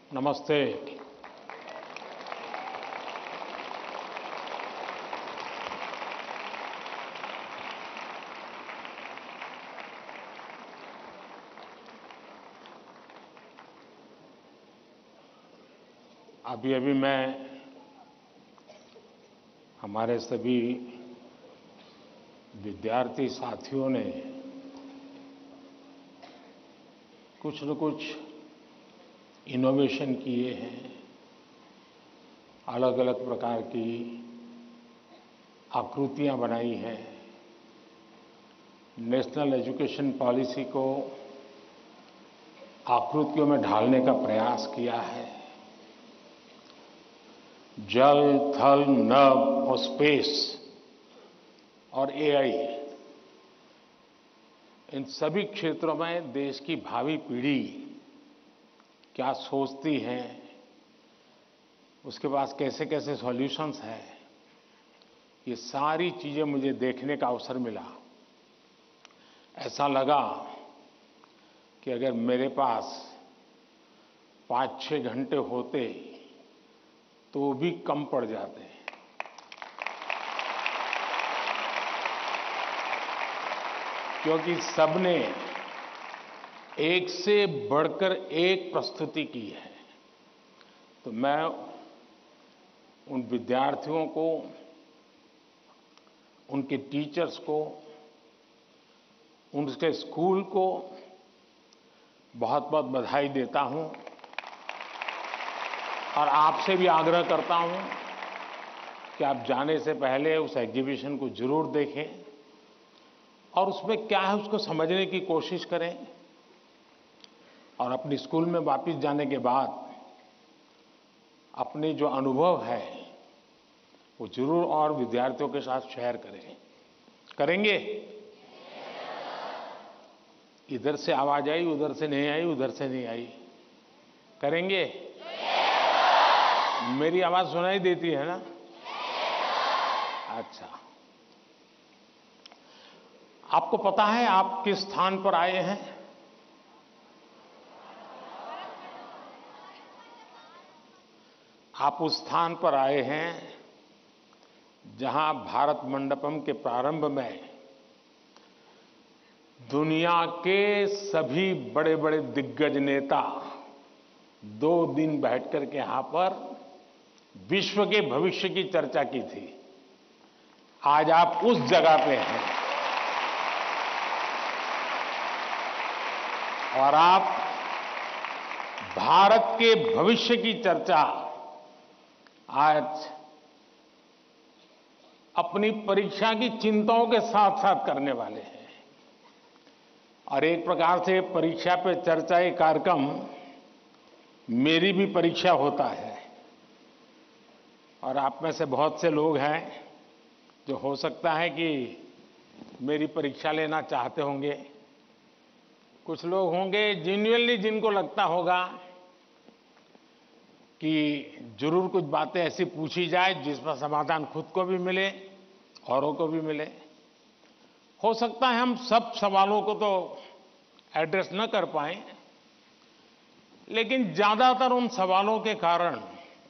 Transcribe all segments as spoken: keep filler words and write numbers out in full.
नमस्ते। अभी अभी मैं हमारे सभी विद्यार्थी साथियों ने कुछ न कुछ इनोवेशन किए हैं, अलग अलग प्रकार की आकृतियां बनाई हैं, नेशनल एजुकेशन पॉलिसी को आकृतियों में ढालने का प्रयास किया है। जल, थल, नभ और स्पेस और एआई, इन सभी क्षेत्रों में देश की भावी पीढ़ी क्या सोचती है, उसके पास कैसे कैसे सॉल्यूशंस हैं, ये सारी चीजें मुझे देखने का अवसर मिला। ऐसा लगा कि अगर मेरे पास पाँच छः घंटे होते तो भी कम पड़ जाते हैं। क्योंकि सबने एक से बढ़कर एक प्रस्तुति की है। तो मैं उन विद्यार्थियों को, उनके टीचर्स को, उनके स्कूल को बहुत बहुत बधाई देता हूं और आपसे भी आग्रह करता हूं कि आप जाने से पहले उस एग्जीबिशन को जरूर देखें और उसमें क्या है उसको समझने की कोशिश करें और अपने स्कूल में वापस जाने के बाद अपने जो अनुभव है वो जरूर और विद्यार्थियों के साथ शेयर करें। करेंगे? इधर से आवाज आई, उधर से नहीं आई, उधर से नहीं आई। करेंगे? मेरी आवाज सुनाई देती है ना? अच्छा, आपको पता है आप किस स्थान पर आए हैं? आप उस स्थान पर आए हैं जहां भारत मंडपम के प्रारंभ में दुनिया के सभी बड़े बड़े दिग्गज नेता दो दिन बैठकर के यहां पर विश्व के भविष्य की चर्चा की थी। आज आप उस जगह पे हैं और आप भारत के भविष्य की चर्चा आज अपनी परीक्षा की चिंताओं के साथ साथ करने वाले हैं। और एक प्रकार से परीक्षा पे चर्चा ये कार्यक्रम मेरी भी परीक्षा होता है और आप में से बहुत से लोग हैं जो हो सकता है कि मेरी परीक्षा लेना चाहते होंगे। कुछ लोग होंगे जेन्युइनली जिनको लगता होगा कि जरूर कुछ बातें ऐसी पूछी जाए जिसका समाधान खुद को भी मिले, औरों को भी मिले। हो सकता है हम सब सवालों को तो एड्रेस न कर पाएं, लेकिन ज्यादातर उन सवालों के कारण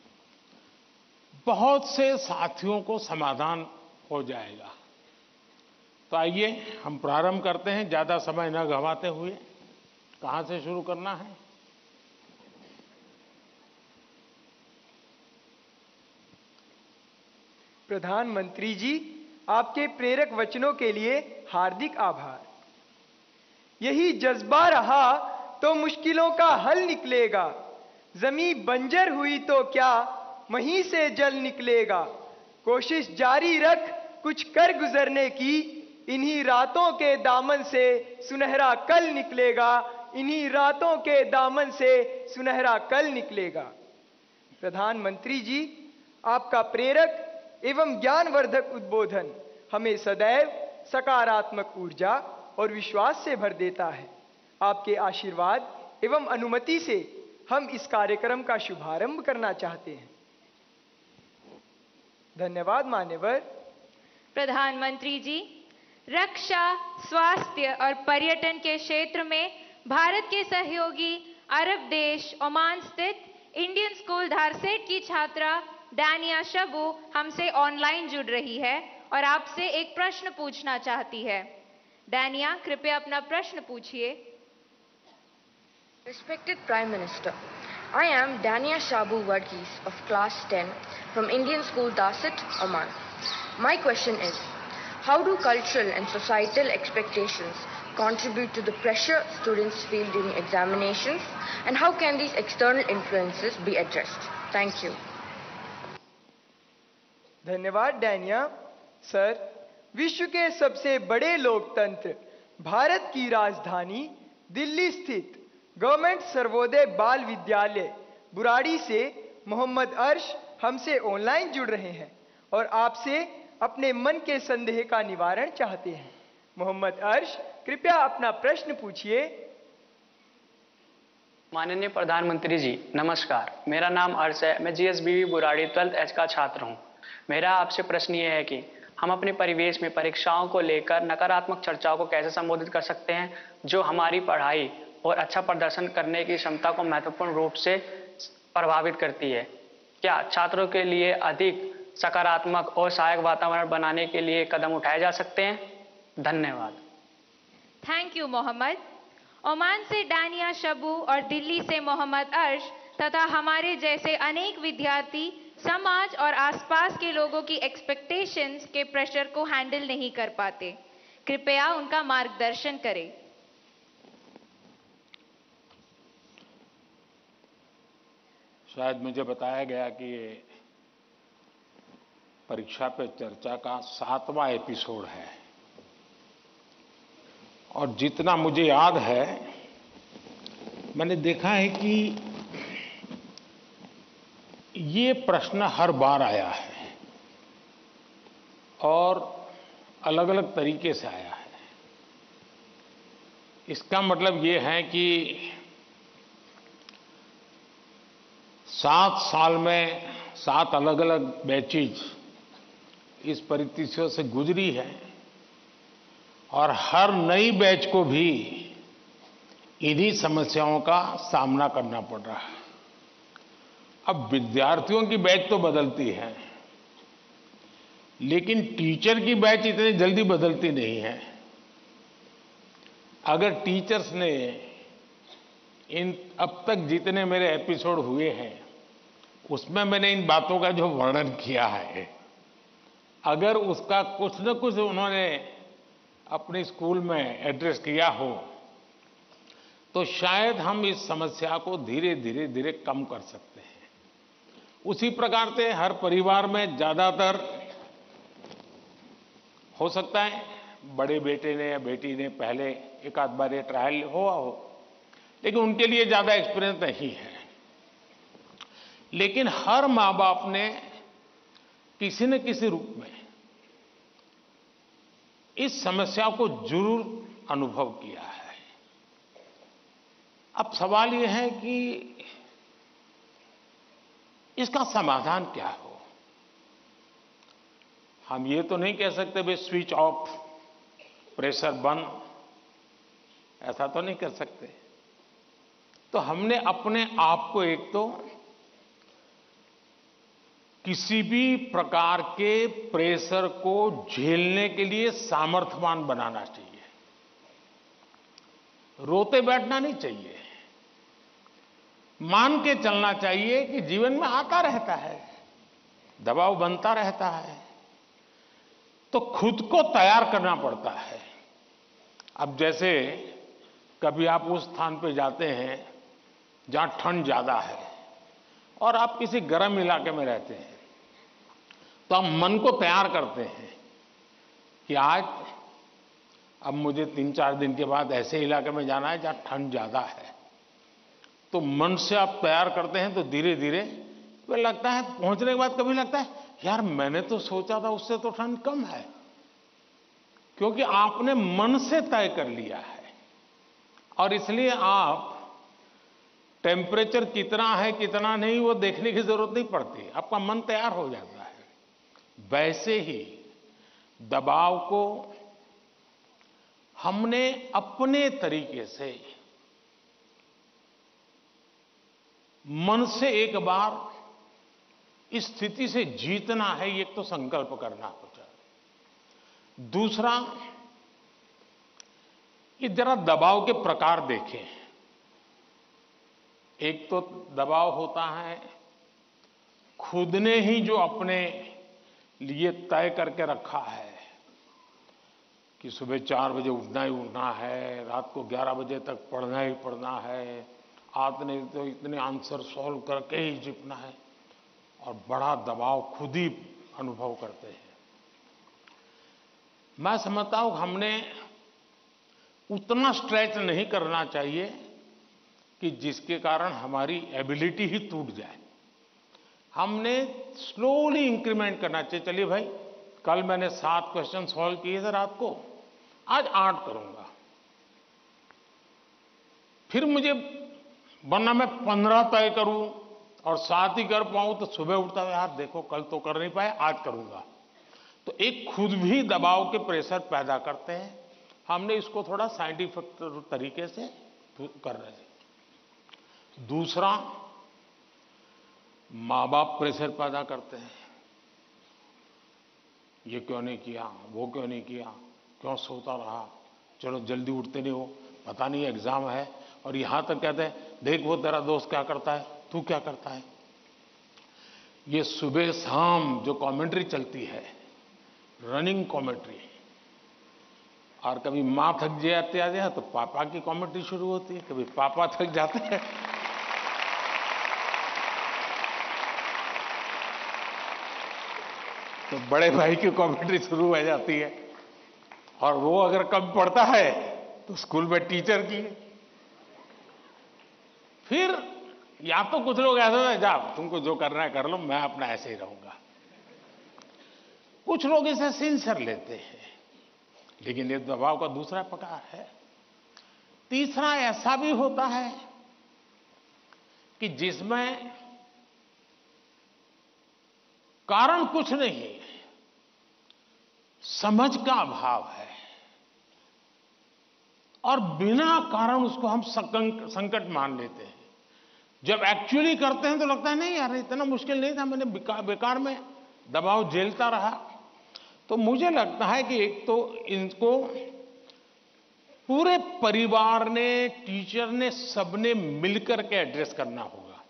बहुत से साथियों को समाधान हो जाएगा। तो आइए हम प्रारंभ करते हैं, ज्यादा समय न गंवाते हुए। कहां से शुरू करना है? प्रधानमंत्री जी, आपके प्रेरक वचनों के लिए हार्दिक आभार। यही जज्बा रहा तो मुश्किलों का हल निकलेगा। जमीन बंजर हुई तो क्या वहीं से जल निकलेगा। कोशिश जारी रख कुछ कर गुजरने की, इन्हीं रातों के दामन से सुनहरा कल निकलेगा। इन्हीं रातों के दामन से सुनहरा कल निकलेगा। प्रधानमंत्री जी, आपका प्रेरक एवं ज्ञानवर्धक उद्बोधन हमें सदैव सकारात्मक ऊर्जा और विश्वास से भर देता है। आपके आशीर्वाद एवं अनुमति से हम इस कार्यक्रम का शुभारंभ करना चाहते हैं। धन्यवाद मान्यवर। प्रधानमंत्री जी, रक्षा, स्वास्थ्य और पर्यटन के क्षेत्र में भारत के सहयोगी अरब देश ओमान स्थित इंडियन स्कूल धारसेट की छात्रा डानिया शबू हमसे ऑनलाइन जुड़ रही है और आपसे एक प्रश्न पूछना चाहती है। डानिया, कृपया अपना प्रश्न पूछिए। Respected Prime Minister, I am Dania Shabu Varghese of Class ten from Indian School Darset, Oman. My question is, how do cultural and societal expectations contribute to the pressure students feel during examinations, and how can these external influences be addressed? Thank you. धन्यवाद Dania. Sir, विश्व के सबसे बड़े लोकतंत्र भारत की राजधानी दिल्ली स्थित government Sarvodaya बाल विद्यालय बुराड़ी से मोहम्मद अर्श हमसे ऑनलाइन जुड़ रहे हैं और आपसे अपने मन के संदेह का निवारण चाहते हैं। मोहम्मद अर्श, कृपया अपना प्रश्न पूछिए। माननीय प्रधानमंत्री जी, नमस्कार। मेरा नाम अर्श है। मैं जीएसबीवी बुराड़ी ट्वेल्थ एच का छात्र हूं। मेरा आपसे प्रश्न ये है कि हम अपने परिवेश में परीक्षाओं को लेकर नकारात्मक चर्चाओं को कैसे संबोधित कर सकते हैं, जो हमारी पढ़ाई और अच्छा प्रदर्शन करने की क्षमता को महत्वपूर्ण रूप से प्रभावित करती है। क्या छात्रों के लिए अधिक सकारात्मक और सहायक वातावरण बनाने के लिए कदम उठाए जा सकते हैं? धन्यवाद। Thank you Mohammed. ओमान से डानिया शबू और दिल्ली से मोहम्मद अर्श तथा हमारे जैसे अनेक विद्यार्थी समाज और आसपास के लोगों की एक्सपेक्टेशंस के प्रेशर को हैंडल नहीं कर पाते। कृपया उनका मार्गदर्शन करें। शायद मुझे बताया गया कि ये परीक्षा पे चर्चा का सातवां एपिसोड है और जितना मुझे याद है, मैंने देखा है कि ये प्रश्न हर बार आया है और अलग अलग तरीके से आया है। इसका मतलब ये है कि सात साल में सात अलग अलग बैचेज इस परिस्थितियों से गुजरी है और हर नई बैच को भी इन्हीं समस्याओं का सामना करना पड़ रहा है। अब विद्यार्थियों की बैच तो बदलती है, लेकिन टीचर की बैच इतनी जल्दी बदलती नहीं है। अगर टीचर्स ने इन अब तक जितने मेरे एपिसोड हुए हैं उसमें मैंने इन बातों का जो वर्णन किया है, अगर उसका कुछ न कुछ उन्होंने अपने स्कूल में एड्रेस किया हो तो शायद हम इस समस्या को धीरे धीरे धीरे कम कर सकते हैं। उसी प्रकार से हर परिवार में ज्यादातर हो सकता है बड़े बेटे ने या बेटी ने पहले एक आध बार ये ट्रायल हुआ हो, लेकिन उनके लिए ज्यादा एक्सपीरियंस नहीं है। लेकिन हर मां बाप ने किसी न किसी रूप में इस समस्या को जरूर अनुभव किया है। अब सवाल यह है कि इसका समाधान क्या हो। हम ये तो नहीं कह सकते भाई स्विच ऑफ, प्रेशर बंद, ऐसा तो नहीं कर सकते। तो हमने अपने आप को एक तो किसी भी प्रकार के प्रेशर को झेलने के लिए सामर्थ्यवान बनाना चाहिए। रोते बैठना नहीं चाहिए, मान के चलना चाहिए कि जीवन में आता रहता है, दबाव बनता रहता है, तो खुद को तैयार करना पड़ता है। अब जैसे कभी आप उस स्थान पे जाते हैं जहां ठंड ज्यादा है और आप किसी गर्म इलाके में रहते हैं, तो हम मन को तैयार करते हैं कि आज अब मुझे तीन चार दिन के बाद ऐसे इलाके में जाना है जहां ठंड ज्यादा है। तो मन से आप तैयार करते हैं तो धीरे धीरे तो लगता है, पहुंचने के बाद कभी लगता है यार मैंने तो सोचा था उससे तो ठंड कम है, क्योंकि आपने मन से तय कर लिया है। और इसलिए आप टेम्परेचर कितना है कितना नहीं वो देखने की जरूरत नहीं पड़ती, आपका मन तैयार हो जाता है। वैसे ही दबाव को हमने अपने तरीके से मन से एक बार इस स्थिति से जीतना है, ये तो संकल्प करना होता है। दूसरा, ये जरा दबाव के प्रकार देखें। एक तो दबाव होता है खुद ने ही जो अपने लिए तय करके रखा है कि सुबह चार बजे उठना ही उठना है, रात को ग्यारह बजे तक पढ़ना ही पढ़ना है, आपने तो इतने आंसर सॉल्व करके ही जीतना है, और बड़ा दबाव खुद ही अनुभव करते हैं। मैं समझता हूं हमने उतना स्ट्रेच नहीं करना चाहिए कि जिसके कारण हमारी एबिलिटी ही टूट जाए। हमने स्लोली इंक्रीमेंट करना चाहिए। चलिए भाई, कल मैंने सात क्वेश्चन सॉल्व किए थे रात को, आज आठ करूंगा। फिर मुझे वरना मैं पंद्रह तय करूं और सात ही कर पाऊं तो सुबह उठता है, यार देखो कल तो कर नहीं पाए, आज करूंगा। तो एक खुद भी दबाव के प्रेशर पैदा करते हैं। हमने इसको थोड़ा साइंटिफिक तरीके से कर रहे हैं। दूसरा, माँ बाप प्रेशर पैदा करते हैं, ये क्यों नहीं किया, वो क्यों नहीं किया, क्यों सोता रहा, चलो जल्दी उठते नहीं हो, पता नहीं एग्जाम है, और यहां तक कहते हैं देख वो तेरा दोस्त क्या करता है, तू क्या करता है। ये सुबह शाम जो कमेंट्री चलती है, रनिंग कमेंट्री, और कभी माँ थक जाती है तो पापा की कमेंट्री शुरू होती है, कभी पापा थक जाते हैं तो बड़े भाई की कमेंट्री शुरू हो जाती है, और वो अगर कम पढ़ता है तो स्कूल में टीचर की। फिर या तो कुछ लोग ऐसे हैं, जा तुमको जो करना है कर लो, मैं अपना ऐसे ही रहूंगा। कुछ लोग इसे सिंसियर लेते हैं, लेकिन ये दबाव का दूसरा प्रकार है। तीसरा ऐसा भी होता है कि जिसमें कारण कुछ नहीं, समझ का अभाव है, और बिना कारण उसको हम संकट मान लेते हैं। जब एक्चुअली करते हैं तो लगता है नहीं यार इतना मुश्किल नहीं था, मैंने बेकार, बेकार में दबाव झेलता रहा। तो मुझे लगता है कि एक तो इनको पूरे परिवार ने, टीचर ने, सबने मिलकर के एड्रेस करना होगा।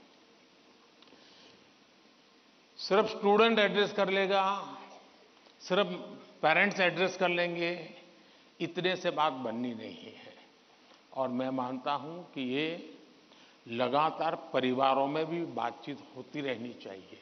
सिर्फ स्टूडेंट एड्रेस कर लेगा, सिर्फ पेरेंट्स एड्रेस कर लेंगे, इतने से बात बननी नहीं है। और मैं मानता हूं कि ये लगातार परिवारों में भी बातचीत होती रहनी चाहिए।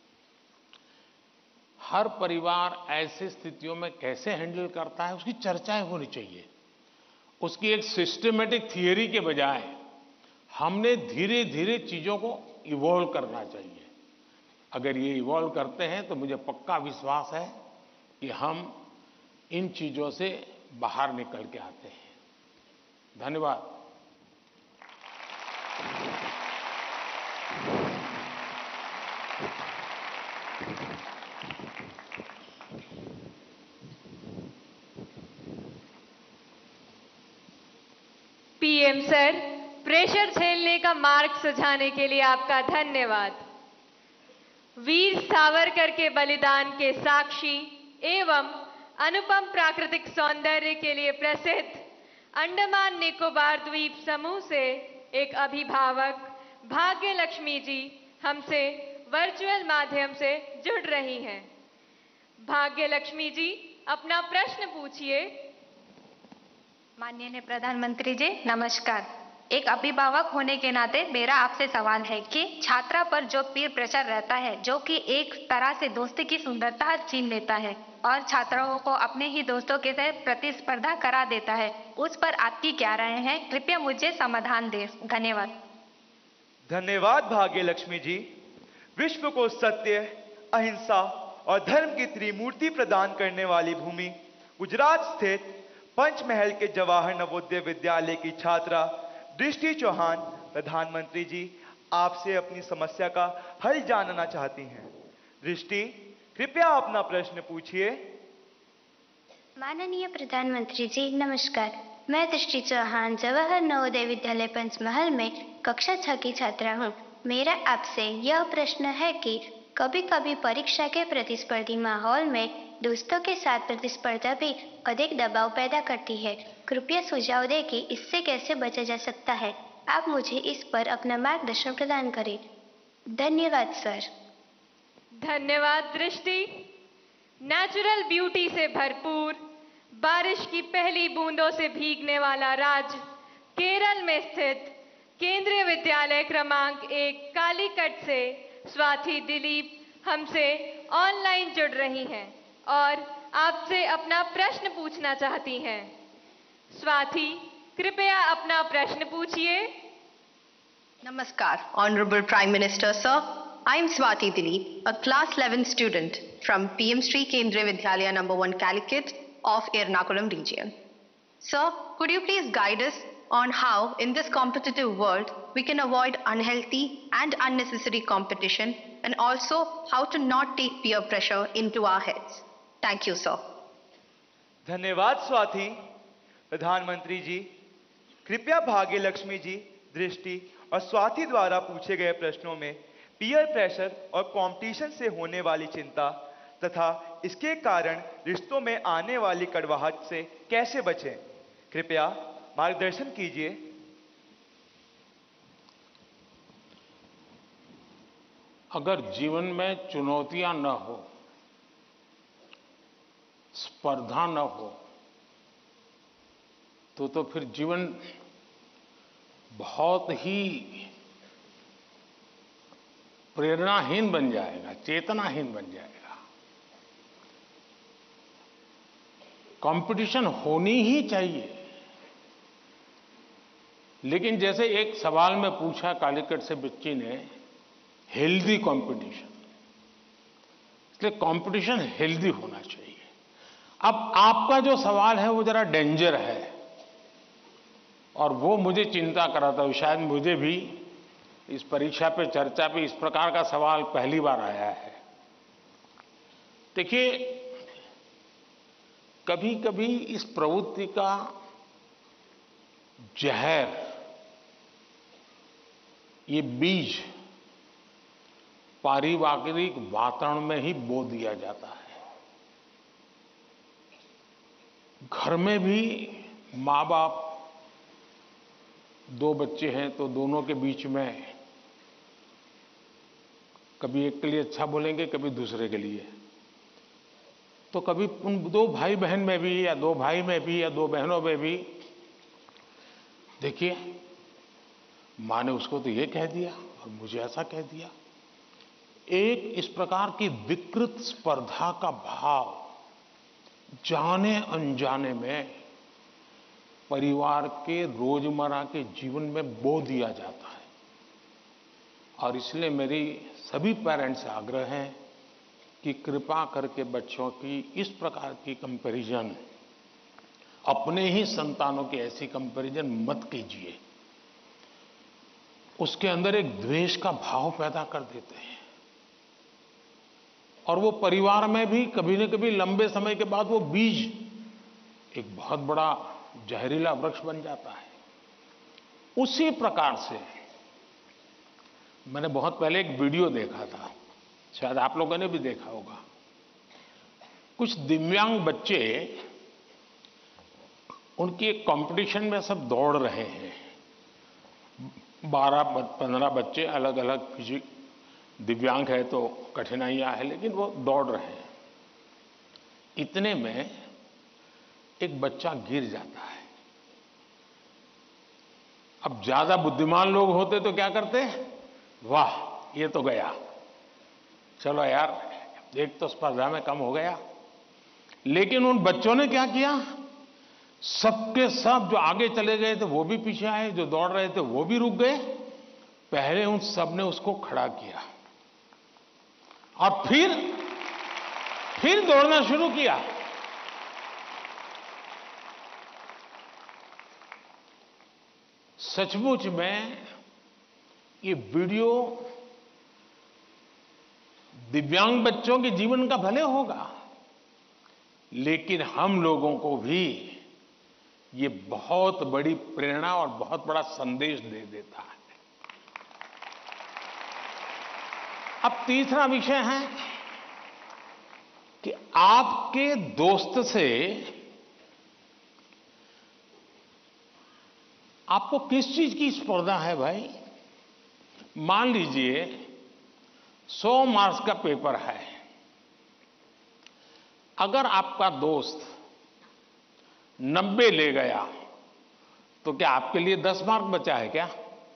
हर परिवार ऐसे स्थितियों में कैसे हैंडल करता है उसकी चर्चाएं होनी चाहिए। उसकी एक सिस्टमेटिक थियरी के बजाय हमने धीरे धीरे चीजों को इवॉल्व करना चाहिए। अगर ये इवॉल्व करते हैं तो मुझे पक्का विश्वास है कि हम इन चीजों से बाहर निकल के आते हैं। धन्यवाद। पीएम सर, प्रेशर झेलने का मार्ग सुझाने के लिए आपका धन्यवाद। वीर सावरकर के बलिदान के साक्षी एवं अनुपम प्राकृतिक सौंदर्य के लिए प्रसिद्ध अंडमान निकोबार द्वीप समूह से एक अभिभावक भाग्य लक्ष्मी जी हमसे वर्चुअल माध्यम से जुड़ रही हैं। भाग्य लक्ष्मी जी, अपना प्रश्न पूछिए। माननीय प्रधानमंत्री जी नमस्कार। एक अभिभावक होने के नाते मेरा आपसे सवाल है कि छात्रा पर जो पीर प्रेशर रहता है, जो कि एक तरह से दोस्ती की सुंदरता छीन लेता है और छात्राओं को अपने ही दोस्तों के साथ प्रतिस्पर्धा करा देता है, उस पर आपकी क्या राय है? कृपया मुझे समाधान दें। धन्यवाद। धन्यवाद भाग्य लक्ष्मी जी। विश्व को सत्य, अहिंसा और धर्म की त्रिमूर्ति प्रदान करने वाली भूमि गुजरात स्थित पंचमहल के जवाहर नवोदय विद्यालय की छात्रा दृष्टि चौहान प्रधानमंत्री जी आपसे अपनी समस्या का हल जानना चाहती हैं। दृष्टि, कृपया अपना प्रश्न पूछिए। माननीय प्रधानमंत्री जी नमस्कार। मैं दृष्टि चौहान जवाहर नवोदय विद्यालय पंचमहल में कक्षा छह की छात्रा हूँ। मेरा आपसे यह प्रश्न है कि कभी कभी परीक्षा के प्रतिस्पर्धी माहौल में दोस्तों के साथ प्रतिस्पर्धा भी अधिक दबाव पैदा करती है। कृपया सुझाव दें कि इससे कैसे बचा जा सकता है। आप मुझे इस पर अपना मार्गदर्शन प्रदान करें। धन्यवाद सर। धन्यवाद दृष्टि। नेचुरल ब्यूटी से भरपूर, बारिश की पहली बूंदों से भीगने वाला राज्य केरल में स्थित केंद्रीय विद्यालय क्रमांक एक कालीकट से स्वाति दिलीप हमसे ऑनलाइन जुड़ रही हैं और आपसे अपना प्रश्न पूछना चाहती हैं। स्वाति, कृपया अपना प्रश्न पूछिए। Namaskar, Honorable Prime Minister, sir. I am Swati Dilip, a class eleven student from P M Sri Kendriya Vidyalaya number one Calicut of Ernakulam region. Sir, could you please guide us on how, in this competitive world, we can avoid unhealthy and unnecessary competition, and also how to not take peer pressure into our heads? Thank you, sir. धन्यवाद स्वाति। प्रधानमंत्री जी, कृपया भाग्य लक्ष्मी जी, दृष्टि और स्वाति द्वारा पूछे गए प्रश्नों में पीयर प्रेशर और कंपटीशन से होने वाली चिंता तथा इसके कारण रिश्तों में आने वाली कड़वाहट से कैसे बचें, कृपया मार्गदर्शन कीजिए। अगर जीवन में चुनौतियां न हो, स्पर्धा न हो, तो तो फिर जीवन बहुत ही प्रेरणाहीन बन जाएगा, चेतनाहीन बन जाएगा। कंपटीशन होनी ही चाहिए, लेकिन जैसे एक सवाल में पूछा कालीकट से बच्ची ने, हेल्दी कंपटीशन, इसलिए कंपटीशन हेल्दी होना चाहिए। अब आपका जो सवाल है वो जरा डेंजर है और वो मुझे चिंता कराता है। शायद मुझे भी इस परीक्षा पे चर्चा पे इस प्रकार का सवाल पहली बार आया है। देखिए, कभी कभी इस प्रवृत्ति का जहर, ये बीज पारिवारिक वातावरण में ही बो दिया जाता है। घर में भी माँ बाप, दो बच्चे हैं तो दोनों के बीच में कभी एक के लिए अच्छा बोलेंगे, कभी दूसरे के लिए। तो कभी उन दो भाई बहन में भी, या दो भाई में भी, या दो बहनों में भी, देखिए माँ ने उसको तो ये कह दिया और मुझे ऐसा कह दिया। एक इस प्रकार की विकृत स्पर्धा का भाव जाने अनजाने में परिवार के रोजमर्रा के जीवन में बो दिया जाता है। और इसलिए मेरी सभी पेरेंट्स से आग्रह है कि कृपा करके बच्चों की इस प्रकार की कंपैरिजन, अपने ही संतानों की ऐसी कंपैरिजन मत कीजिए। उसके अंदर एक द्वेष का भाव पैदा कर देते हैं और वो परिवार में भी कभी न कभी लंबे समय के बाद वो बीज एक बहुत बड़ा जहरीला वृक्ष बन जाता है। उसी प्रकार से मैंने बहुत पहले एक वीडियो देखा था, शायद आप लोगों ने भी देखा होगा। कुछ दिव्यांग बच्चे, उनकी एक कंपटीशन में सब दौड़ रहे हैं। बारह पंद्रह बच्चे अलग अलग, किसी दिव्यांग है तो कठिनाइयां है, लेकिन वो दौड़ रहे हैं। इतने में एक बच्चा गिर जाता है। अब ज्यादा बुद्धिमान लोग होते तो क्या करते, वाह ये तो गया, चलो यार एक तो स्पर्धा में कम हो गया। लेकिन उन बच्चों ने क्या किया, सबके सब जो आगे चले गए थे वो भी पीछे आए, जो दौड़ रहे थे वो भी रुक गए। पहले उन सब ने उसको खड़ा किया और फिर फिर दौड़ना शुरू किया। सचमुच में ये वीडियो दिव्यांग बच्चों के जीवन का भले होगा, लेकिन हम लोगों को भी ये बहुत बड़ी प्रेरणा और बहुत बड़ा संदेश दे देता है। अब तीसरा विषय है कि आपके दोस्त से आपको किस चीज की स्पर्धा है भाई। मान लीजिए सौ मार्क्स का पेपर है, अगर आपका दोस्त नब्बे ले गया तो क्या आपके लिए दस मार्क बचा है क्या?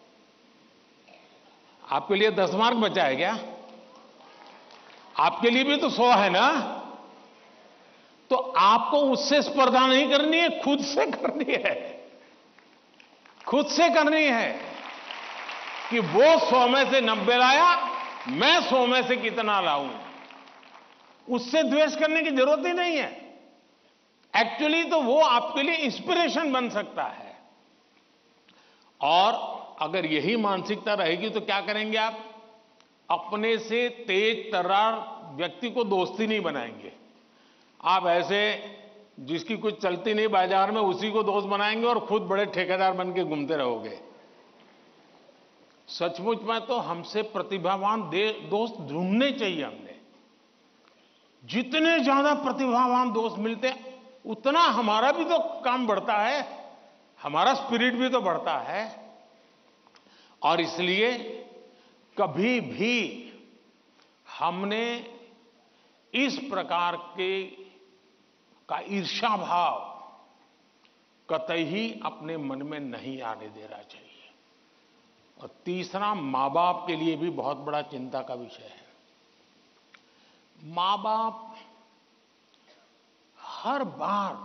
आपके लिए दस मार्क बचा है क्या? आपके लिए भी तो सौ है ना। तो आपको उससे स्पर्धा नहीं करनी है, खुद से करनी है। खुद से करनी है कि वो सौ में से नब्बे लाया, मैं सौ में से कितना लाऊं। उससे द्वेष करने की जरूरत ही नहीं है। एक्चुअली तो वो आपके लिए इंस्पिरेशन बन सकता है। और अगर यही मानसिकता रहेगी तो क्या करेंगे आप? अपने से तेज तर्रार व्यक्ति को दोस्ती नहीं बनाएंगे। आप ऐसे जिसकी कुछ चलती नहीं बाजार में, उसी को दोस्त बनाएंगे और खुद बड़े ठेकेदार बन के घूमते रहोगे। सचमुच में तो हमसे प्रतिभावान दोस्त ढूंढने चाहिए। हमने जितने ज्यादा प्रतिभावान दोस्त मिलते उतना हमारा भी तो काम बढ़ता है, हमारा स्पिरिट भी तो बढ़ता है। और इसलिए कभी भी हमने इस प्रकार के का ईर्ष्या भाव कतई ही अपने मन में नहीं आने देना चाहिए। और तीसरा, मां बाप के लिए भी बहुत बड़ा चिंता का विषय है। मां बाप हर बार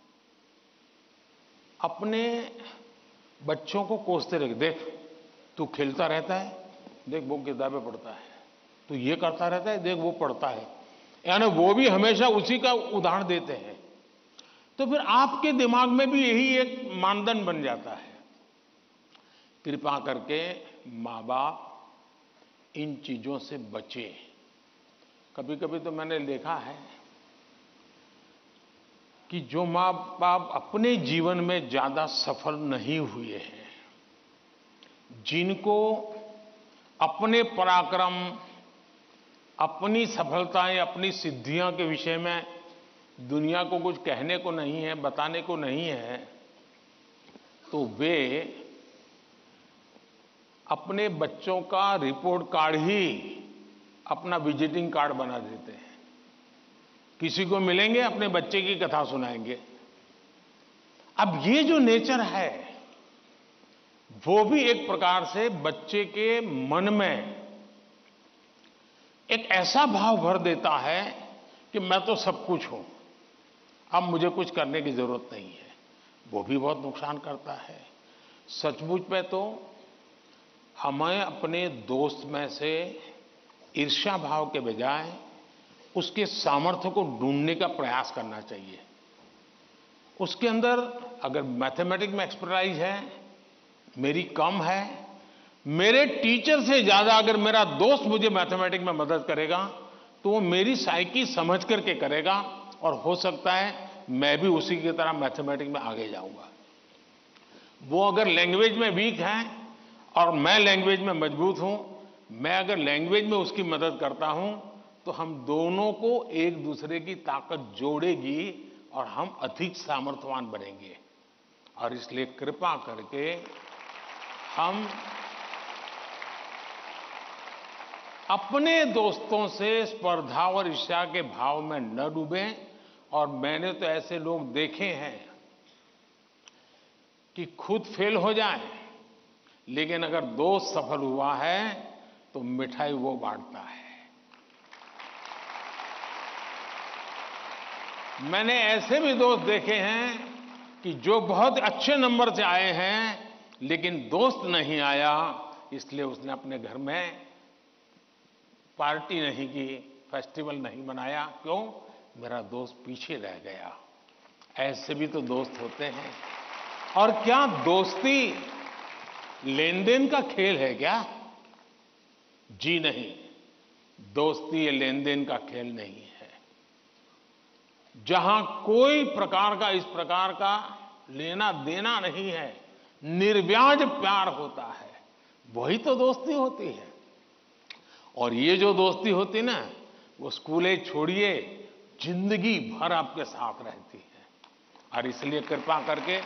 अपने बच्चों को कोसते रहे, देख तू खेलता रहता है, देख वो किताबें पढ़ता है, तू ये करता रहता है, देख वो पढ़ता है। यानी वो भी हमेशा उसी का उदाहरण देते हैं। तो फिर आपके दिमाग में भी यही एक मानदंड बन जाता है। कृपा करके मां बाप इन चीजों से बचे। कभी कभी तो मैंने देखा है कि जो मां बाप अपने जीवन में ज्यादा सफल नहीं हुए हैं, जिनको अपने पराक्रम, अपनी सफलताएं, अपनी सिद्धियों के विषय में दुनिया को कुछ कहने को नहीं है, बताने को नहीं है, तो वे अपने बच्चों का रिपोर्ट कार्ड ही अपना विजिटिंग कार्ड बना देते हैं। किसी को मिलेंगे, अपने बच्चे की कथा सुनाएंगे। अब ये जो नेचर है वो भी एक प्रकार से बच्चे के मन में एक ऐसा भाव भर देता है कि मैं तो सब कुछ हूं, अब मुझे कुछ करने की जरूरत नहीं है। वो भी बहुत नुकसान करता है। सचमुच में तो हमें अपने दोस्त में से ईर्ष्या भाव के बजाय उसके सामर्थ्य को ढूंढने का प्रयास करना चाहिए। उसके अंदर अगर मैथमेटिक्स में एक्सपर्टाइज है, मेरी कम है, मेरे टीचर से ज्यादा अगर मेरा दोस्त मुझे मैथमेटिक्स में मदद करेगा तो वो मेरी साइकी समझ करके करेगा और हो सकता है मैं भी उसी की तरह मैथमेटिक्स में आगे जाऊंगा। वो अगर लैंग्वेज में वीक है और मैं लैंग्वेज में मजबूत हूं, मैं अगर लैंग्वेज में उसकी मदद करता हूं तो हम दोनों को एक दूसरे की ताकत जोड़ेगी और हम अधिक सामर्थ्यवान बनेंगे। और इसलिए कृपा करके हम अपने दोस्तों से स्पर्धा और ईर्ष्या के भाव में न डूबें। और मैंने तो ऐसे लोग देखे हैं कि खुद फेल हो जाए, लेकिन अगर दोस्त सफल हुआ है तो मिठाई वो बांटता है। मैंने ऐसे भी दोस्त देखे हैं कि जो बहुत अच्छे नंबर से आए हैं लेकिन दोस्त नहीं आया, इसलिए उसने अपने घर में पार्टी नहीं की, फेस्टिवल नहीं मनाया। क्यों? मेरा दोस्त पीछे रह गया। ऐसे भी तो दोस्त होते हैं। और क्या दोस्ती लेन देन का खेल है क्या? जी नहीं, दोस्ती ये लेन देन का खेल नहीं है। जहां कोई प्रकार का इस प्रकार का लेना देना नहीं है, निर्व्याज प्यार होता है, वही तो दोस्ती होती है। और ये जो दोस्ती होती ना, वो स्कूल छोड़िए जिंदगी भर आपके साथ रहती है। और इसलिए कृपा करके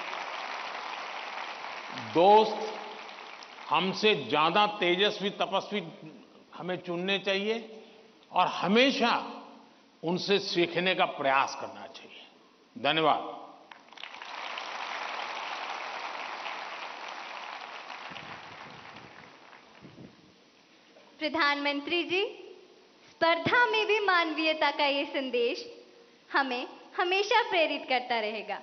दोस्त हमसे ज्यादा तेजस्वी तपस्वी हमें चुनने चाहिए और हमेशा उनसे सीखने का प्रयास करना चाहिए। धन्यवाद। प्रधानमंत्री जी, स्पर्धा में भी मानवीयता का ये संदेश हमें हमेशा प्रेरित करता रहेगा।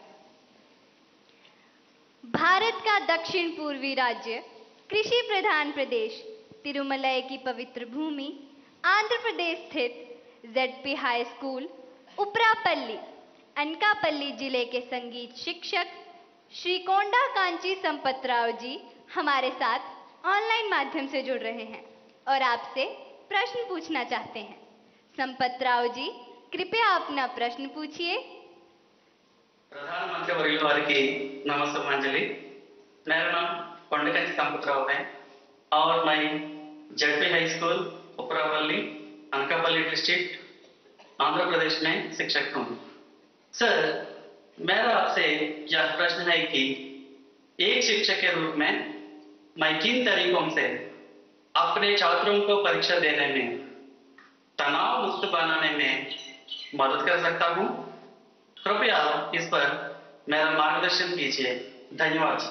भारत का दक्षिण पूर्वी राज्य, कृषि प्रधान प्रदेश तिरुमलई की पवित्र भूमि आंध्र प्रदेश स्थित ZP high school Uparapalli Anakapalli जिले के संगीत शिक्षक श्री कोंडा कांची संपतराव जी हमारे साथ ऑनलाइन माध्यम से जुड़ रहे हैं और आपसे प्रश्न पूछना चाहते हैं। संपतराव जी, कृपया अपना प्रश्न पूछिए। प्रधानमंत्री वर्युल वारिकी नमस्कारांजलि। मेरा नाम कोंडकांची संपतराव है और मैं ZP high school Uparapalli Anakapalli district Andhra Pradesh में शिक्षक हूँ। सर, मेरा आपसे यह प्रश्न है कि एक शिक्षक के रूप में मैं किन तरीकों से अपने छात्रों को परीक्षा देने में तनाव मुक्त बनाने में मदद कर सकता हूँ? कृपया इस पर मेरा मार्गदर्शन कीजिए। धन्यवाद।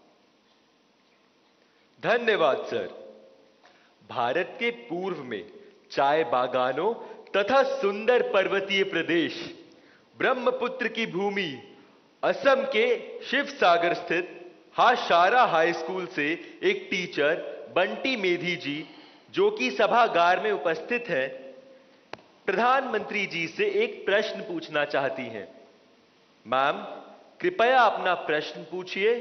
धन्यवाद सर। भारत के पूर्व में चाय बागानों तथा सुंदर पर्वतीय प्रदेश ब्रह्मपुत्र की भूमि असम के शिवसागर स्थित हाशारा हाई स्कूल से एक टीचर बंटी मेधी जी, जो कि सभागार में उपस्थित है, प्रधानमंत्री जी से एक प्रश्न पूछना चाहती हैं। मैम, कृपया अपना प्रश्न पूछिए।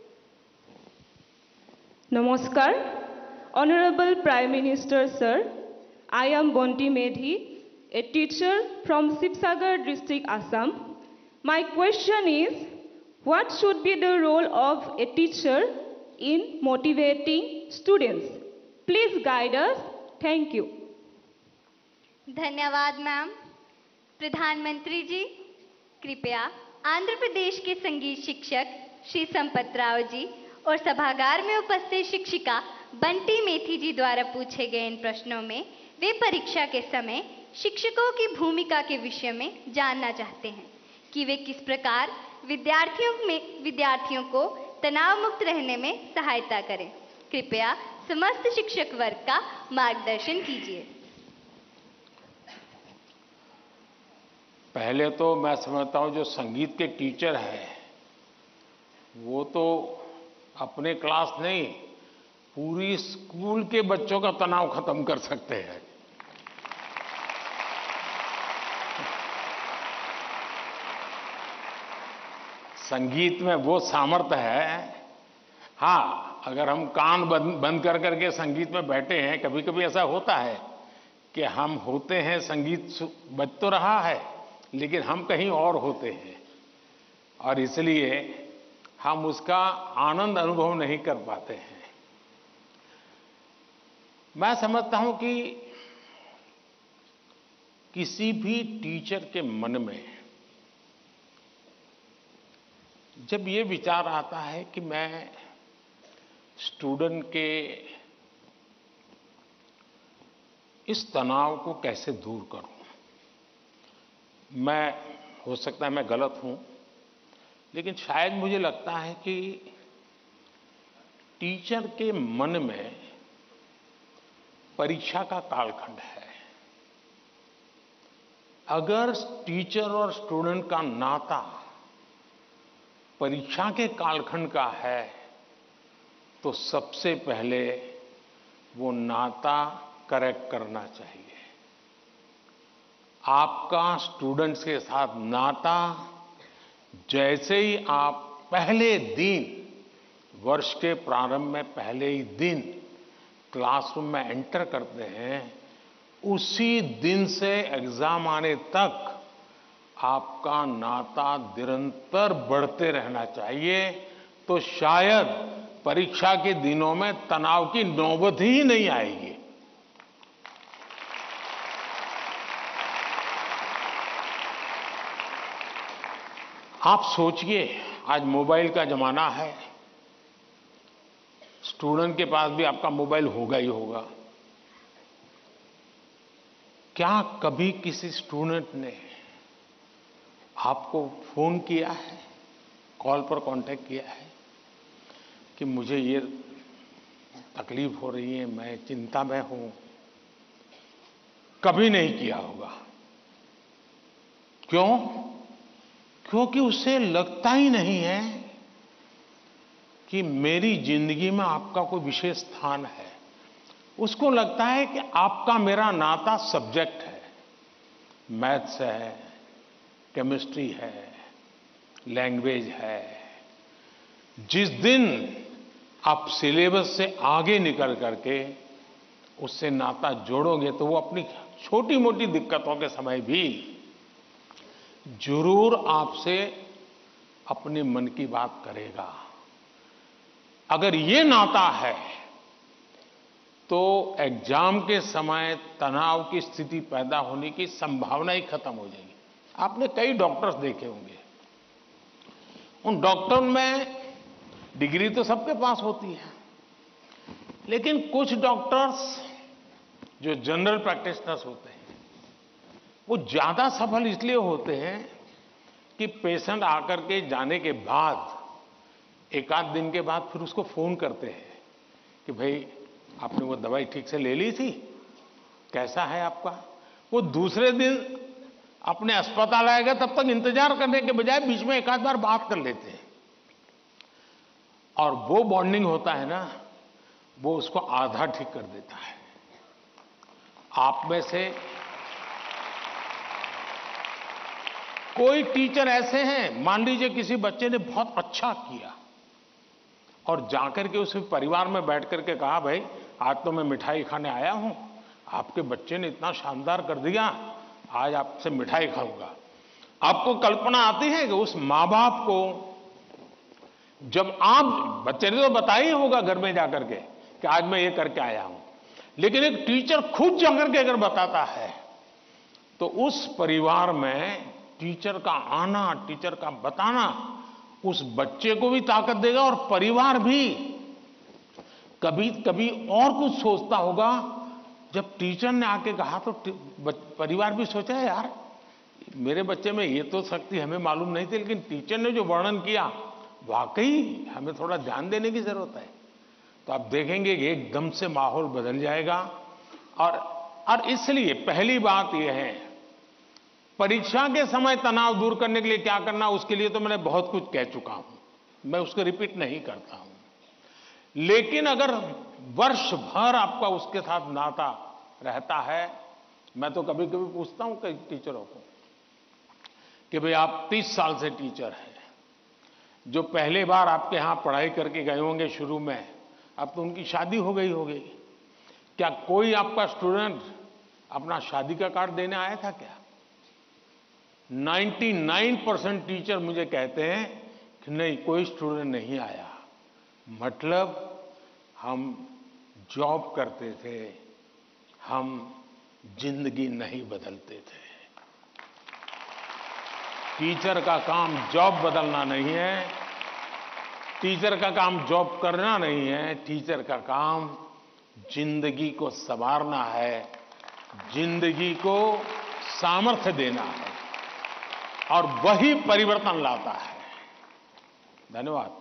नमस्कार। Honourable prime minister sir, I am Bonti Medhi, a teacher from Sibsagar district, Assam. My question is, what should be the role of a teacher in motivating students? Please guide us. Thank you. धन्यवाद ma'am. प्रधानमंत्री जी, कृपया आंध्र प्रदेश के संगीत शिक्षक श्री संपतराव जी और सभागार में उपस्थित शिक्षिका बंटी मेथी जी द्वारा पूछे गए इन प्रश्नों में वे परीक्षा के समय शिक्षकों की भूमिका के विषय में जानना चाहते हैं कि वे किस प्रकार विद्यार्थियों में विद्यार्थियों को तनाव मुक्त रहने में सहायता करें। कृपया समस्त शिक्षक वर्ग का मार्गदर्शन कीजिए। पहले तो मैं समझता हूँ जो संगीत के टीचर हैं वो तो अपने क्लास नहीं, पूरी स्कूल के बच्चों का तनाव खत्म कर सकते हैं। संगीत में वो सामर्थ्य है। हाँ, अगर हम कान बंद बंद कर करके संगीत में बैठे हैं, कभी कभी ऐसा होता है कि हम होते हैं, संगीत बज तो रहा है लेकिन हम कहीं और होते हैं और इसलिए हम उसका आनंद अनुभव नहीं कर पाते हैं। मैं समझता हूं कि किसी भी टीचर के मन में जब ये विचार आता है कि मैं स्टूडेंट के इस तनाव को कैसे दूर करूं, मैं हो सकता है मैं गलत हूं, लेकिन शायद मुझे लगता है कि टीचर के मन में परीक्षा का कालखंड है। अगर टीचर और स्टूडेंट का नाता परीक्षा के कालखंड का है तो सबसे पहले वो नाता करेक्ट करना चाहिए। आपका स्टूडेंट्स के साथ नाता जैसे ही आप पहले दिन, वर्ष के प्रारंभ में पहले ही दिन क्लासरूम में एंटर करते हैं, उसी दिन से एग्जाम आने तक आपका नाता निरंतर बढ़ते रहना चाहिए। तो शायद परीक्षा के दिनों में तनाव की नौबत ही नहीं आएगी। आप सोचिए, आज मोबाइल का जमाना है, स्टूडेंट के पास भी आपका मोबाइल होगा ही होगा। क्या कभी किसी स्टूडेंट ने आपको फोन किया है, कॉल पर कांटेक्ट किया है कि मुझे ये तकलीफ हो रही है, मैं चिंता में हूं? कभी नहीं किया होगा। क्यों? क्योंकि उसे लगता ही नहीं है कि मेरी जिंदगी में आपका कोई विशेष स्थान है। उसको लगता है कि आपका मेरा नाता सब्जेक्ट है, मैथ्स है, केमिस्ट्री है, लैंग्वेज है। जिस दिन आप सिलेबस से आगे निकल करके उससे नाता जोड़ोगे तो वो अपनी छोटी मोटी दिक्कतों के समय भी जरूर आपसे अपने मन की बात करेगा। अगर ये नाता है तो एग्जाम के समय तनाव की स्थिति पैदा होने की संभावना ही खत्म हो जाएगी। आपने कई डॉक्टर्स देखे होंगे, उन डॉक्टर में डिग्री तो सबके पास होती है, लेकिन कुछ डॉक्टर्स जो जनरल प्रैक्टिशनर्स होते हैं वो ज्यादा सफल इसलिए होते हैं कि पेशेंट आकर के जाने के बाद एक आध दिन के बाद फिर उसको फोन करते हैं कि भाई आपने वो दवाई ठीक से ले ली थी, कैसा है आपका। वो दूसरे दिन अपने अस्पताल आएगा तब तक इंतजार करने के बजाय बीच में एक आध बार बात कर लेते हैं, और वो बॉन्डिंग होता है ना, वो उसको आधा ठीक कर देता है। आप में से कोई टीचर ऐसे हैं, मान लीजिए किसी बच्चे ने बहुत अच्छा किया और जाकर के उसे परिवार में बैठ करके कहा, भाई आज तो मैं मिठाई खाने आया हूं, आपके बच्चे ने इतना शानदार कर दिया, आज आपसे मिठाई खाऊंगा। आपको कल्पना आती है कि उस माँ बाप को, जब आप, बच्चे ने तो बताया ही होगा घर में जाकर के कि आज मैं ये करके आया हूं, लेकिन एक टीचर खुद जाकर के अगर बताता है तो उस परिवार में टीचर का आना, टीचर का बताना उस बच्चे को भी ताकत देगा, और परिवार भी कभी कभी और कुछ सोचता होगा। जब टीचर ने आके कहा तो परिवार भी सोचा, यार मेरे बच्चे में ये तो शक्ति हमें मालूम नहीं थी, लेकिन टीचर ने जो वर्णन किया वाकई हमें थोड़ा ध्यान देने की जरूरत है। तो आप देखेंगे कि एकदम से माहौल बदल जाएगा। और और इसलिए पहली बात यह है, परीक्षा के समय तनाव दूर करने के लिए क्या करना, उसके लिए तो मैंने बहुत कुछ कह चुका हूं, मैं उसको रिपीट नहीं करता हूं। लेकिन अगर वर्ष भर आपका उसके साथ नाता रहता है, मैं तो कभी कभी पूछता हूं कई टीचरों को कि भाई आप तीस साल से टीचर हैं, जो पहले बार आपके यहां पढ़ाई करके गए होंगे शुरू में, अब तो उनकी शादी हो गई होगी, क्या कोई आपका स्टूडेंट अपना शादी का कार्ड देने आया था क्या? निन्यानवे परसेंट टीचर मुझे कहते हैं कि नहीं, कोई स्टूडेंट नहीं आया। मतलब हम जॉब करते थे, हम जिंदगी नहीं बदलते थे। टीचर का काम जॉब बदलना नहीं है, टीचर का काम जॉब करना नहीं है, टीचर का काम जिंदगी को संवारना है, जिंदगी को सामर्थ्य देना है, और वही परिवर्तन लाता है। धन्यवाद।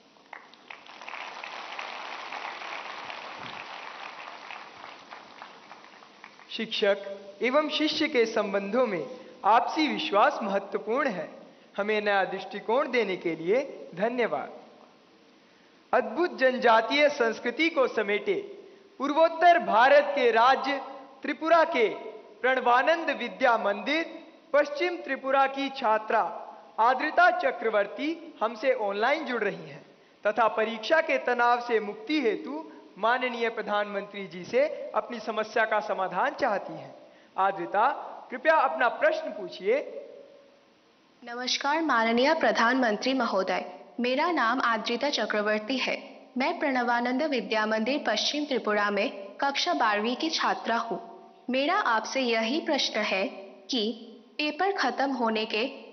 शिक्षक एवं शिष्य के संबंधों में आपसी विश्वास महत्वपूर्ण है। हमें नया दृष्टिकोण देने के लिए धन्यवाद। अद्भुत जनजातीय संस्कृति को समेटे पूर्वोत्तर भारत के राज्य त्रिपुरा के प्रणवानंद विद्या मंदिर पश्चिम त्रिपुरा की छात्रा आद्रिता चक्रवर्ती हमसे ऑनलाइन जुड़ रही हैं तथा परीक्षा के तनाव से मुक्ति हेतु माननीय प्रधानमंत्री जी से अपनी समस्या का समाधान चाहती हैं। आद्रिता, कृपया अपना प्रश्न पूछिए। नमस्कार माननीय प्रधानमंत्री महोदय, मेरा नाम आद्रिता चक्रवर्ती है। मैं प्रणवानंद विद्या मंदिर पश्चिम त्रिपुरा में कक्षा बारहवीं की छात्रा हूँ। मेरा आपसे यही प्रश्न है कि पेपर खत्म होने के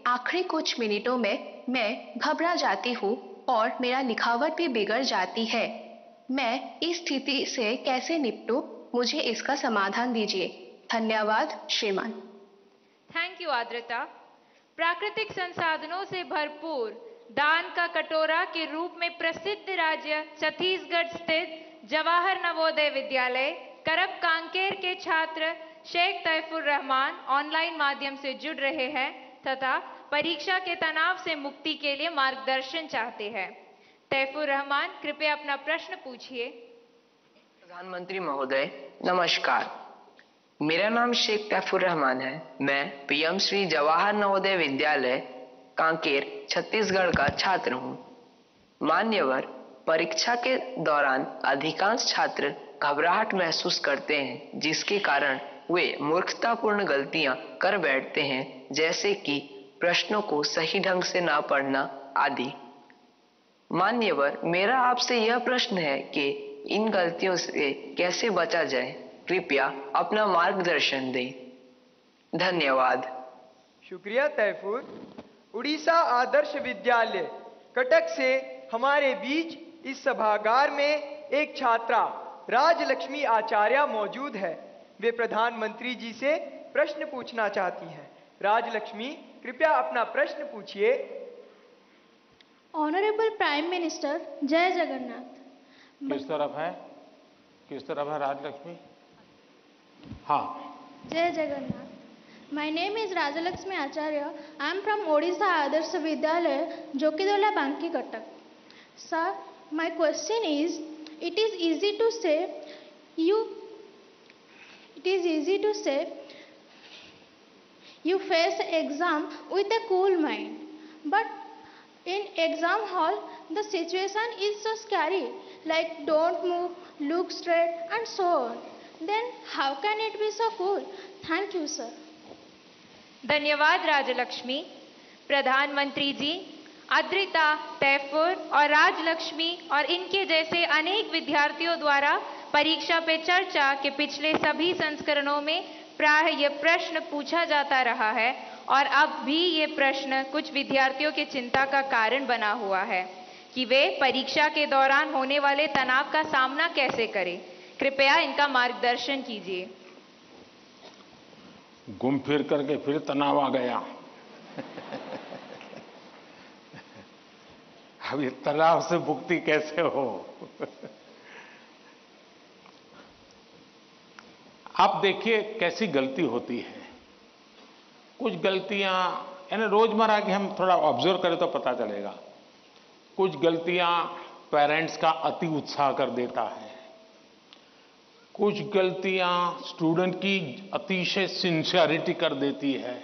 आखिरी कुछ मिनटों में मैं घबरा जाती हूँ और मेरा लिखावट भी बिगड़ जाती है। मैं इस स्थिति से कैसे निपटूं? मुझे इसका समाधान दीजिए। धन्यवाद श्रीमान। थैंक यू आद्रता। प्राकृतिक संसाधनों से भरपूर दान का कटोरा के रूप में प्रसिद्ध राज्य छत्तीसगढ़ स्थित जवाहर नवोदय विद्यालय करब कांकेर के छात्र शेख तैफुर रहमान ऑनलाइन माध्यम से जुड़ रहे हैं तथा परीक्षा के तनाव से मुक्ति के लिए मार्गदर्शन चाहते हैं। तैफुर रहमान, कृपया अपना प्रश्न पूछिए। प्रधानमंत्री महोदय नमस्कार, मेरा नाम शेख तैफुर रहमान है। मैं पीएम श्री जवाहर नवोदय विद्यालय कांकेर छत्तीसगढ़ का छात्र हूँ। मान्यवर, परीक्षा के दौरान अधिकांश छात्र घबराहट महसूस करते हैं, जिसके कारण वे मूर्खतापूर्ण गलतियां कर बैठते हैं, जैसे कि प्रश्नों को सही ढंग से ना पढ़ना आदि। मान्यवर, मेरा आपसे यह प्रश्न है कि इन गलतियों से कैसे बचा जाए? कृपया अपना मार्गदर्शन दें। धन्यवाद। शुक्रिया तैफूर। उड़ीसा आदर्श विद्यालय कटक से हमारे बीच इस सभागार में एक छात्रा राजलक्ष्मी आचार्य मौजूद है। वे प्रधानमंत्री जी से प्रश्न पूछना चाहती हैं। राजलक्ष्मी, कृपया अपना प्रश्न पूछिए। ऑनरेबल प्राइम मिनिस्टर, जय जगन्नाथ। किस तरफ है किस तरफ है राजलक्ष्मी? हाँ, जय Jagannath. My name is Rajalakshmi Acharya. I am from Odisha Adarsh Vidyalaya, Jokidola Banki, Cuttack. Sir, my question is, it is easy to say you it is easy to say you face exam with a cool mind, but in exam hall the situation is so scary, like don't move, look straight and so on. Then how can it be so cool? Thank you, sir. धन्यवाद राजलक्ष्मी। प्रधानमंत्री जी, अद्रिता, तैफुर और राजलक्ष्मी और इनके जैसे अनेक विद्यार्थियों द्वारा परीक्षा पे चर्चा के पिछले सभी संस्करणों में प्राय ये प्रश्न पूछा जाता रहा है और अब भी ये प्रश्न कुछ विद्यार्थियों के चिंता का कारण बना हुआ है कि वे परीक्षा के दौरान होने वाले तनाव का सामना कैसे करें। कृपया इनका मार्गदर्शन कीजिए। घूम फिर करके फिर तनाव आ गया। अब ये तनाव से मुक्ति कैसे हो? आप देखिए कैसी गलती होती है। कुछ गलतियां यानी रोजमर्रा की हम थोड़ा ऑब्जर्व करें तो पता चलेगा। कुछ गलतियां पेरेंट्स का अति उत्साह कर देता है, कुछ गलतियां स्टूडेंट की अतिशय सिंसियरिटी कर देती है।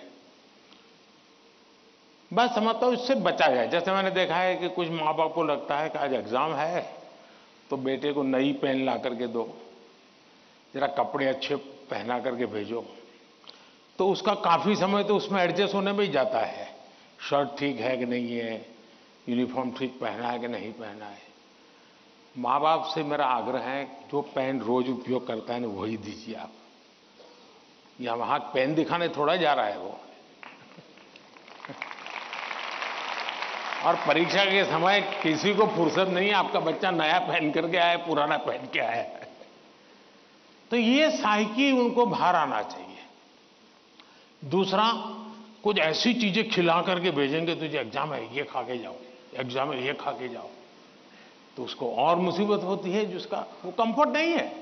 बस समझता हूं इससे बचा जाए। जैसे मैंने देखा है कि कुछ माँ बाप को लगता है कि आज एग्जाम है तो बेटे को नई पेन ला करके दो, जरा कपड़े अच्छे पहना करके भेजो, तो उसका काफी समय तो उसमें एडजस्ट होने में ही जाता है। शर्ट ठीक है कि नहीं है, यूनिफॉर्म ठीक पहना है कि नहीं पहना है। माँ बाप से मेरा आग्रह है जो पेन रोज उपयोग करता है ना वही दीजिए आप। या वहां पेन दिखाने थोड़ा जा रहा है वो। और परीक्षा के समय किसी को फुर्सत नहीं है, आपका बच्चा नया पहन करके आया, पुराना पहन के आया। तो ये साइकी उनको बाहर आना चाहिए। दूसरा, कुछ ऐसी चीजें खिला करके भेजेंगे, तुझे एग्जाम है ये खा के जाओ, एग्जाम है ये खा के जाओ, तो उसको और मुसीबत होती है जिसका वो कंफर्ट नहीं है।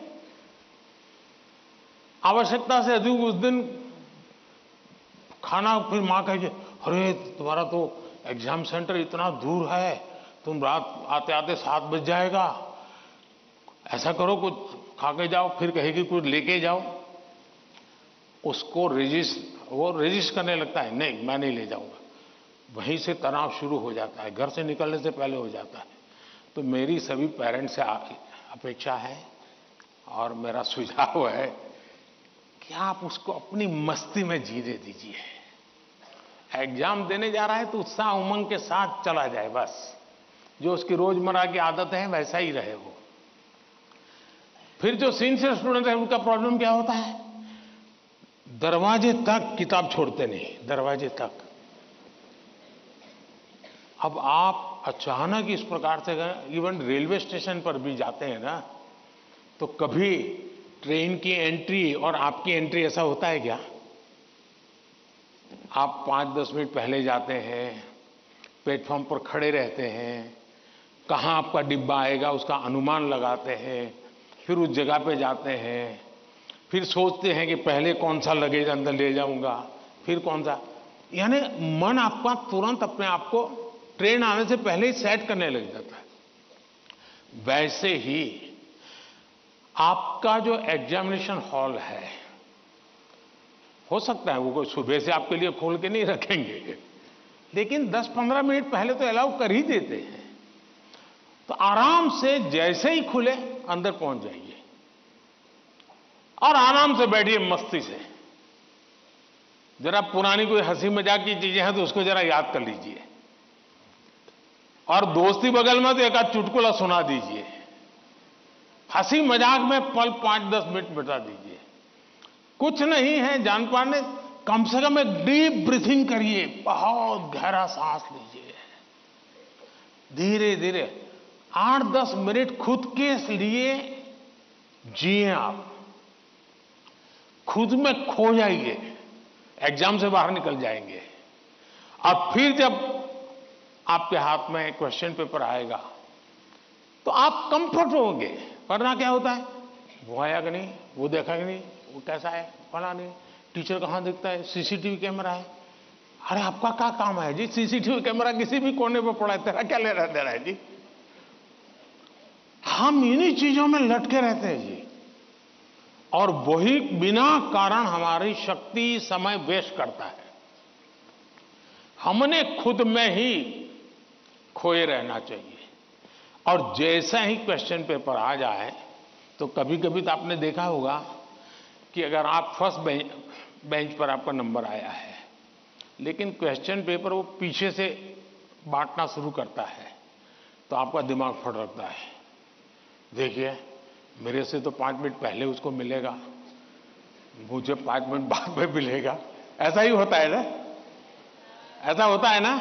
आवश्यकता से अधिक उस दिन खाना, फिर मां कहे अरे तुम्हारा तो एग्जाम सेंटर इतना दूर है, तुम रात आते आते सात बज जाएगा, ऐसा करो कुछ खा के जाओ, फिर कहेगी कुछ लेके जाओ। उसको रजिस्ट वो रजिस्ट करने लगता है, नहीं मैं नहीं ले जाऊंगा। वहीं से तनाव शुरू हो जाता है, घर से निकलने से पहले हो जाता है। तो मेरी सभी पेरेंट्स से अपेक्षा है और मेरा सुझाव है कि आप उसको अपनी मस्ती में जीने दीजिए। एग्जाम देने जा रहा है तो उत्साह उमंग के साथ चला जाए, बस जो उसकी रोजमर्रा की आदत है वैसा ही रहे वो। फिर जो सिंसियर स्टूडेंट है उनका प्रॉब्लम क्या होता है, दरवाजे तक किताब छोड़ते नहीं, दरवाजे तक। अब आप अचानक इस प्रकार से इवन रेलवे स्टेशन पर भी जाते हैं ना, तो कभी ट्रेन की एंट्री और आपकी एंट्री ऐसा होता है क्या? आप पाँच दस मिनट पहले जाते हैं, प्लेटफॉर्म पर खड़े रहते हैं, कहाँ आपका डिब्बा आएगा उसका अनुमान लगाते हैं, फिर उस जगह पे जाते हैं, फिर सोचते हैं कि पहले कौन सा लगेज अंदर ले जाऊंगा, फिर कौन सा, यानी मन आपका तुरंत अपने आप को ट्रेन आने से पहले ही सेट करने लग जाता है। वैसे ही आपका जो एग्जामिनेशन हॉल है, हो सकता है वो कोई सुबह से आपके लिए खोल के नहीं रखेंगे, लेकिन दस पंद्रह मिनट पहले तो अलाउ कर ही देते हैं। तो आराम से जैसे ही खुले अंदर पहुंच जाइए और आराम से बैठिए मस्ती से। जरा पुरानी कोई हंसी मजाक की चीजें हैं तो उसको जरा याद कर लीजिए, और दोस्ती बगल में तो एक आध चुटकुला सुना दीजिए, हंसी मजाक में पल पांच दस मिनट बिता दीजिए। कुछ नहीं है जान पाने, कम से कम एक डीप ब्रीथिंग करिए, बहुत गहरा सांस लीजिए, धीरे धीरे आठ दस मिनट खुद के लिए जिए, आप खुद में खो जाइए, एग्जाम से बाहर निकल जाएंगे। और फिर जब आपके हाथ में क्वेश्चन पेपर आएगा तो आप कंफर्ट होंगे। वरना क्या होता है, वो आया कि नहीं, वो देखा कि नहीं, वो कैसा है, फला नहीं, टीचर कहां दिखता है, सीसीटीवी कैमरा है। अरे आपका क्या काम है जी, सीसीटीवी कैमरा किसी भी कोने पर पड़ा है, तेरा क्या ले रहा दे रहा है जी। हम इन्हीं चीजों में लटके रहते हैं जी, और वही बिना कारण हमारी शक्ति समय वेस्ट करता है। हमने खुद में ही खोए रहना चाहिए। और जैसा ही क्वेश्चन पेपर आ जाए तो कभी कभी तो आपने देखा होगा कि अगर आप फर्स्ट बेंच बेंच पर आपका नंबर आया है, लेकिन क्वेश्चन पेपर वो पीछे से बांटना शुरू करता है, तो आपका दिमाग फटकता है, देखिए मेरे से तो पांच मिनट पहले उसको मिलेगा, मुझे पांच मिनट बाद में मिलेगा। ऐसा ही होता है ना, ऐसा होता है ना।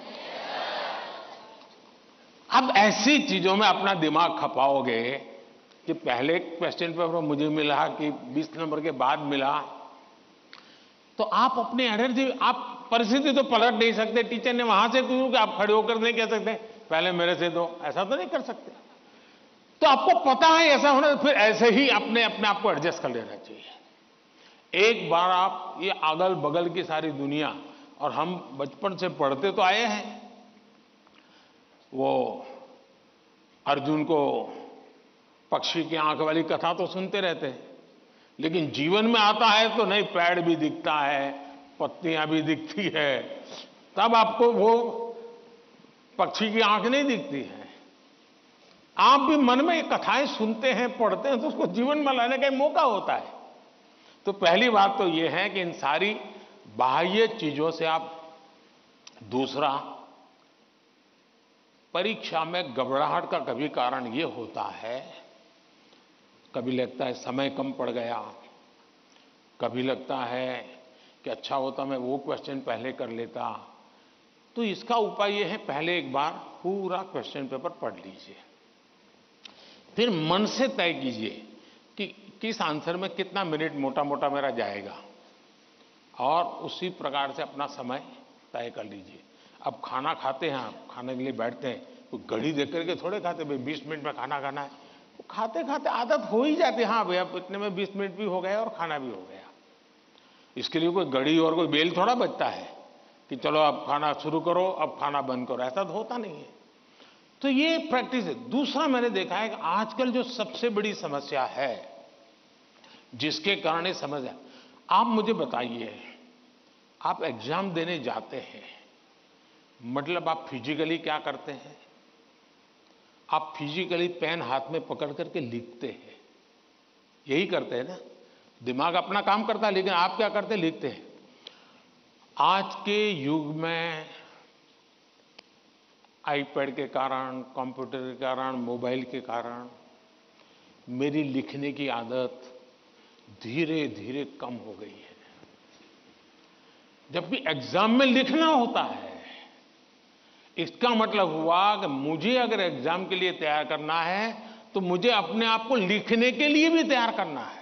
अब ऐसी चीजों में अपना दिमाग खपाओगे कि पहले क्वेश्चन पेपर मुझे मिला कि बीस नंबर के बाद मिला, तो आप अपनी एनर्जी, आप परिस्थिति तो पलट नहीं सकते। टीचर ने वहां से क्यों कि आप खड़े होकर नहीं कह सकते पहले मेरे से दो, ऐसा तो नहीं कर सकते। तो आपको पता है ऐसा होना, फिर ऐसे ही अपने अपने आप को एडजस्ट कर लेना चाहिए। एक बार आप ये अगल बगल की सारी दुनिया, और हम बचपन से पढ़ते तो आए हैं, वो अर्जुन को पक्षी की आंख वाली कथा तो सुनते रहते हैं, लेकिन जीवन में आता है तो नहीं, पेड़ भी दिखता है, पत्तियां भी दिखती है, तब आपको वो पक्षी की आंख नहीं दिखती है। आप भी मन में ये कथाएं सुनते हैं, पढ़ते हैं, तो उसको जीवन में लाने का मौका होता है। तो पहली बात तो ये है कि इन सारी बाह्य चीजों से आप, दूसरा, परीक्षा में घबराहट का कभी कारण ये होता है, कभी लगता है समय कम पड़ गया, कभी लगता है कि अच्छा होता मैं वो क्वेश्चन पहले कर लेता। तो इसका उपाय ये है, पहले एक बार पूरा क्वेश्चन पेपर पढ़ लीजिए, फिर मन से तय कीजिए कि किस आंसर में कितना मिनट मोटा मोटा मेरा जाएगा, और उसी प्रकार से अपना समय तय कर लीजिए। अब खाना खाते हैं, आप खाने के लिए बैठते हैं, तो घड़ी देख करके थोड़े खाते, भाई बीस मिनट में खाना खाना है, तो खाते खाते आदत हो ही जाती है, हाँ भैया इतने में बीस मिनट भी हो गया और खाना भी हो गया। इसके लिए कोई घड़ी और कोई बेल थोड़ा बचता है कि चलो अब खाना शुरू करो, अब खाना बंद करो, ऐसा तो होता नहीं है। तो ये प्रैक्टिस है। दूसरा मैंने देखा है कि आजकल जो सबसे बड़ी समस्या है, जिसके कारण ये समस्या, आप मुझे बताइए, आप एग्जाम देने जाते हैं, मतलब आप फिजिकली क्या करते हैं? आप फिजिकली पेन हाथ में पकड़ करके लिखते हैं, यही करते हैं ना। दिमाग अपना काम करता है, लेकिन आप क्या करते हैं? लिखते हैं। आज के युग में आईपैड के कारण, कंप्यूटर के कारण, मोबाइल के कारण मेरी लिखने की आदत धीरे धीरे कम हो गई है। जबकि एग्जाम में लिखना होता है, इसका मतलब हुआ कि मुझे अगर एग्जाम के लिए तैयार करना है तो मुझे अपने आप को लिखने के लिए भी तैयार करना है।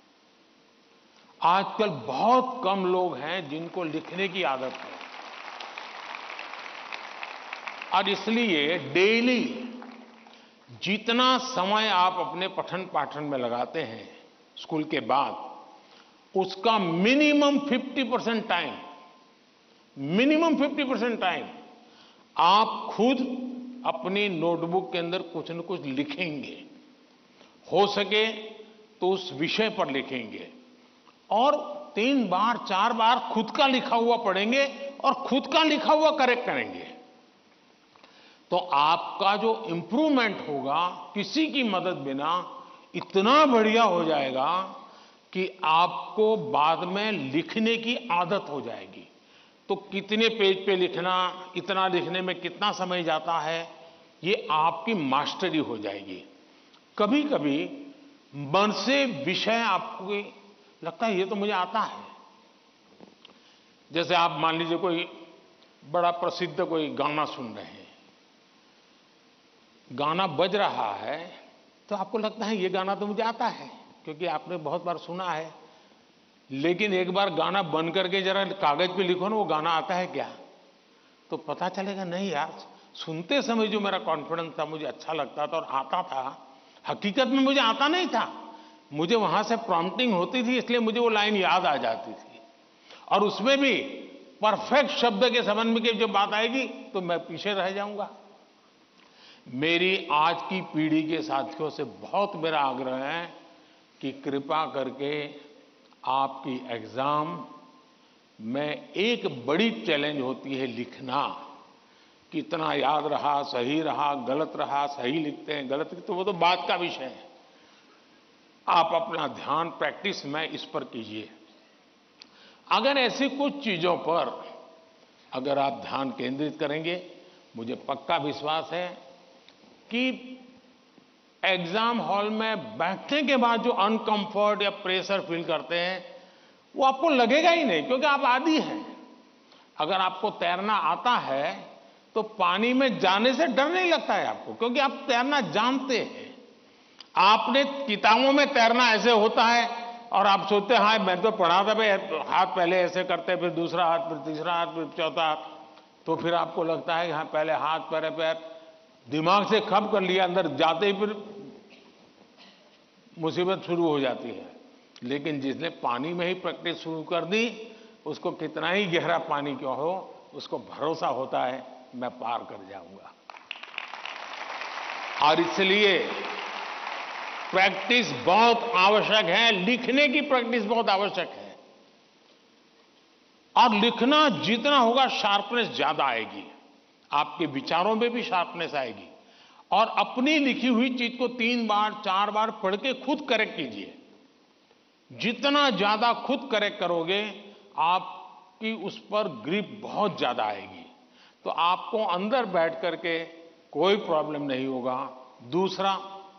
आजकल बहुत कम लोग हैं जिनको लिखने की आदत है, और इसलिए डेली जितना समय आप अपने पठन पाठन में लगाते हैं स्कूल के बाद, उसका मिनिमम पचास परसेंट टाइम मिनिमम पचास परसेंट टाइम आप खुद अपनी नोटबुक के अंदर कुछ न कुछ लिखेंगे। हो सके तो उस विषय पर लिखेंगे, और तीन बार चार बार खुद का लिखा हुआ पढ़ेंगे और खुद का लिखा हुआ करेक्ट करेंगे। तो आपका जो इंप्रूवमेंट होगा किसी की मदद बिना इतना बढ़िया हो जाएगा कि आपको बाद में लिखने की आदत हो जाएगी। तो कितने पेज पे लिखना, इतना लिखने में कितना समय जाता है, ये आपकी मास्टरी हो जाएगी। कभी कभी मन से विषय आपको लगता है ये तो मुझे आता है। जैसे आप मान लीजिए कोई बड़ा प्रसिद्ध कोई गाना सुन रहे हैं, गाना बज रहा है तो आपको लगता है ये गाना तो मुझे आता है क्योंकि आपने बहुत बार सुना है। लेकिन एक बार गाना बंद करके जरा कागज पे लिखो ना वो गाना आता है क्या, तो पता चलेगा नहीं यार, सुनते समय जो मेरा कॉन्फिडेंस था, मुझे अच्छा लगता था और आता था, हकीकत में मुझे आता नहीं था। मुझे वहां से प्रॉम्प्टिंग होती थी, इसलिए मुझे वो लाइन याद आ जाती थी, और उसमें भी परफेक्ट शब्द के संबंध में जब बात आएगी तो मैं पीछे रह जाऊंगा। मेरी आज की पीढ़ी के साथियों से बहुत मेरा आग्रह है कि कृपा करके आपकी एग्जाम में एक बड़ी चैलेंज होती है लिखना। कितना याद रहा, सही रहा, गलत रहा, सही लिखते हैं, गलत लिखते, तो वो तो बात का विषय है। आप अपना ध्यान प्रैक्टिस में इस पर कीजिए। अगर ऐसी कुछ चीजों पर अगर आप ध्यान केंद्रित करेंगे, मुझे पक्का विश्वास है कि एग्जाम हॉल में बैठने के बाद जो अनकंफर्ट या प्रेशर फील करते हैं वो आपको लगेगा ही नहीं, क्योंकि आप आदी हैं। अगर आपको तैरना आता है तो पानी में जाने से डर नहीं लगता है आपको, क्योंकि आप तैरना जानते हैं। आपने किताबों में तैरना ऐसे होता है और आप सोचते हैं हाँ मैं तो पढ़ा था भाई, हाथ पहले ऐसे करते, फिर दूसरा हाथ, फिर तीसरा हाथ, फिर चौथा हाथ, तो फिर आपको लगता है कि हाँ पहले हाथ पैर पैर दिमाग से खप कर लिया, अंदर जाते ही फिर मुसीबत शुरू हो जाती है। लेकिन जिसने पानी में ही प्रैक्टिस शुरू कर दी, उसको कितना ही गहरा पानी क्यों हो, उसको भरोसा होता है मैं पार कर जाऊंगा। और इसलिए प्रैक्टिस बहुत आवश्यक है, लिखने की प्रैक्टिस बहुत आवश्यक है। और लिखना जितना होगा शार्पनेस ज्यादा आएगी, आपके विचारों में भी शार्पनेस आएगी। और अपनी लिखी हुई चीज को तीन बार चार बार पढ़ के खुद करेक्ट कीजिए। जितना ज्यादा खुद करेक्ट करोगे, आपकी उस पर ग्रिप बहुत ज्यादा आएगी, तो आपको अंदर बैठ करके कोई प्रॉब्लम नहीं होगा। दूसरा,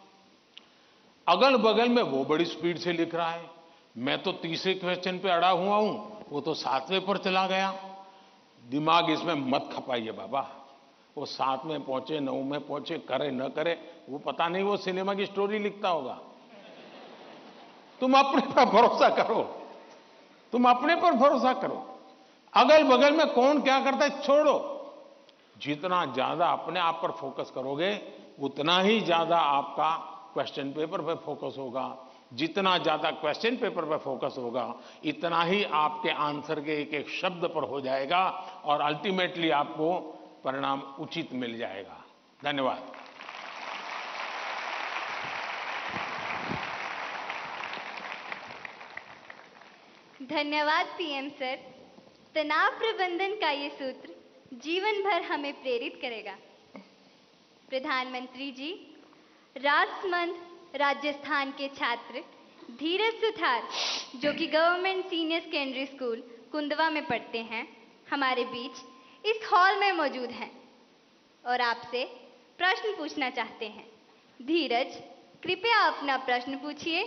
अगल बगल में वो बड़ी स्पीड से लिख रहा है, मैं तो तीसरे क्वेश्चन पे अड़ा हुआ हूं, वो तो सातवें पर चला गया। दिमाग इसमें मत खपाइए बाबा, वो सात में पहुंचे, नौ में पहुंचे, करे न करे, वो पता नहीं, वो सिनेमा की स्टोरी लिखता होगा। तुम अपने पर भरोसा करो, तुम अपने पर भरोसा करो। अगल बगल में कौन क्या करता है छोड़ो। जितना ज्यादा अपने आप पर फोकस करोगे, उतना ही ज्यादा आपका क्वेश्चन पेपर पर फोकस होगा। जितना ज्यादा क्वेश्चन पेपर पर फोकस होगा, इतना ही आपके आंसर के एक एक शब्द पर हो जाएगा, और अल्टीमेटली आपको परिणाम उचित मिल जाएगा। धन्यवाद। धन्यवाद पीएम सर। तनाव प्रबंधन का ये सूत्र जीवन भर हमें प्रेरित करेगा। प्रधानमंत्री जी, राजसमंद राजस्थान के छात्र धीरज सुथार, जो कि government senior secondary school Kundwa में पढ़ते हैं, हमारे बीच इस हॉल में मौजूद हैं और आपसे प्रश्न पूछना चाहते हैं। धीरज, कृपया अपना प्रश्न पूछिए।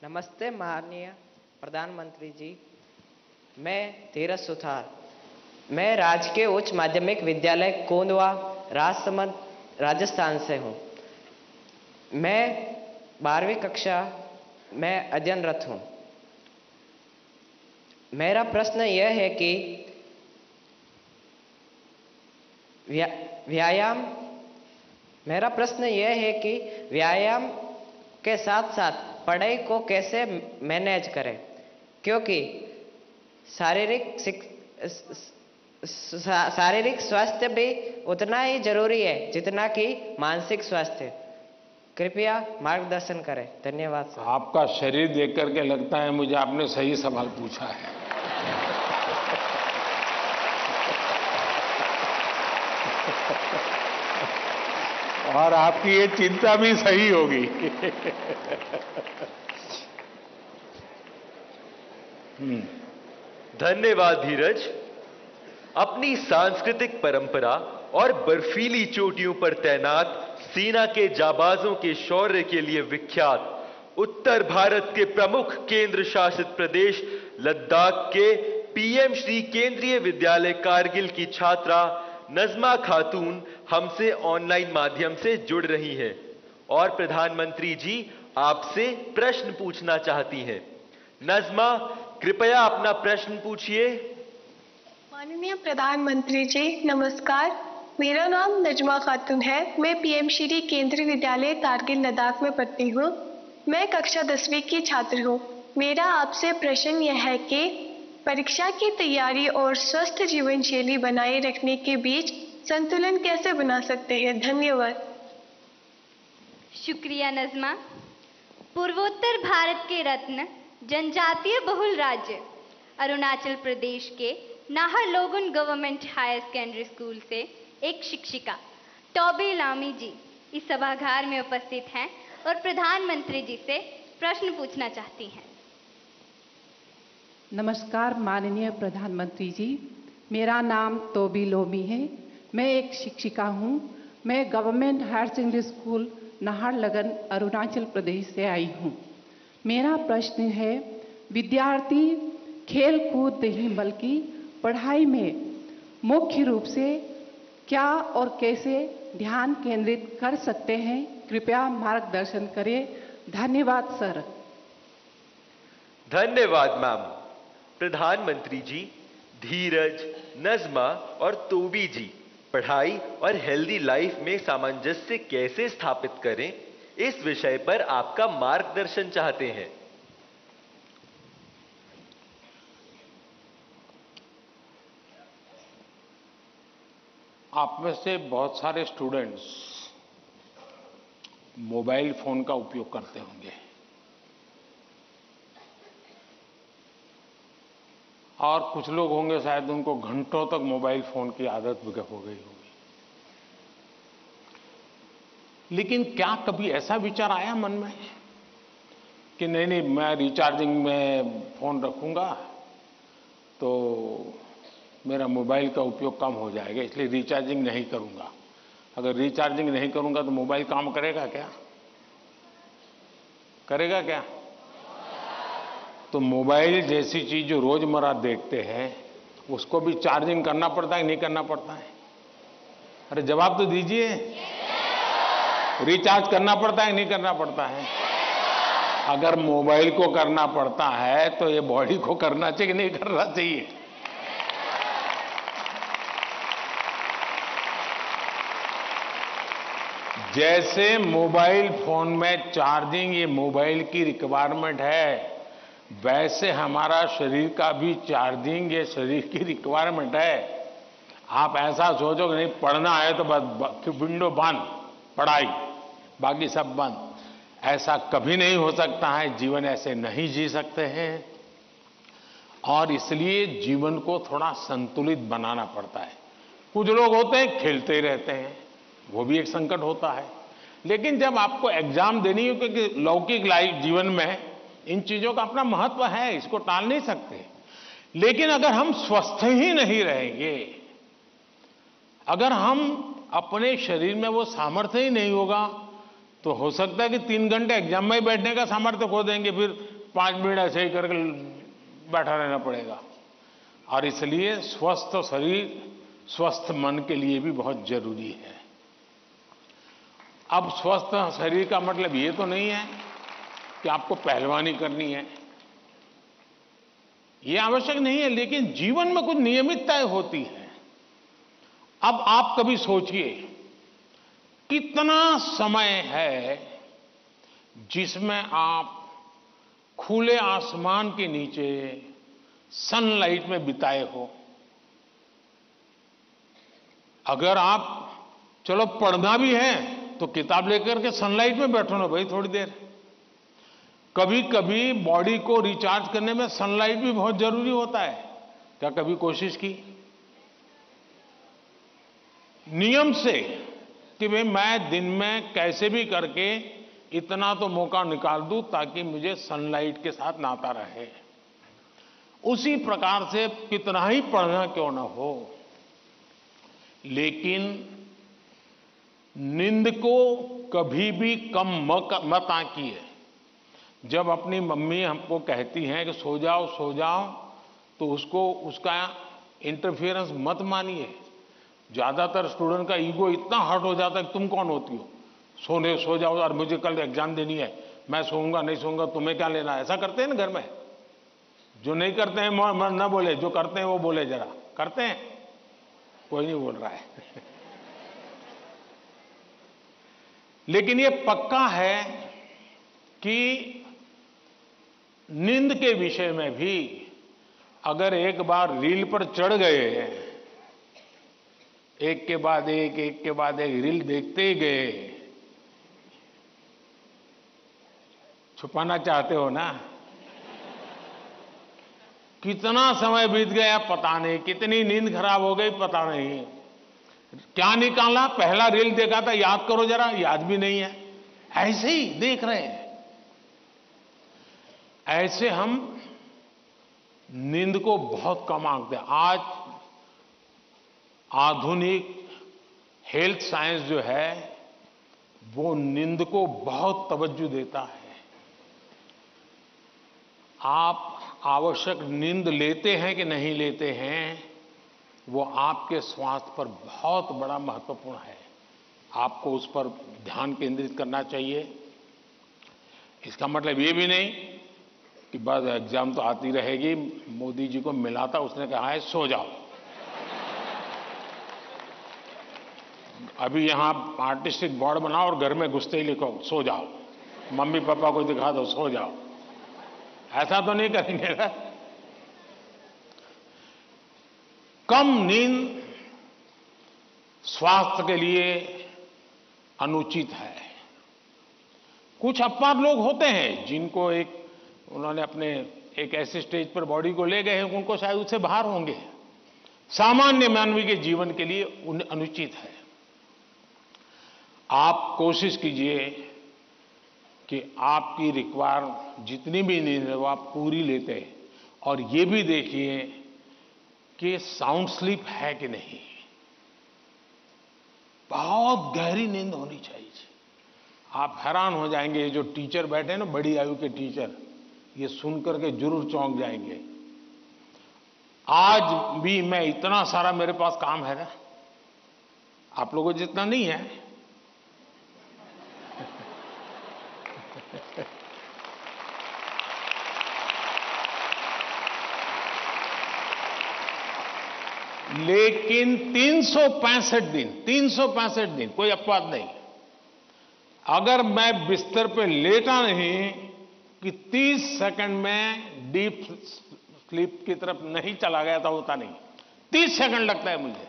नमस्ते माननीय प्रधानमंत्री जी, मैं धीरज सुथार मैं राजकीय उच्च माध्यमिक विद्यालय कोंदवा, राजसमंद, राजस्थान से हूँ। मैं बारहवीं कक्षा में अध्ययनरत हूँ। मेरा प्रश्न यह है कि व्या, व्यायाम मेरा प्रश्न यह है कि व्यायाम के साथ साथ पढ़ाई को कैसे मैनेज करें, क्योंकि शारीरिक शारीरिक स्वास्थ्य भी उतना ही जरूरी है जितना कि मानसिक स्वास्थ्य। कृपया मार्गदर्शन करें। धन्यवाद सर। आपका शरीर देख करके लगता है मुझे आपने सही सवाल पूछा है। और आपकी ये चिंता भी सही होगी। धन्यवाद धीरज। अपनी सांस्कृतिक परंपरा और बर्फीली चोटियों पर तैनात सेना के जाबाजों के शौर्य के लिए विख्यात उत्तर भारत के प्रमुख केंद्र शासित प्रदेश लद्दाख के पीएम श्री केंद्रीय विद्यालय कारगिल की छात्रा नजमा खातून हमसे ऑनलाइन माध्यम से जुड़ रही हैं और प्रधानमंत्री जी आपसे प्रश्न पूछना चाहती हैं। नजमा, कृपया अपना प्रश्न पूछिए। माननीय प्रधानमंत्री जी नमस्कार। मेरा नाम नजमा खातून है। मैं पीएम श्री केंद्रीय विद्यालय कारगिल लद्दाख में पढ़ती हूँ। मैं कक्षा दसवीं की छात्र हूँ। मेरा आपसे प्रश्न यह है कि परीक्षा की तैयारी और स्वस्थ जीवन शैली बनाए रखने के बीच संतुलन कैसे बना सकते हैं? धन्यवाद। शुक्रिया नजमा। पूर्वोत्तर भारत के रत्न जनजातीय बहुल राज्य अरुणाचल प्रदेश के Naharlagun government higher secondary school से एक शिक्षिका टॉबी लामी जी इस सभागार में उपस्थित हैं और प्रधानमंत्री जी से प्रश्न पूछना चाहती हैं। नमस्कार माननीय प्रधानमंत्री जी, मेरा नाम तोबी लोमी है। मैं एक शिक्षिका हूँ। मैं government higher secondary school Naharlagun Arunachal Pradesh से आई हूँ। मेरा प्रश्न है, विद्यार्थी खेल कूद नहीं बल्कि पढ़ाई में मुख्य रूप से क्या और कैसे ध्यान केंद्रित कर सकते हैं? कृपया मार्गदर्शन करें। धन्यवाद सर। धन्यवाद मैम। प्रधानमंत्री जी, धीरज, नजमा और तोबी जी पढ़ाई और हेल्दी लाइफ में सामंजस्य कैसे स्थापित करें, इस विषय पर आपका मार्गदर्शन चाहते हैं। आप में से बहुत सारे स्टूडेंट्स मोबाइल फोन का उपयोग करते होंगे और कुछ लोग होंगे शायद उनको घंटों तक मोबाइल फोन की आदत हो गई होगी। लेकिन क्या कभी ऐसा विचार आया मन में कि नहीं नहीं मैं रिचार्जिंग में फोन रखूंगा तो मेरा मोबाइल का उपयोग कम हो जाएगा, इसलिए रिचार्जिंग नहीं करूंगा। अगर रिचार्जिंग नहीं करूंगा तो मोबाइल काम करेगा क्या? करेगा क्या? तो मोबाइल जैसी चीज जो रोजमर्रा देखते हैं उसको भी चार्जिंग करना पड़ता है नहीं करना पड़ता है? अरे जवाब तो दीजिए। रिचार्ज करना पड़ता है नहीं करना पड़ता है? अगर मोबाइल को करना पड़ता है तो ये बॉडी को करना चाहिए कि नहीं करना चाहिए? जैसे मोबाइल फोन में चार्जिंग ये मोबाइल की रिक्वायरमेंट है, वैसे हमारा शरीर का भी चार्जिंग ये शरीर की रिक्वायरमेंट है। आप ऐसा सोचो कि नहीं पढ़ना है तो बस विंडो बंद, पढ़ाई, बाकी सब बंद, ऐसा कभी नहीं हो सकता है। जीवन ऐसे नहीं जी सकते हैं और इसलिए जीवन को थोड़ा संतुलित बनाना पड़ता है। कुछ लोग होते हैं खेलते ही रहते हैं, वो भी एक संकट होता है। लेकिन जब आपको एग्जाम देनी हो, क्योंकि लौकिक लाइफ जीवन में इन चीजों का अपना महत्व है, इसको टाल नहीं सकते। लेकिन अगर हम स्वस्थ ही नहीं रहेंगे, अगर हम अपने शरीर में वो सामर्थ्य ही नहीं होगा, तो हो सकता है कि तीन घंटे एग्जाम में बैठने का सामर्थ्य खो देंगे, फिर पांच मिनट ऐसे ही करके बैठा रहना पड़ेगा। और इसलिए स्वस्थ शरीर स्वस्थ मन के लिए भी बहुत जरूरी है। अब स्वस्थ शरीर का मतलब ये तो नहीं है कि आपको पहलवानी करनी है, ये आवश्यक नहीं है, लेकिन जीवन में कुछ नियमितताएं होती है। अब आप कभी सोचिए कितना समय है जिसमें आप खुले आसमान के नीचे सनलाइट में बिताए हो। अगर आप चलो पढ़ना भी है तो किताब लेकर के सनलाइट में बैठो ना भाई थोड़ी देर। कभी कभी बॉडी को रिचार्ज करने में सनलाइट भी बहुत जरूरी होता है। क्या कभी कोशिश की नियम से कि भाई मैं दिन में कैसे भी करके इतना तो मौका निकाल दूं ताकि मुझे सनलाइट के साथ नाता रहे। उसी प्रकार से कितना ही पढ़ना क्यों ना हो, लेकिन नींद को कभी भी कम मत आंकिए। जब अपनी मम्मी हमको कहती हैं कि सो जाओ सो जाओ तो उसको उसका इंटरफेरेंस मत मानिए। ज्यादातर स्टूडेंट का ईगो इतना हर्ट हो जाता है कि तुम कौन होती हो, सोने सो जाओ और मुझे कल एग्जाम देनी है, मैं सोऊंगा नहीं सोऊंगा तुम्हें क्या लेना। ऐसा करते हैं ना घर में। जो नहीं करते हैं मन न बोले, जो करते हैं वो बोले। जरा करते हैं, कोई नहीं बोल रहा है। लेकिन ये पक्का है कि नींद के विषय में भी अगर एक बार रील पर चढ़ गए, एक के बाद एक एक के बाद एक रील देखते ही गए, छुपाना चाहते हो ना। कितना समय बीत गया पता नहीं, कितनी नींद खराब हो गई पता नहीं। क्या निकाला, पहला रील देखा था याद करो जरा, याद भी नहीं है, ऐसे ही देख रहे हैं। ऐसे हम नींद को बहुत कम आंकते हैं। आज आधुनिक हेल्थ साइंस जो है वो नींद को बहुत तवज्जो देता है। आप आवश्यक नींद लेते हैं कि नहीं लेते हैं, वो आपके स्वास्थ्य पर बहुत बड़ा महत्वपूर्ण है। आपको उस पर ध्यान केंद्रित करना चाहिए। इसका मतलब ये भी नहीं कि बस एग्जाम तो आती रहेगी। मोदी जी को मिला था, उसने कहा है सो जाओ। अभी यहां आर्टिस्टिक बोर्ड बनाओ और घर में घुसते ही लिखो सो जाओ, मम्मी पापा को दिखा दो सो जाओ। ऐसा तो नहीं करेंगे ना। कम नींद स्वास्थ्य के लिए अनुचित है। कुछ अपवाद लोग होते हैं जिनको एक उन्होंने अपने एक ऐसे स्टेज पर बॉडी को ले गए हैं, उनको शायद उससे बाहर होंगे। सामान्य मानवीय के जीवन के लिए अनुचित है। आप कोशिश कीजिए कि आपकी रिक्वायर जितनी भी नींद है वो आप पूरी लेते हैं, और ये भी देखिए कि साउंड स्लीप है कि नहीं। बहुत गहरी नींद होनी चाहिए। आप हैरान हो जाएंगे, ये जो टीचर बैठे हैं ना, बड़ी आयु के टीचर, ये सुनकर के जरूर चौंक जाएंगे। आज भी मैं इतना सारा मेरे पास काम है ना, आप लोगों जितना नहीं है। लेकिन तीन सौ पैंसठ दिन तीन सौ पैंसठ दिन कोई अपवाद नहीं। अगर मैं बिस्तर पे लेटा नहीं कि तीस सेकंड में डीप स्लीप की तरफ नहीं चला गया था, होता नहीं। तीस सेकंड लगता है मुझे।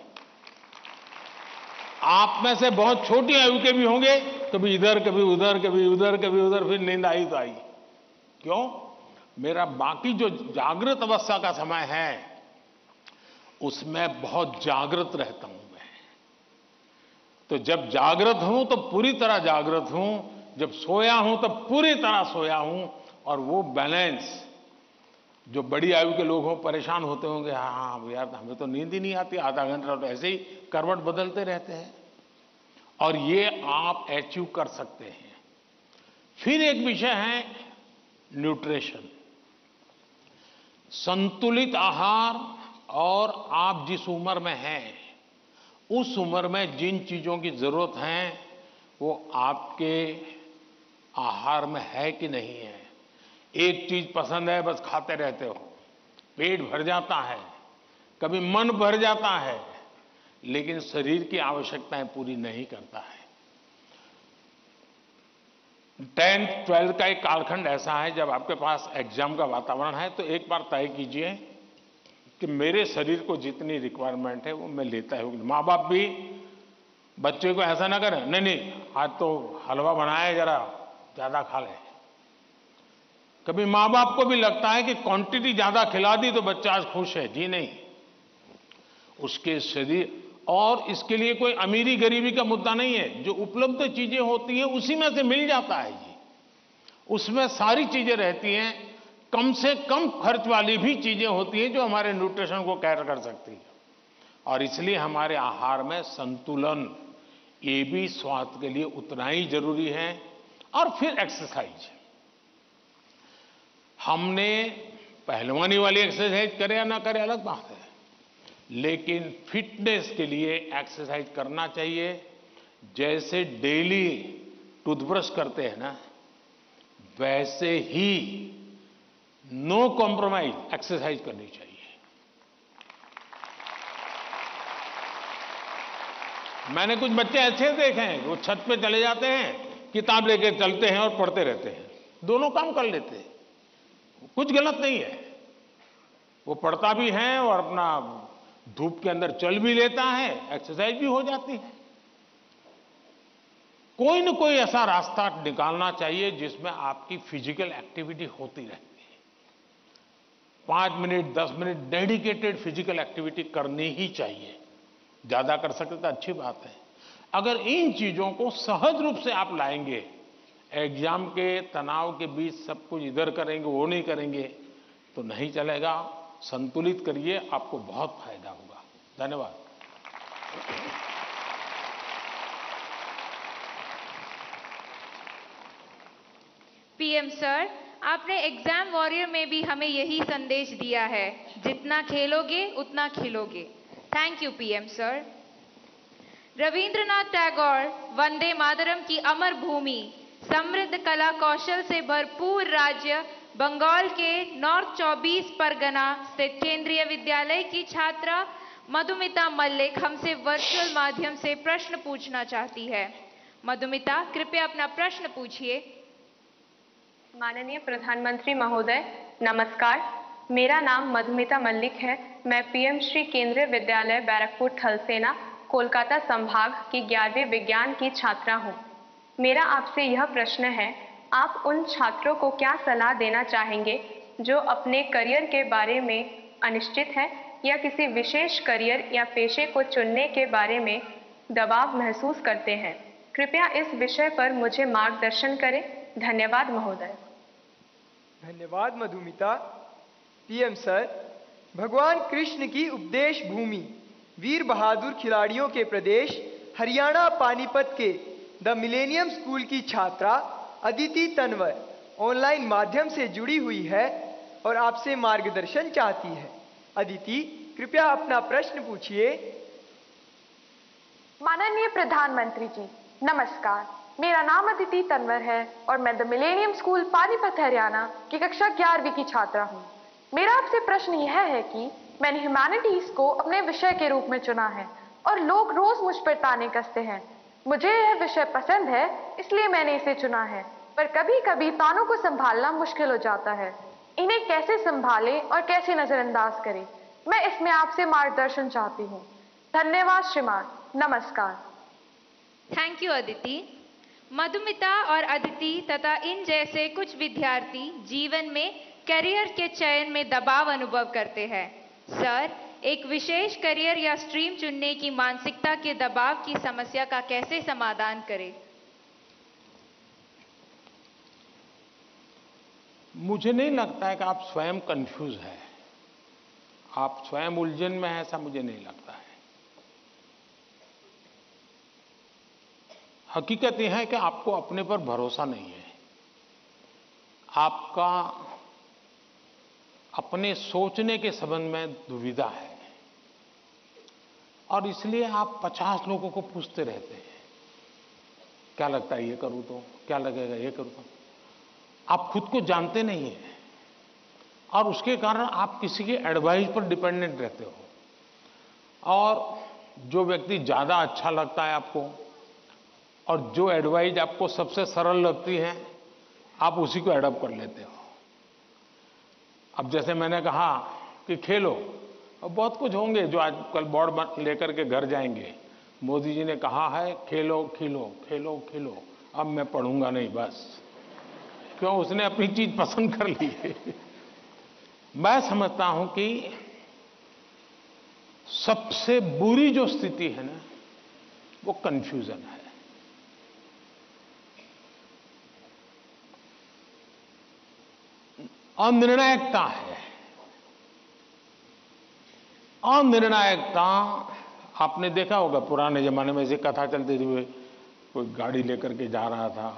आप में से बहुत छोटी आयु के भी होंगे, कभी इधर कभी उधर कभी उधर कभी उधर, फिर नींद आई तो आई। क्यों? मेरा बाकी जो जागृत अवस्था का समय है उसमें बहुत जागृत रहता हूं मैं। तो जब जागृत हूं तो पूरी तरह जागृत हूं, जब सोया हूं तो पूरी तरह सोया हूं। और वो बैलेंस, जो बड़ी आयु के लोग हों परेशान होते होंगे, हाँ हाँ यार हमें तो नींद ही नहीं आती, आधा घंटा तो ऐसे ही करवट बदलते रहते हैं। और ये आप अचीव कर सकते हैं। फिर एक विषय है न्यूट्रिशन। संतुलित आहार और आप जिस उम्र में हैं, उस उम्र में जिन चीजों की जरूरत है वो आपके आहार में है कि नहीं है। एक चीज पसंद है, बस खाते रहते हो, पेट भर जाता है, कभी मन भर जाता है, लेकिन शरीर की आवश्यकताएं पूरी नहीं करता है। टेंथ ट्वेल्थ का एक कालखंड ऐसा है जब आपके पास एग्जाम का वातावरण है, तो एक बार तय कीजिए कि मेरे शरीर को जितनी रिक्वायरमेंट है वो मैं लेता हूं। माँ बाप भी बच्चे को ऐसा ना करें, नहीं नहीं आज तो हलवा बनाया है, जरा ज्यादा खा ले। कभी माँ बाप को भी लगता है कि क्वांटिटी ज्यादा खिला दी तो बच्चा आज खुश है। जी नहीं, उसके शरीर, और इसके लिए कोई अमीरी गरीबी का मुद्दा नहीं है। जो उपलब्ध चीजें होती हैं उसी में से मिल जाता है जी, उसमें सारी चीजें रहती हैं। कम से कम खर्च वाली भी चीजें होती हैं जो हमारे न्यूट्रिशन को कैर कर सकती है। और इसलिए हमारे आहार में संतुलन, ये भी स्वास्थ्य के लिए उतना ही जरूरी है। और फिर एक्सरसाइज, हमने पहलवानी वाली एक्सरसाइज करे या ना करे अलग बात है, लेकिन फिटनेस के लिए एक्सरसाइज करना चाहिए। जैसे डेली टूथब्रश करते हैं ना, वैसे ही नो कॉम्प्रोमाइज एक्सरसाइज करनी चाहिए। मैंने कुछ बच्चे ऐसे देखे हैं, वो छत पे चले जाते हैं, किताब लेके चलते हैं और पढ़ते रहते हैं, दोनों काम कर लेते हैं। कुछ गलत नहीं है, वो पढ़ता भी है और अपना धूप के अंदर चल भी लेता है, एक्सरसाइज भी हो जाती है। कोई न कोई ऐसा रास्ता निकालना चाहिए जिसमें आपकी फिजिकल एक्टिविटी होती रहती है। पांच मिनट दस मिनट डेडिकेटेड फिजिकल एक्टिविटी करनी ही चाहिए। ज्यादा कर सकते तो अच्छी बात है। अगर इन चीजों को सहज रूप से आप लाएंगे, एग्जाम के तनाव के बीच सब कुछ इधर करेंगे वो नहीं करेंगे तो नहीं चलेगा। संतुलित करिए, आपको बहुत फायदा होगा। धन्यवाद। पीएम सर, आपने एग्जाम वॉरियर में भी हमें यही संदेश दिया है, जितना खेलोगे उतना खिलोगे। Thank you PM sir. Rabindranath Tagore Vande Mataram की अमर भूमि, समृद्ध कला कौशल से भरपूर राज्य बंगाल के नॉर्थ चौबीस परगना स्थित केंद्रीय विद्यालय की छात्रा मधुमिता मल्लिक हमसे वर्चुअल माध्यम से प्रश्न पूछना चाहती है। मधुमिता, कृपया अपना प्रश्न पूछिए। माननीय प्रधानमंत्री महोदय, नमस्कार। मेरा नाम मधुमिता मल्लिक है। मैं पीएम श्री केंद्रीय विद्यालय बैरकपुर थलसेना कोलकाता संभाग की ग्यारहवीं विज्ञान की छात्रा हूँ। मेरा आपसे यह प्रश्न है, आप उन छात्रों को क्या सलाह देना चाहेंगे जो अपने करियर के बारे में अनिश्चित हैं या किसी विशेष करियर या पेशे को चुनने के बारे में दबाव महसूस करते हैं? कृपया इस विषय पर मुझे मार्गदर्शन करें। धन्यवाद महोदय। धन्यवाद मधुमिता। पीएम सर, भगवान कृष्ण की उपदेश भूमि, वीर बहादुर खिलाड़ियों के प्रदेश हरियाणा पानीपत के द मिलेनियम स्कूल की छात्रा अदिति तनवर ऑनलाइन माध्यम से जुड़ी हुई है और आपसे मार्गदर्शन चाहती है। अदिति, कृपया अपना प्रश्न पूछिए। माननीय प्रधानमंत्री जी, नमस्कार। मेरा नाम अदिति तनवर है और मैं the millennium school Panipat Haryana की कक्षा ग्यारहवीं की छात्रा हूँ। मेरा आपसे प्रश्न यह है कि मैंने ह्यूमैनिटीज को अपने विषय के रूप में चुना है और लोग रोज मुझ पर ताने कसते हैं। मुझे यह विषय पसंद है इसलिए मैंने इसे चुना है, पर कभी कभी तानों को संभालना मुश्किल हो जाता है। इन्हें कैसे संभालें और कैसे नजरअंदाज करें, मैं इसमें आपसे मार्गदर्शन चाहती हूँ। धन्यवाद श्रीमान, नमस्कार। Thank you Aditi. मधुमिता और अदिति तथा इन जैसे कुछ विद्यार्थी जीवन में करियर के चयन में दबाव अनुभव करते हैं। सर, एक विशेष करियर या स्ट्रीम चुनने की मानसिकता के दबाव की समस्या का कैसे समाधान करें? मुझे नहीं लगता है कि आप स्वयं कंफ्यूज हैं, आप स्वयं उलझन में हैं, ऐसा मुझे नहीं लगता है। हकीकत यह है कि आपको अपने पर भरोसा नहीं है, आपका अपने सोचने के संबंध में दुविधा है। और इसलिए आप पचास लोगों को पूछते रहते हैं, क्या लगता है ये करूं तो, क्या लगेगा ये करूं तो। आप खुद को जानते नहीं हैं और उसके कारण आप किसी के एडवाइस पर डिपेंडेंट रहते हो। और जो व्यक्ति ज्यादा अच्छा लगता है आपको और जो एडवाइस आपको सबसे सरल लगती है, आप उसी को एडॉप्ट कर लेते हो। अब जैसे मैंने कहा कि खेलो, और बहुत कुछ होंगे जो आज कल बोर्ड लेकर के घर जाएंगे। मोदी जी ने कहा है खेलो खिलो, खेलो खिलो, अब मैं पढ़ूंगा नहीं बस, क्यों? उसने अपनी चीज पसंद कर ली है। मैं समझता हूं कि सबसे बुरी जो स्थिति है ना, वो कंफ्यूजन है। अनिर्णायकता है। अनिर्णायकता आपने देखा होगा, पुराने जमाने में ऐसी कथा चलती थी, कोई गाड़ी लेकर के जा रहा था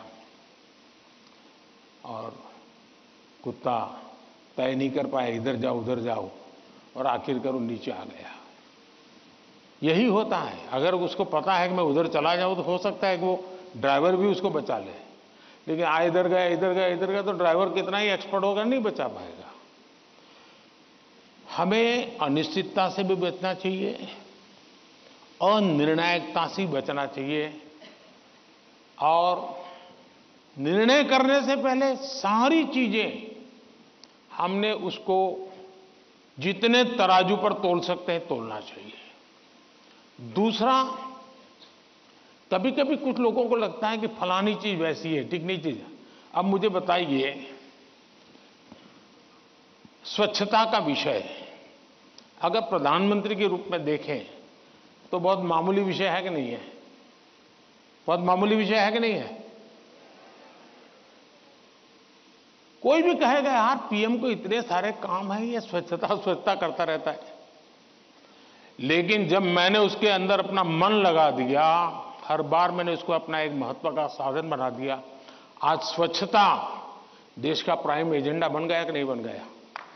और कुत्ता तय नहीं कर पाया, इधर जाओ उधर जाओ, और आखिरकार वो नीचे आ गया। यही होता है, अगर उसको पता है कि मैं उधर चला जाऊं तो हो सकता है कि वो ड्राइवर भी उसको बचा ले, लेकिन आ इधर गया इधर गया इधर गया तो ड्राइवर कितना ही एक्सपर्ट होगा, नहीं बचा पाएगा। हमें अनिश्चितता से भी बचना चाहिए, अनिर्णायकता से बचना चाहिए, और निर्णय करने से पहले सारी चीजें हमने उसको जितने तराजू पर तोल सकते हैं तोलना चाहिए। दूसरा, कभी कभी कुछ लोगों को लगता है कि फलानी चीज वैसी है, ठीक नहीं चीज। अब मुझे बताइए, स्वच्छता का विषय अगर प्रधानमंत्री के रूप में देखें तो बहुत मामूली विषय है कि नहीं है? बहुत मामूली विषय है कि नहीं है? कोई भी कहेगा यार पीएम को इतने सारे काम है, ये स्वच्छता स्वच्छता करता रहता है। लेकिन जब मैंने उसके अंदर अपना मन लगा दिया, हर बार मैंने उसको अपना एक महत्व का साधन बना दिया, आज स्वच्छता देश का प्राइम एजेंडा बन गया कि नहीं बन गया?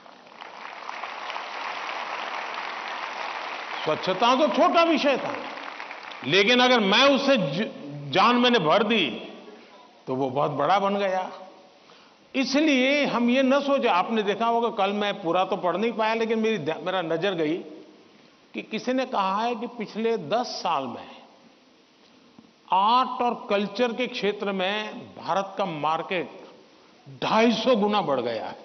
स्वच्छता तो छोटा विषय था, लेकिन अगर मैं उससे जान मैंने भर दी तो वो बहुत बड़ा बन गया। इसलिए हम ये न सोचे, आपने देखा होगा, कल मैं पूरा तो पढ़ नहीं पाया लेकिन मेरी मेरा नजर गई कि किसी ने कहा है कि पिछले दस साल में आर्ट और कल्चर के क्षेत्र में भारत का मार्केट ढाई सौ गुना बढ़ गया है।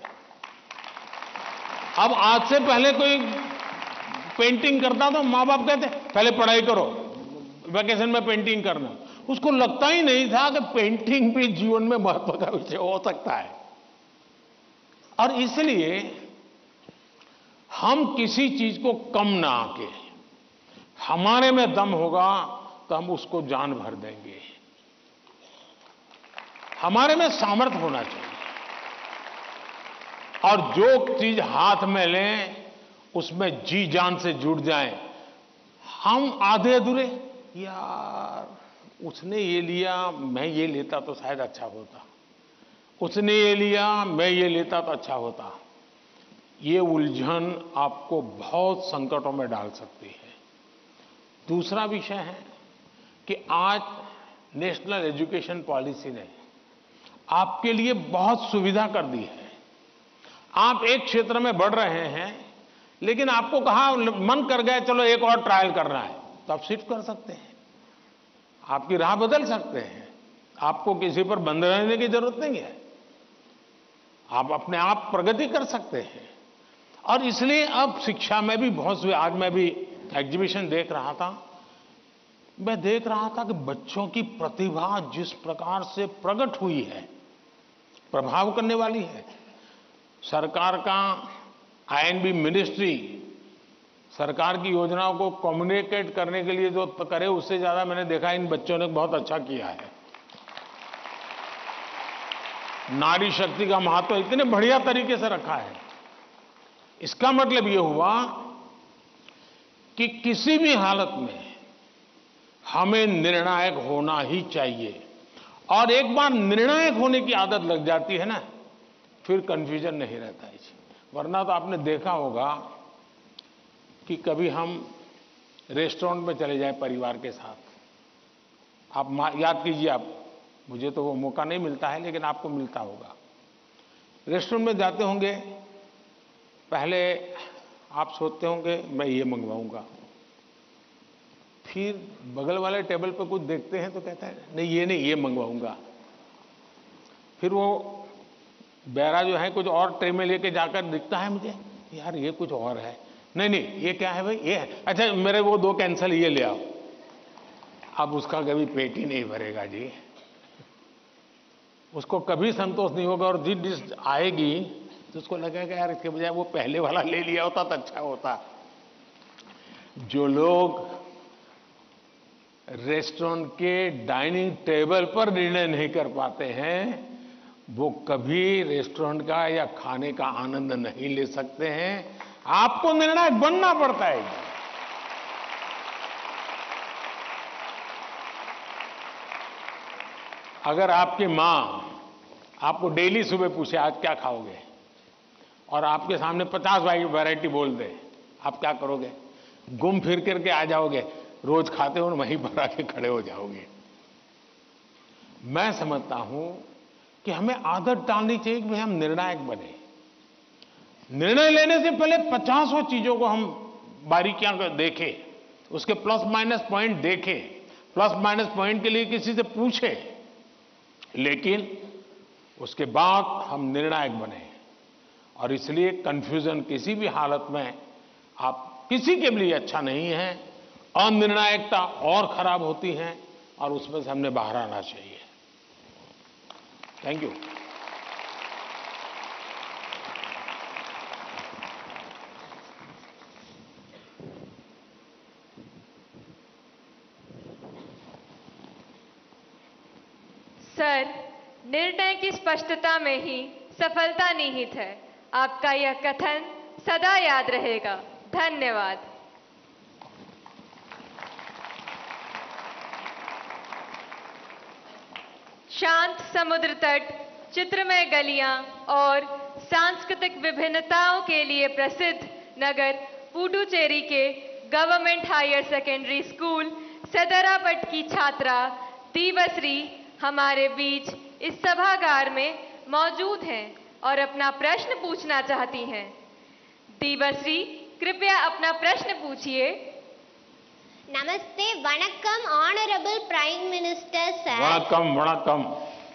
अब आज से पहले कोई पेंटिंग करता तो माँ बाप कहते पहले पढ़ाई करो, वैकेशन में पेंटिंग करना। उसको लगता ही नहीं था कि पेंटिंग भी जीवन में महत्व का विषय हो सकता है। और इसलिए हम किसी चीज को कम ना आके, हमारे में दम होगा तो हम उसको जान भर देंगे। हमारे में सामर्थ्य होना चाहिए, और जो चीज हाथ में लें उसमें जी जान से जुड़ जाएं। हम आधे अधूरे, यार उसने ये लिया मैं ये लेता तो शायद अच्छा होता, उसने ये लिया मैं ये लेता तो अच्छा होता, ये उलझन आपको बहुत संकटों में डाल सकती है। दूसरा विषय है कि आज नेशनल एजुकेशन पॉलिसी ने आपके लिए बहुत सुविधा कर दी है। आप एक क्षेत्र में बढ़ रहे हैं, लेकिन आपको कहा मन कर गया चलो एक और ट्रायल करना है, तो आप शिफ्ट कर सकते हैं, आपकी राह बदल सकते हैं। आपको किसी पर बंद रहने की जरूरत नहीं है, आप अपने आप प्रगति कर सकते हैं। और इसलिए अब शिक्षा में भी बहुत, आज मैं भी एग्जीबिशन देख रहा था, मैं देख रहा था कि बच्चों की प्रतिभा जिस प्रकार से प्रकट हुई है, प्रभाव करने वाली है। सरकार का आईएनबी मिनिस्ट्री सरकार की योजनाओं को कम्युनिकेट करने के लिए जो करे, उससे ज्यादा मैंने देखा इन बच्चों ने बहुत अच्छा किया है। नारी शक्ति का महत्व इतने बढ़िया तरीके से रखा है। इसका मतलब यह हुआ कि किसी भी हालत में हमें निर्णायक होना ही चाहिए, और एक बार निर्णायक होने की आदत लग जाती है ना, फिर कंफ्यूजन नहीं रहता है। वरना तो आपने देखा होगा कि कभी हम रेस्टोरेंट में चले जाएं परिवार के साथ। आप याद कीजिए, आप, मुझे तो वो मौका नहीं मिलता है, लेकिन आपको मिलता होगा। रेस्टोरेंट में जाते होंगे, पहले आप सोचते होंगे मैं ये मंगवाऊंगा, फिर बगल वाले टेबल पे कुछ देखते हैं तो कहता है नहीं ये नहीं, ये मंगवाऊंगा। फिर वो बैरा जो है कुछ और ट्रे में लेके जाकर दिखता है मुझे, यार ये कुछ और है, नहीं नहीं ये क्या है भाई, ये है, अच्छा मेरे वो दो कैंसल, ये ले आओ। अब उसका कभी पेट ही नहीं भरेगा जी, उसको कभी संतोष नहीं होगा, और जिस डिश आएगी तो उसको लगेगा यार इसके बजाय वो पहले वाला ले लिया होता तो अच्छा होता। जो लोग रेस्टोरेंट के डाइनिंग टेबल पर निर्णय नहीं कर पाते हैं, वो कभी रेस्टोरेंट का या खाने का आनंद नहीं ले सकते हैं। आपको निर्णायक बनना पड़ता है। अगर आपकी मां आपको डेली सुबह पूछे आज क्या खाओगे, और आपके सामने पचास वैरायटी बोल दे, आप क्या करोगे? घूम फिर करके आ जाओगे, रोज खाते हो वहीं पर आके खड़े हो जाओगे। मैं समझता हूं कि हमें आदत डालनी चाहिए कि भाई हम निर्णायक बने। निर्णय लेने से पहले पचासों चीजों को हम बारीकियां देखें, उसके प्लस माइनस पॉइंट देखें, प्लस माइनस पॉइंट के लिए किसी से पूछें, लेकिन उसके बाद हम निर्णायक बने। और इसलिए कंफ्यूजन किसी भी हालत में आप किसी के लिए अच्छा नहीं है। अनिर्णायकता और खराब होती है, और उसमें से हमने बाहर आना चाहिए। Thank you. सर, निर्णय की स्पष्टता में ही सफलता निहित है। आपका यह कथन सदा याद रहेगा। धन्यवाद। शांत समुद्र तट, चित्रमय गलियां और सांस्कृतिक विभिन्नताओं के लिए प्रसिद्ध नगर पुडुचेरी के government higher secondary school Sadarapat की छात्रा दीवश्री हमारे बीच इस सभागार में मौजूद हैं और अपना प्रश्न पूछना चाहती हैं। दीवश्री, कृपया अपना प्रश्न पूछिए। नमस्ते, वणक्कम ऑनरेबल प्राइम मिनिस्टर सर। वणक्कम वणक्कम।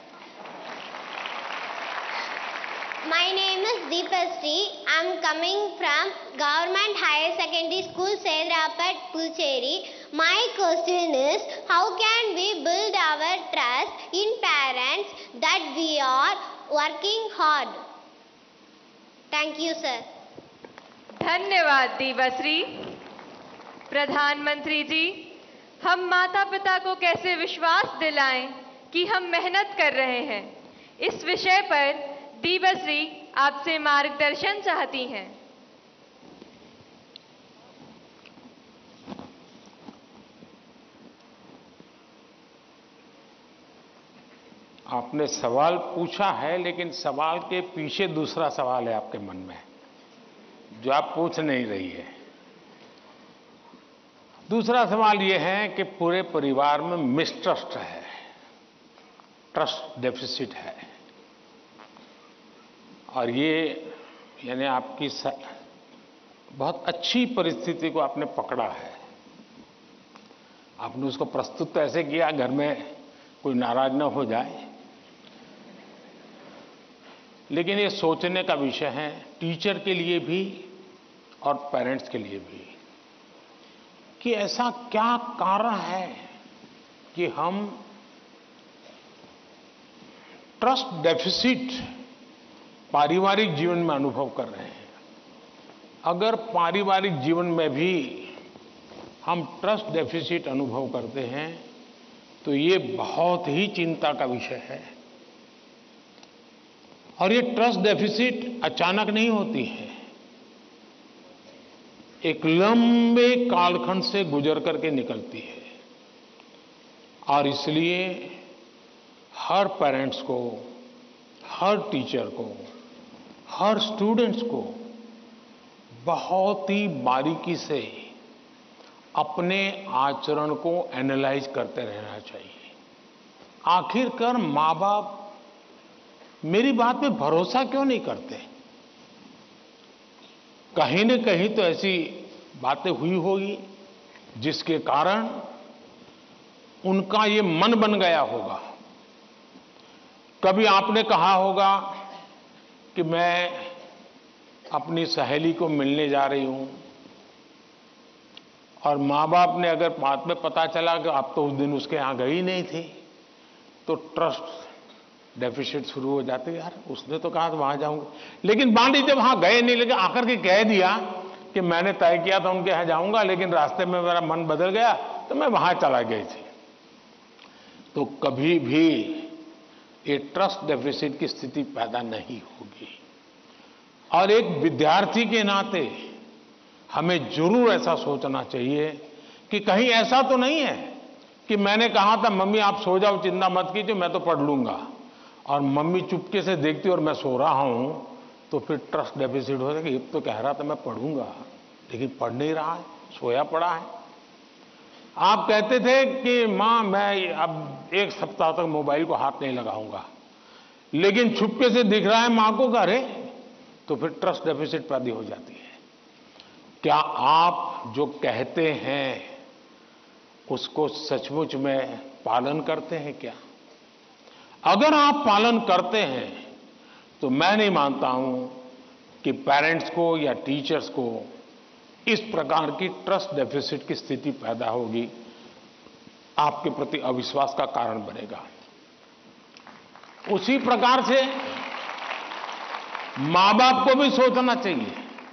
My name is Deepasri. I am coming from Government Higher Secondary School, Sedrapat, Puducherry. My question is, how can we build our trust in parents that we are working hard? Thank you, sir. धन्यवाद दीवश्री। प्रधानमंत्री जी, हम माता पिता को कैसे विश्वास दिलाएं कि हम मेहनत कर रहे हैं, इस विषय पर दीवश्री आपसे मार्गदर्शन चाहती हैं। आपने सवाल पूछा है, लेकिन सवाल के पीछे दूसरा सवाल है आपके मन में, जो आप पूछ नहीं रही है। दूसरा सवाल यह है कि पूरे परिवार में मिसट्रस्ट है, ट्रस्ट डेफिसिट है, और ये यानी आपकी स... बहुत अच्छी परिस्थिति को आपने पकड़ा है। आपने उसको प्रस्तुत तो ऐसे किया घर में कोई नाराज ना हो जाए, लेकिन ये सोचने का विषय है टीचर के लिए भी और पेरेंट्स के लिए भी, कि ऐसा क्या कारण है कि हम ट्रस्ट डेफिसिट पारिवारिक जीवन में अनुभव कर रहे हैं। अगर पारिवारिक जीवन में भी हम ट्रस्ट डेफिसिट अनुभव करते हैं तो ये बहुत ही चिंता का विषय है। और ये ट्रस्ट डेफिसिट अचानक नहीं होती है, एक लंबे कालखंड से गुजर करके निकलती है। और इसलिए हर पेरेंट्स को, हर टीचर को, हर स्टूडेंट्स को बहुत ही बारीकी से अपने आचरण को एनालाइज करते रहना चाहिए। आखिरकार माँ बाप मेरी बात पे भरोसा क्यों नहीं करते? कहीं न कहीं तो ऐसी बातें हुई होगी जिसके कारण उनका ये मन बन गया होगा। कभी आपने कहा होगा कि मैं अपनी सहेली को मिलने जा रही हूं, और माँ बाप ने अगर बाद में पता चला कि आप तो उस दिन उसके यहां गई नहीं थी, तो ट्रस्ट डेफिसिट शुरू हो जाते। यार उसने तो कहा था वहां जाऊंगा, लेकिन मान लीजिए वहां गए नहीं, लेकिन आकर के कह दिया कि मैंने तय किया था उनके यहां जाऊंगा, लेकिन रास्ते में मेरा मन बदल गया तो मैं वहां चला गई थी। तो कभी भी ये ट्रस्ट डेफिसिट की स्थिति पैदा नहीं होगी। और एक विद्यार्थी के नाते हमें जरूर ऐसा सोचना चाहिए कि कहीं ऐसा तो नहीं है कि मैंने कहा था मम्मी आप सो जाओ, चिंता मत कीजिए, मैं तो पढ़ लूंगा, और मम्मी चुपके से देखती और मैं सो रहा हूं, तो फिर ट्रस्ट डेफिसिट हो जाएगा। ये तो कह रहा था मैं पढ़ूंगा, लेकिन पढ़ नहीं रहा है, सोया पड़ा है। आप कहते थे कि मां मैं अब एक सप्ताह तक मोबाइल को हाथ नहीं लगाऊंगा, लेकिन छुपके से दिख रहा है मां को, अरे तो फिर ट्रस्ट डेफिसिट पैदा हो जाती है। क्या आप जो कहते हैं उसको सचमुच में पालन करते हैं क्या? अगर आप पालन करते हैं तो मैं नहीं मानता हूं कि पेरेंट्स को या टीचर्स को इस प्रकार की ट्रस्ट डेफिसिट की स्थिति पैदा होगी, आपके प्रति अविश्वास का कारण बनेगा। उसी प्रकार से मां बाप को भी सोचना चाहिए।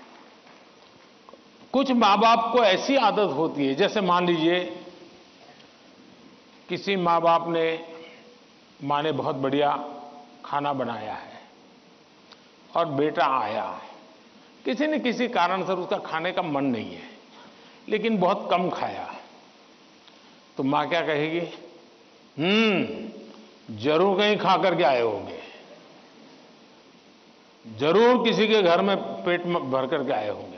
कुछ मां बाप को ऐसी आदत होती है, जैसे मान लीजिए किसी मां बाप ने मां ने बहुत बढ़िया खाना बनाया है और बेटा आया, किसी न किसी कारण से उसका खाने का मन नहीं है, लेकिन बहुत कम खाया, तो मां क्या कहेगी? हम्म जरूर कहीं खा करके आए होंगे, जरूर किसी के घर में पेट में भर करके आए होंगे।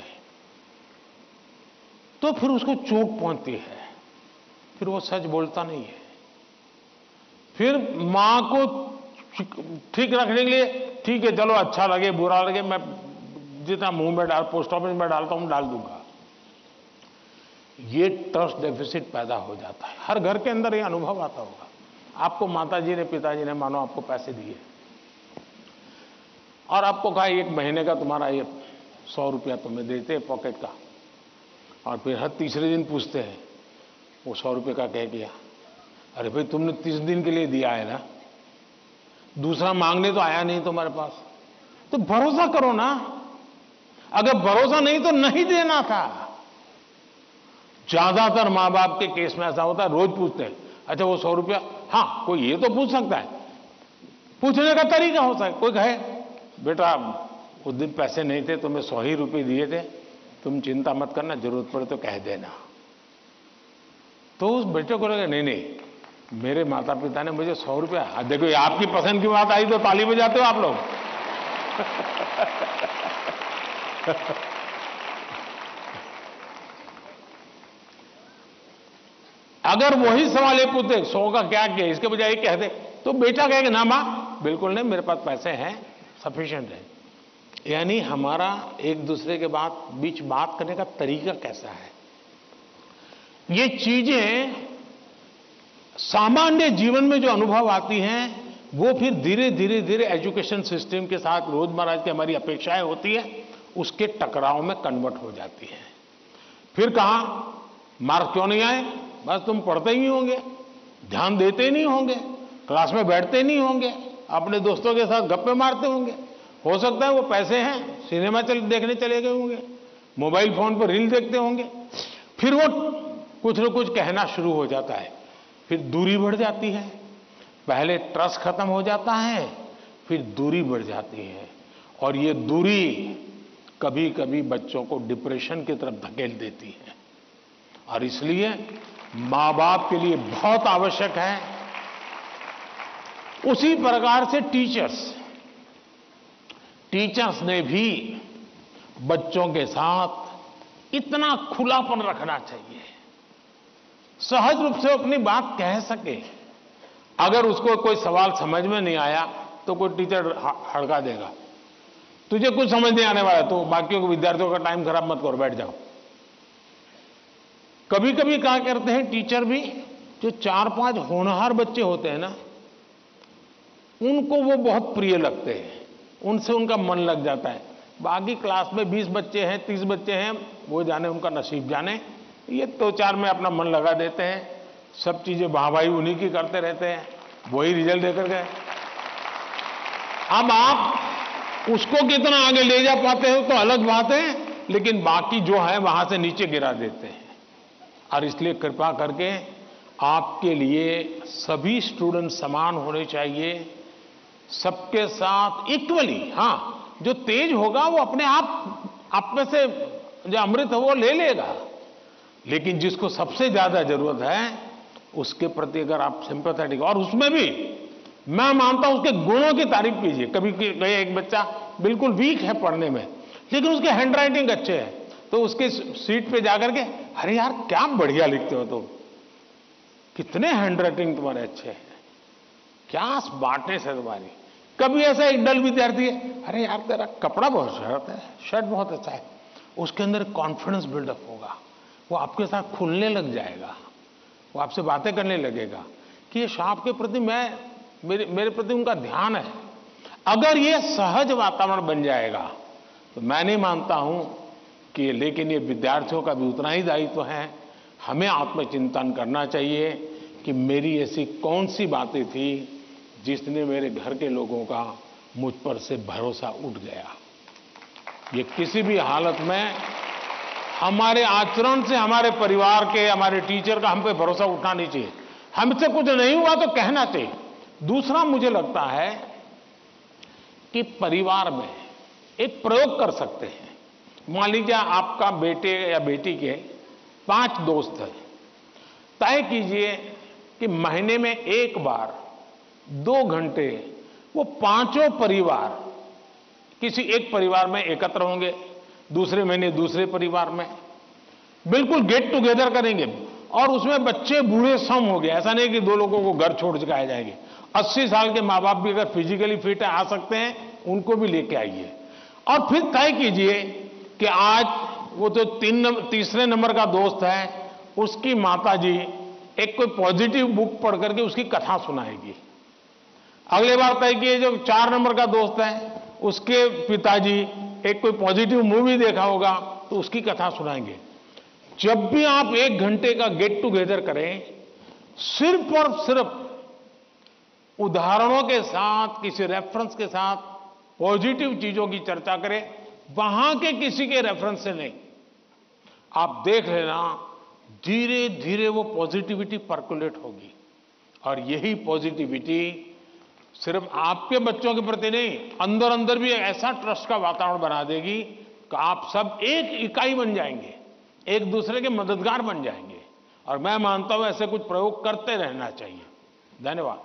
तो फिर उसको चोट पहुंचती है, फिर वो सच बोलता नहीं है। फिर मां को ठीक रखने के लिए ठीक है चलो अच्छा लगे बुरा लगे मैं जितना मुंह में डाल पोस्ट ऑफिस में डालता हूं डाल दूंगा। ये ट्रस्ट डेफिसिट पैदा हो जाता है। हर घर के अंदर ये अनुभव आता होगा। आपको माताजी ने पिताजी ने मानो आपको पैसे दिए और आपको कहा एक महीने का तुम्हारा ये सौ रुपया तुम्हें देते हैं पॉकेट का, और फिर हर तीसरे दिन पूछते हैं वो सौ रुपये का कह दिया। अरे भाई तुमने तीस दिन के लिए दिया है ना, दूसरा मांगने तो आया नहीं तुम्हारे पास, तो भरोसा करो ना। अगर भरोसा नहीं तो नहीं देना था। ज्यादातर मां बाप के केस में ऐसा होता है, रोज पूछते हैं अच्छा वो सौ रुपया, हाँ कोई ये तो पूछ सकता है, पूछने का तरीका हो सकता है। कोई कहे बेटा उस दिन पैसे नहीं थे तुम्हें सौ ही रुपये दिए थे, तुम चिंता मत करना जरूरत पड़े तो कह देना। तो उस बेटे को लगे नहीं नहीं मेरे माता पिता ने मुझे सौ रुपया, देखो ये आपकी पसंद की बात आई तो ताली बजाते हो आप लोग। अगर वही सवाल ये पूछते सौ का क्या किया, इसके बजाय कह दे तो बेटा कहेगा ना मां बिल्कुल नहीं मेरे पास पैसे हैं सफिशिएंट है। यानी हमारा एक दूसरे के बात बीच बात करने का तरीका कैसा है, ये चीजें सामान्य जीवन में जो अनुभव आती हैं वो फिर धीरे धीरे धीरे एजुकेशन सिस्टम के साथ रोजमर्रा की हमारी अपेक्षाएं होती है उसके टकराव में कन्वर्ट हो जाती है। फिर कहा मार्क्स क्यों नहीं आए, बस तुम पढ़ते ही होंगे, ध्यान देते ही नहीं होंगे, क्लास में बैठते नहीं होंगे, अपने दोस्तों के साथ गप्पे मारते होंगे, हो सकता है वो पैसे हैं सिनेमा चल देखने चले गए होंगे, मोबाइल फोन पर रील देखते होंगे। फिर वो कुछ न कुछ कहना शुरू हो जाता है, फिर दूरी बढ़ जाती है। पहले ट्रस्ट खत्म हो जाता है, फिर दूरी बढ़ जाती है, और ये दूरी कभी कभी बच्चों को डिप्रेशन की तरफ धकेल देती है। और इसलिए मां बाप के लिए बहुत आवश्यक है, उसी प्रकार से टीचर्स टीचर्स ने भी बच्चों के साथ इतना खुलापन रखना चाहिए सहज रूप से अपनी बात कह सके। अगर उसको कोई सवाल समझ में नहीं आया तो कोई टीचर हड़का देगा, तुझे कुछ समझ नहीं आने वाला तो बाकियों को विद्यार्थियों का टाइम खराब मत करो, बैठ जाओ। कभी कभी क्या करते हैं टीचर भी, जो चार पांच होनहार बच्चे होते हैं ना, उनको वो बहुत प्रिय लगते हैं, उनसे उनका मन लग जाता है। बाकी क्लास में बीस बच्चे हैं, तीस बच्चे हैं, वो जाने उनका नसीब जाने, ये दो चार में अपना मन लगा देते हैं, सब चीजें वाहवाही उन्हीं की करते रहते हैं, वही रिजल्ट देकर गए। अब आप उसको कितना आगे ले जा पाते हो तो अलग बात है, लेकिन बाकी जो है वहां से नीचे गिरा देते हैं। और इसलिए कृपा करके आपके लिए सभी स्टूडेंट समान होने चाहिए, सबके साथ इक्वली। हाँ, जो तेज होगा वो अपने आप आप में से जो अमृत है वो ले लेगा, लेकिन जिसको सबसे ज्यादा जरूरत है उसके प्रति अगर आप सिंपैथेटिक, और उसमें भी मैं मानता हूं उसके गुणों की तारीफ कीजिए। कभी कभी एक बच्चा बिल्कुल वीक है पढ़ने में, लेकिन उसके हैंड राइटिंग अच्छे है, तो उसके सीट पे जाकर के, अरे यार क्या बढ़िया लिखते हो तुम, कितने हैंड राइटिंग तुम्हारे अच्छे हैं, क्या स्मार्टनेस है तुम्हारी। कभी ऐसा एक डल विद्यार्थी है, अरे यार तेरा कपड़ा बहुत शर्ट है, शर्ट बहुत अच्छा है, उसके अंदर कॉन्फिडेंस बिल्डअप होगा, वो आपके साथ खुलने लग जाएगा, वो आपसे बातें करने लगेगा कि ये साहब के प्रति मैं मेरे मेरे प्रति उनका ध्यान है। अगर ये सहज वातावरण बन जाएगा तो मैं नहीं मानता हूं कि, लेकिन ये विद्यार्थियों का भी उतना ही दायित्व है। हमें आत्मचिंतन करना चाहिए कि मेरी ऐसी कौन सी बातें थी जिसने मेरे घर के लोगों का मुझ पर से भरोसा उठ गया। ये किसी भी हालत में हमारे आचरण से हमारे परिवार के, हमारे टीचर का हम पे भरोसा उठना नहीं चाहिए। हमसे कुछ नहीं हुआ तो कहना चाहिए। दूसरा, मुझे लगता है कि परिवार में एक प्रयोग कर सकते हैं। मान लीजिए आपका बेटे या बेटी के पांच दोस्त हैं, तय कीजिए कि महीने में एक बार दो घंटे वो पांचों परिवार किसी एक परिवार में एकत्र होंगे, दूसरे महीने दूसरे परिवार में बिल्कुल गेट टुगेदर करेंगे, और उसमें बच्चे बूढ़े सम हो गए। ऐसा नहीं कि दो लोगों को घर छोड़ के आए जाएंगे। अस्सी साल के माँ बाप भी अगर फिजिकली फिट है आ सकते हैं, उनको भी लेके आइए। और फिर तय कीजिए कि आज वो तो तीन तीसरे नंबर का दोस्त है, उसकी माता जी एक कोई पॉजिटिव बुक पढ़ करके उसकी कथा सुनाएगी। अगले बार तय किए जो चार नंबर का दोस्त है, उसके पिताजी एक कोई पॉजिटिव मूवी देखा होगा तो उसकी कथा सुनाएंगे। जब भी आप एक घंटे का गेट टुगेदर करें, सिर्फ और सिर्फ उदाहरणों के साथ, किसी रेफरेंस के साथ पॉजिटिव चीजों की चर्चा करें, वहां के किसी के रेफरेंस से नहीं। आप देख लेना, धीरे धीरे वो पॉजिटिविटी पर्कुलेट होगी, और यही पॉजिटिविटी सिर्फ आपके बच्चों के प्रति नहीं, अंदर अंदर भी ऐसा ट्रस्ट का वातावरण बना देगी कि आप सब एक इकाई बन जाएंगे, एक दूसरे के मददगार बन जाएंगे। और मैं मानता हूं ऐसे कुछ प्रयोग करते रहना चाहिए। धन्यवाद।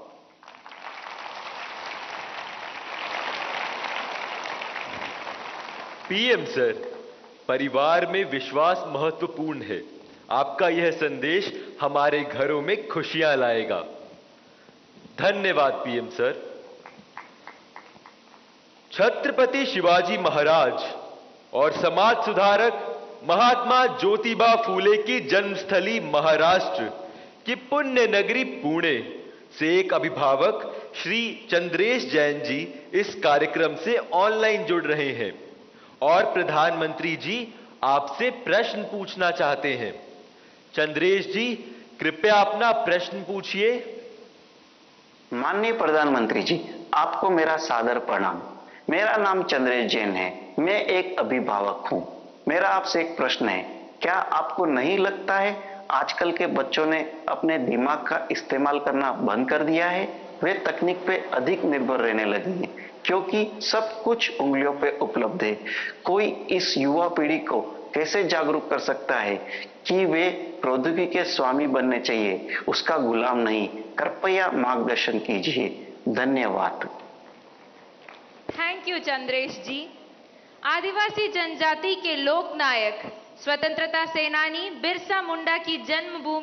पीएम सर, परिवार में विश्वास महत्वपूर्ण है। आपका यह संदेश हमारे घरों में खुशियां लाएगा। धन्यवाद पीएम सर। छत्रपति शिवाजी महाराज और समाज सुधारक महात्मा ज्योतिबा फूले की जन्मस्थली महाराष्ट्र की पुण्य नगरी पुणे से एक अभिभावक श्री चंद्रेश जैन जी इस कार्यक्रम से ऑनलाइन जुड़ रहे हैं और प्रधानमंत्री जी आपसे प्रश्न पूछना चाहते हैं। चंद्रेश जी, कृपया अपना प्रश्न पूछिए। माननीय प्रधानमंत्री जी, आपको मेरा सादर प्रणाम। मेरा नाम चंद्रेश जैन है, मैं एक अभिभावक हूं। मेरा आपसे एक प्रश्न है, क्या आपको नहीं लगता है आजकल के बच्चों ने अपने दिमाग का इस्तेमाल करना बंद कर दिया है? वे तकनीक पे अधिक निर्भर रहने लगे हैं क्योंकि सब कुछ उंगलियों पे उपलब्ध है। कोई इस युवा पीढ़ी को कैसे जागरूक कर सकता है कि वे प्रौद्योगिकी के स्वामी बनने चाहिए, उसका गुलाम नहीं? कृपया मार्गदर्शन कीजिए। धन्यवाद। Thank you Chandresh ji. आदिवासी जनजाति के लोक नायक, स्वतंत्रता सेनानी बिरसा मुंडा की जन्मभूमि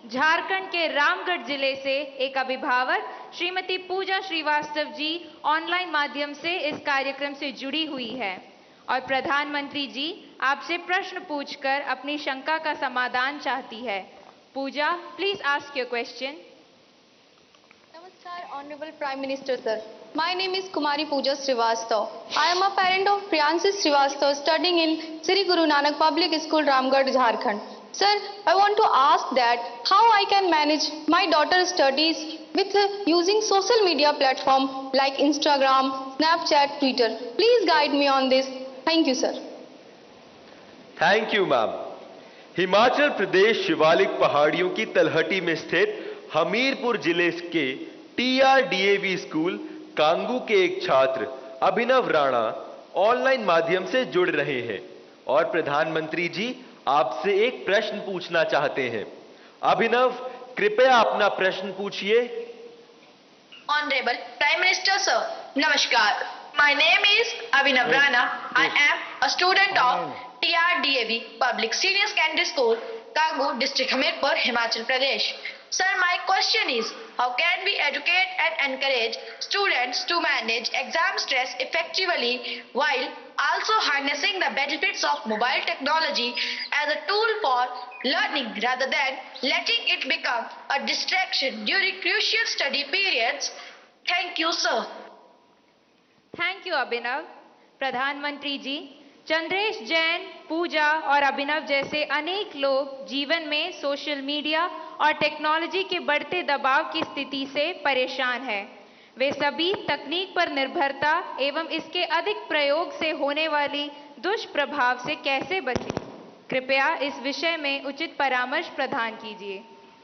झारखंड के रामगढ़ जिले से एक अभिभावक श्रीमती पूजा श्रीवास्तव जी ऑनलाइन माध्यम से इस कार्यक्रम से जुड़ी हुई है और प्रधानमंत्री जी आपसे प्रश्न पूछकर अपनी शंका का समाधान चाहती है। Pooja, please ask your question. Namaskar, Honorable Prime Minister Sir. My name is Kumari Pooja Srivastav. I am a parent of Priyanshi Srivastav studying in Sri Guru Nanak Public School, Ramgarh, Jharkhand. Sir, I want to ask that how I can manage my daughter's studies with uh, using social media platform like Instagram, Snapchat, Twitter. Please guide me on this. Thank you, sir. Thank you ma'am. Himachal Pradesh Shivalik पहाड़ियों की तलहटी में स्थित हमीरपुर जिले के टीआरडीएवी school Kangu के एक छात्र अभिनव राणा ऑनलाइन माध्यम से जुड़ रहे हैं और प्रधानमंत्री जी आपसे एक प्रश्न पूछना चाहते हैं। अभिनव, कृपया अपना प्रश्न पूछिए। Honorable Prime Minister Sir, Namaskar. My name is Abhinav Rana. I am a student of T R D A V Public Senior Secondary School, Kangu, District Hamirpur, Himachal Pradesh. Sir, my question is, how can we educate and encourage students to manage exam stress effectively while also harnessing the benefits of mobile technology as a tool for learning rather than letting it become a distraction during crucial study periods? Thank you, sir. Thank you Abhinav. प्रधानमंत्री जी, चंद्रेश जैन, पूजा और अभिनव जैसे अनेक लोग जीवन में social media और technology के बढ़ते दबाव की स्थिति से परेशान हैं। वे सभी तकनीक पर निर्भरता एवं इसके अधिक प्रयोग से होने वाली दुष्प्रभाव से कैसे बचें? कृपया इस विषय में उचित परामर्श प्रदान कीजिए।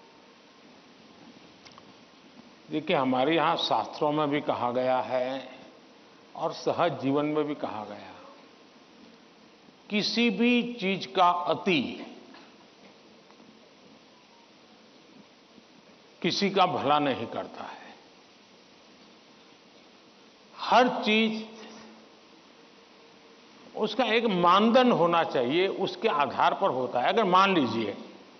देखिए, हमारे यहाँ शास्त्रों में भी कहा गया है और सहज जीवन में भी कहा गया, किसी भी चीज का अति किसी का भला नहीं करता है। हर चीज उसका एक मानदंड होना चाहिए, उसके आधार पर होता है। अगर मान लीजिए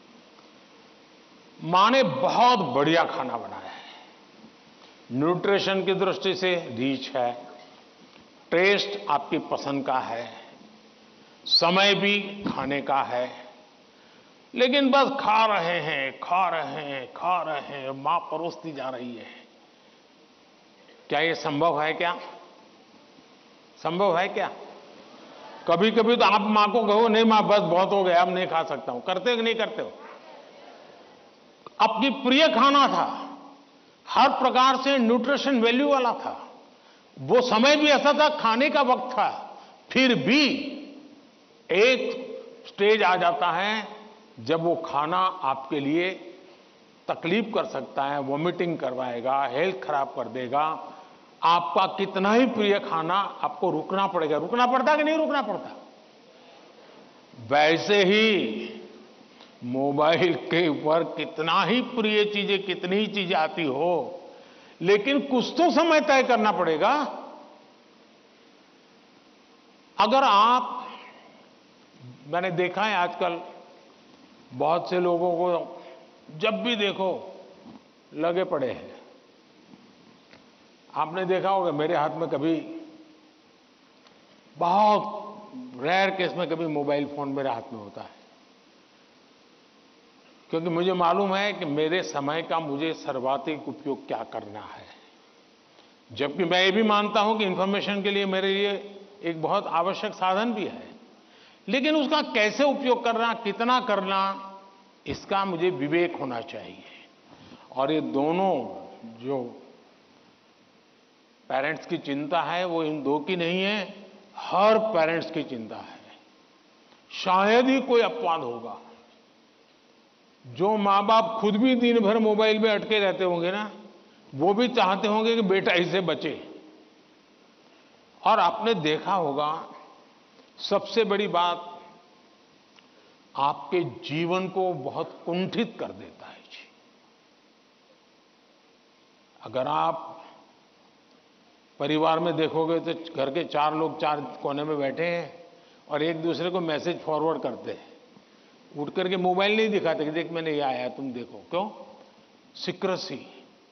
मां ने बहुत बढ़िया खाना बनाया है, न्यूट्रिशन की दृष्टि से रिच है, टेस्ट आपकी पसंद का है, समय भी खाने का है, लेकिन बस खा रहे हैं खा रहे हैं खा रहे हैं मां परोसती जा रही है। क्या ये संभव है? क्या संभव है? क्या कभी कभी तो आप मां को कहो, नहीं मां बस बहुत हो गया, अब नहीं खा सकता हूं। करते हो कि नहीं करते हो? अपनी प्रिय खाना था, हर प्रकार से न्यूट्रिशन वैल्यू वाला था, वो समय भी ऐसा था, खाने का वक्त था, फिर भी एक स्टेज आ जाता है जब वो खाना आपके लिए तकलीफ कर सकता है, वॉमिटिंग करवाएगा, हेल्थ खराब कर देगा। आपका कितना ही प्रिय खाना आपको रुकना पड़ेगा। रुकना पड़ता कि नहीं रुकना पड़ता? वैसे ही मोबाइल के ऊपर कितना ही प्रिय चीजें, कितनी ही चीजें आती हो, लेकिन कुछ तो समय तय करना पड़ेगा। अगर आप, मैंने देखा है आजकल बहुत से लोगों को जब भी देखो लगे पड़े हैं। आपने देखा होगा, मेरे हाथ में कभी, बहुत रेयर केस में कभी मोबाइल फोन मेरे हाथ में होता है, क्योंकि मुझे मालूम है कि मेरे समय का मुझे सर्वाधिक उपयोग क्या करना है। जबकि मैं ये भी मानता हूं कि इंफॉर्मेशन के लिए मेरे लिए एक बहुत आवश्यक साधन भी है, लेकिन उसका कैसे उपयोग करना, कितना करना, इसका मुझे विवेक होना चाहिए। और ये दोनों जो पेरेंट्स की चिंता है वो इन दो की नहीं है, हर पेरेंट्स की चिंता है। शायद ही कोई अपवाद होगा जो मां बाप खुद भी दिन भर मोबाइल में अटके रहते होंगे ना, वो भी चाहते होंगे कि बेटा इससे बचे। और आपने देखा होगा, सबसे बड़ी बात, आपके जीवन को बहुत कुंठित कर देता है जी। अगर आप परिवार में देखोगे तो घर के चार लोग चार कोने में बैठे हैं और एक दूसरे को मैसेज फॉरवर्ड करते हैं, उठ करके मोबाइल नहीं दिखाते कि देख मैंने ये आया तुम देखो। क्यों? सीक्रेसी।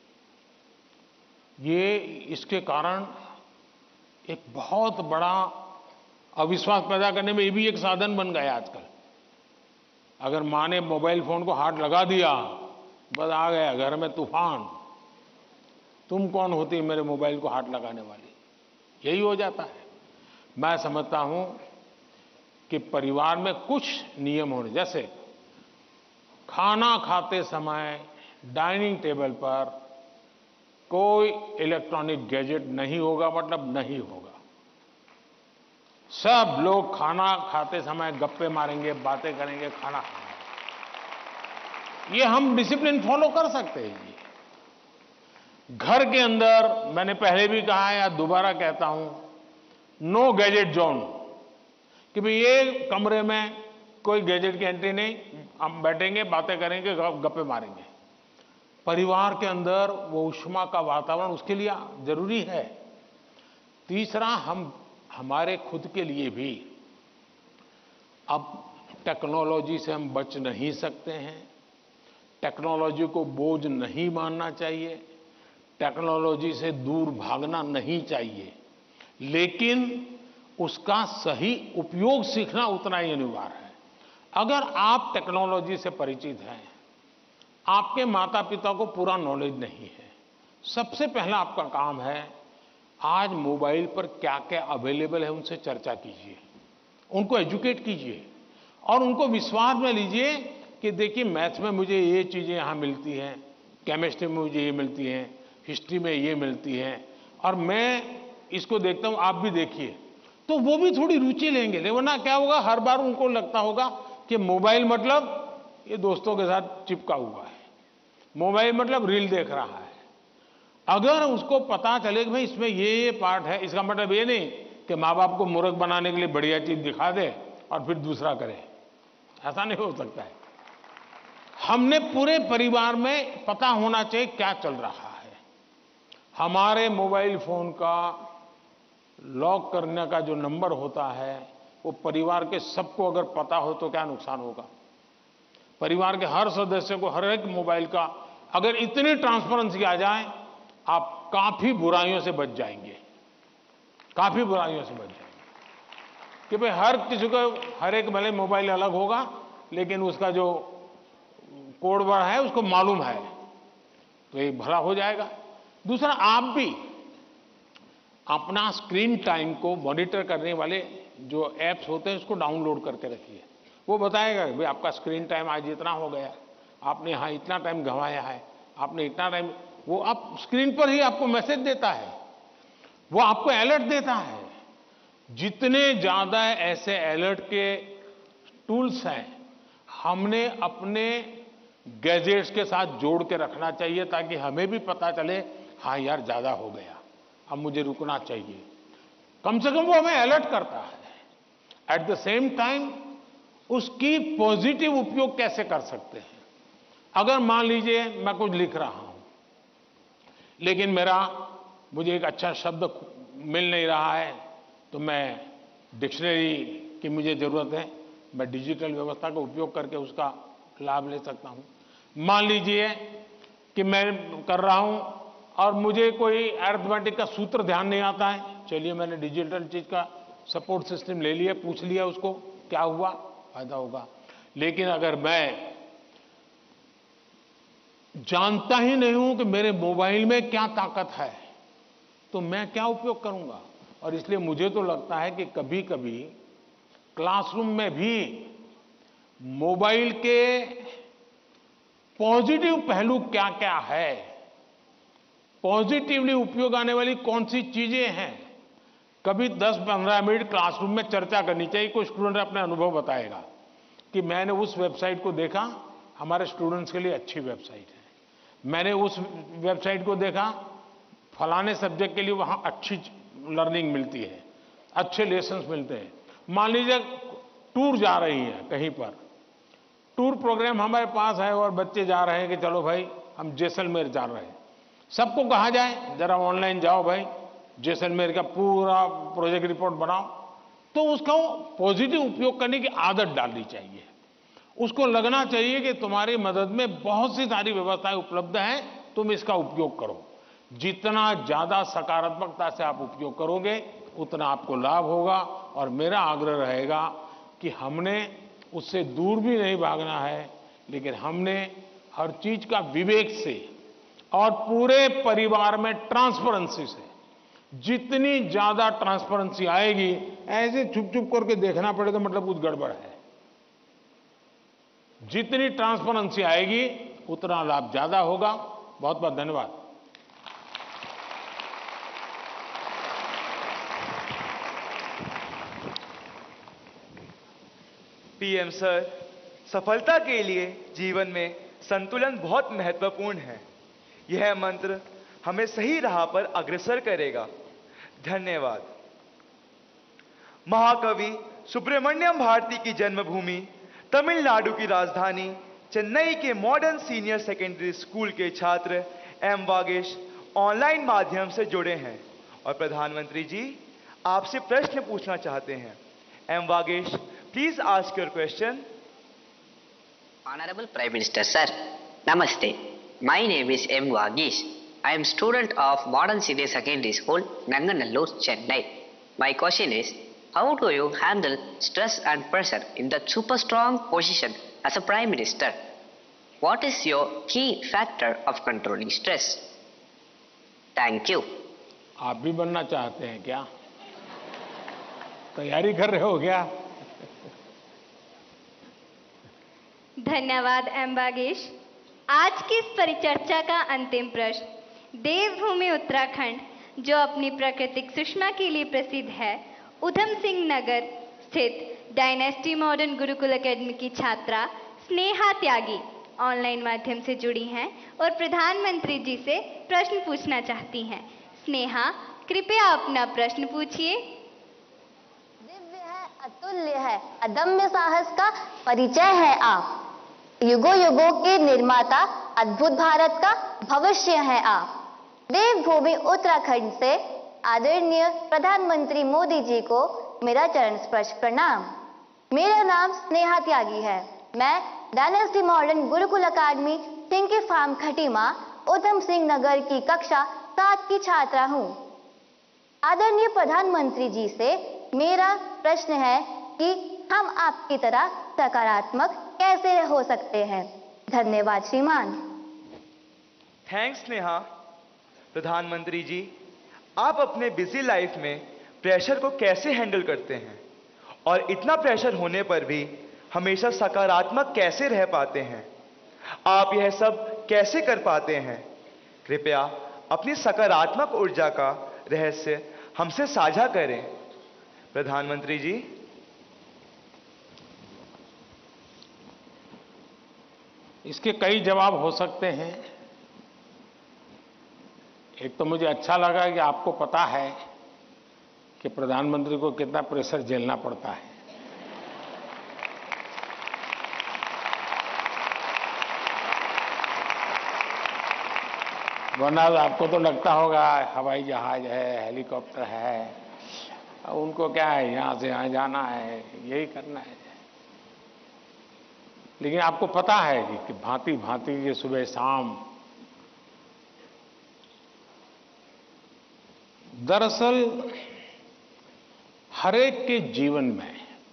ये इसके कारण एक बहुत बड़ा अविश्वास पैदा करने में ये भी एक साधन बन गया आजकल। अगर माँ ने मोबाइल फोन को हाथ लगा दिया, बस आ गया घर में तूफान। तुम कौन होती मेरे मोबाइल को हाथ लगाने वाली? यही हो जाता है। मैं समझता हूं कि परिवार में कुछ नियम होने, जैसे खाना खाते समय डाइनिंग टेबल पर कोई इलेक्ट्रॉनिक गैजेट नहीं होगा, मतलब नहीं होगा। सब लोग खाना खाते समय गप्पे मारेंगे, बातें करेंगे, खाना खाएंगे। ये हम डिसिप्लिन फॉलो कर सकते हैं। जी, घर के अंदर मैंने पहले भी कहा है या दोबारा कहता हूं, नो गैजेट जोन, कि भाई ये कमरे में कोई गैजेट की एंट्री नहीं, हम बैठेंगे, बातें करेंगे, गप्पे मारेंगे। परिवार के अंदर वो ऊष्मा का वातावरण उसके लिए जरूरी है। तीसरा, हम हमारे खुद के लिए भी अब टेक्नोलॉजी से हम बच नहीं सकते हैं। टेक्नोलॉजी को बोझ नहीं मानना चाहिए, टेक्नोलॉजी से दूर भागना नहीं चाहिए, लेकिन उसका सही उपयोग सीखना उतना ही अनिवार्य है। अगर आप टेक्नोलॉजी से परिचित हैं, आपके माता पिता को पूरा नॉलेज नहीं है, सबसे पहला आपका काम है आज मोबाइल पर क्या क्या अवेलेबल है उनसे चर्चा कीजिए, उनको एजुकेट कीजिए और उनको विश्वास में लीजिए कि देखिए मैथ्स में मुझे ये चीज़ें यहाँ मिलती हैं, केमिस्ट्री में मुझे ये मिलती हैं, हिस्ट्री में ये मिलती हैं, और मैं इसको देखता हूँ, आप भी देखिए। तो वो भी थोड़ी रुचि लेंगे। वरना क्या होगा, हर बार उनको लगता होगा कि मोबाइल मतलब ये दोस्तों के साथ चिपका हुआ है, मोबाइल मतलब रील देख रहा है। अगर उसको पता चले कि भाई इसमें ये ये पार्ट है, इसका मतलब ये नहीं कि माँ बाप को मूर्ख बनाने के लिए बढ़िया चीज दिखा दे और फिर दूसरा करे, ऐसा नहीं हो सकता है। हमने पूरे परिवार में पता होना चाहिए क्या चल रहा है। हमारे मोबाइल फोन का लॉक करने का जो नंबर होता है वो परिवार के सबको अगर पता हो तो क्या नुकसान होगा। परिवार के हर सदस्य को हर एक मोबाइल का अगर इतनी ट्रांसपेरेंसी आ जाए, आप काफी बुराइयों से बच जाएंगे, काफी बुराइयों से बच जाएंगे। कि भाई हर किसी को हर एक भले मोबाइल अलग होगा, लेकिन उसका जो कोड वर्ड है उसको मालूम है, तो ये भला हो जाएगा। दूसरा, आप भी अपना स्क्रीन टाइम को मॉनिटर करने वाले जो एप्स होते हैं उसको डाउनलोड करके रखिए। वो बताएगा कि भाई आपका स्क्रीन टाइम आज इतना हो गया, आपने यहाँ इतना टाइम गंवाया है, आपने इतना टाइम, वो आप स्क्रीन पर ही आपको मैसेज देता है, वो आपको अलर्ट देता है। जितने ज्यादा ऐसे अलर्ट के टूल्स हैं, हमने अपने गैजेट्स के साथ जोड़ के रखना चाहिए ताकि हमें भी पता चले, हाँ यार ज्यादा हो गया, अब मुझे रुकना चाहिए। कम से कम वो हमें अलर्ट करता है। एट द सेम टाइम उसकी पॉजिटिव उपयोग कैसे कर सकते हैं। अगर मान लीजिए मैं कुछ लिख रहा हूं, लेकिन मेरा मुझे एक अच्छा शब्द मिल नहीं रहा है, तो मैं डिक्शनरी की मुझे जरूरत है, मैं डिजिटल व्यवस्था का उपयोग करके उसका लाभ ले सकता हूं। मान लीजिए कि मैं कर रहा हूं और मुझे कोई अरिथमेटिक का सूत्र ध्यान नहीं आता है, चलिए मैंने डिजिटल चीज का सपोर्ट सिस्टम ले लिया, पूछ लिया उसको, क्या हुआ, फायदा होगा। लेकिन अगर मैं जानता ही नहीं हूं कि मेरे मोबाइल में क्या ताकत है, तो मैं क्या उपयोग करूंगा। और इसलिए मुझे तो लगता है कि कभी कभी क्लासरूम में भी मोबाइल के पॉजिटिव पहलू क्या क्या है, पॉजिटिवली उपयोग आने वाली कौन सी चीजें हैं, कभी दस पंद्रह मिनट क्लासरूम में चर्चा करनी चाहिए। कोई स्टूडेंट अपने अनुभव बताएगा कि मैंने उस वेबसाइट को देखा, हमारे स्टूडेंट्स के लिए अच्छी वेबसाइट है, मैंने उस वेबसाइट को देखा, फलाने सब्जेक्ट के लिए वहां अच्छी लर्निंग मिलती है, अच्छे लेसन्स मिलते हैं। मान लीजिए टूर जा रही है कहीं पर, टूर प्रोग्राम हमारे पास है और बच्चे जा रहे हैं कि चलो भाई हम जैसलमेर जा रहे हैं, सबको कहा जाए जरा ऑनलाइन जाओ भाई, जैसलमेर का पूरा प्रोजेक्ट रिपोर्ट बनाओ, तो उसका पॉजिटिव उपयोग करने की आदत डालनी चाहिए। उसको लगना चाहिए कि तुम्हारी मदद में बहुत सी सारी व्यवस्थाएं उपलब्ध हैं, तुम इसका उपयोग करो। जितना ज्यादा सकारात्मकता से आप उपयोग करोगे उतना आपको लाभ होगा। और मेरा आग्रह रहेगा कि हमने उससे दूर भी नहीं भागना है, लेकिन हमने हर चीज का विवेक से और पूरे परिवार में ट्रांसपेरेंसी से, जितनी ज्यादा ट्रांसपेरेंसी आएगी, ऐसे छुप छुप करके देखना पड़े तो मतलब कुछ गड़बड़ है। जितनी ट्रांसपेरेंसी आएगी उतना लाभ ज्यादा होगा। बहुत बहुत धन्यवाद। पीएम सर, सफलता के लिए जीवन में संतुलन बहुत महत्वपूर्ण है। यह मंत्र हमें सही राह पर अग्रसर करेगा। धन्यवाद। महाकवि सुब्रमण्यम भारती की जन्मभूमि तमिलनाडु की राजधानी चेन्नई के मॉडर्न सीनियर सेकेंडरी स्कूल के छात्र एम वागेश ऑनलाइन माध्यम से जुड़े हैं और प्रधानमंत्री जी आपसे प्रश्न पूछना चाहते हैं। M Vagesh, please ask your question. Honorable Prime Minister Sir, Namaste. My name is M. Vagesh. I am student of Modern Senior Secondary School, Nanganallur, Chennai. My question is, how do you handle stress and pressure in the super strong position as a Prime Minister? What is your key factor of controlling stress? Thank you. आप भी बनना चाहते हैं क्या? तैयारी कर रहे हो क्या? धन्यवाद एम वागेश। आज की इस परिचर्चा का अंतिम प्रश्न देवभूमि उत्तराखंड, जो अपनी प्राकृतिक सुषमा के लिए प्रसिद्ध है, उधम सिंह नगर स्थित डायनेस्टी मॉडर्न गुरुकुल एकेडमी की छात्रा स्नेहा त्यागी ऑनलाइन माध्यम से जुड़ी हैं और प्रधानमंत्री जी से प्रश्न पूछना चाहती हैं। स्नेहा, कृपया अपना प्रश्न पूछिए। दिव्य है, अतुल्य है, अदम्य साहस का परिचय है आप। युगों युगों के निर्माता, अद्भुत भारत का भविष्य है आप। देवभूमि उत्तराखंड से आदरणीय प्रधानमंत्री मोदी जी को मेरा चरण स्पर्श प्रणाम। मेरा नाम स्नेहा त्यागी है। मैं dynasty modern Gurukul academy Sinki farm Khatima Udham Singh Nagar की कक्षा सात की छात्रा हूँ। आदरणीय प्रधानमंत्री जी से मेरा प्रश्न है कि हम आपकी तरह सकारात्मक कैसे हो सकते हैं। धन्यवाद श्रीमान। थैंक्स स्नेहा। प्रधानमंत्री जी, आप अपने बिजी लाइफ में प्रेशर को कैसे हैंडल करते हैं और इतना प्रेशर होने पर भी हमेशा सकारात्मक कैसे रह पाते हैं? आप यह सब कैसे कर पाते हैं? कृपया अपनी सकारात्मक ऊर्जा का रहस्य हमसे साझा करें। प्रधानमंत्री जी। इसके कई जवाब हो सकते हैं। एक तो मुझे अच्छा लगा कि आपको पता है कि प्रधानमंत्री को कितना प्रेशर झेलना पड़ता है। वरना आपको तो लगता होगा हवाई जहाज है, हेलीकॉप्टर है, उनको क्या है, यहां से यहां जाना है, यही करना है। लेकिन आपको पता है कि भांति भांति के सुबह शाम दरअसल हरेक के जीवन में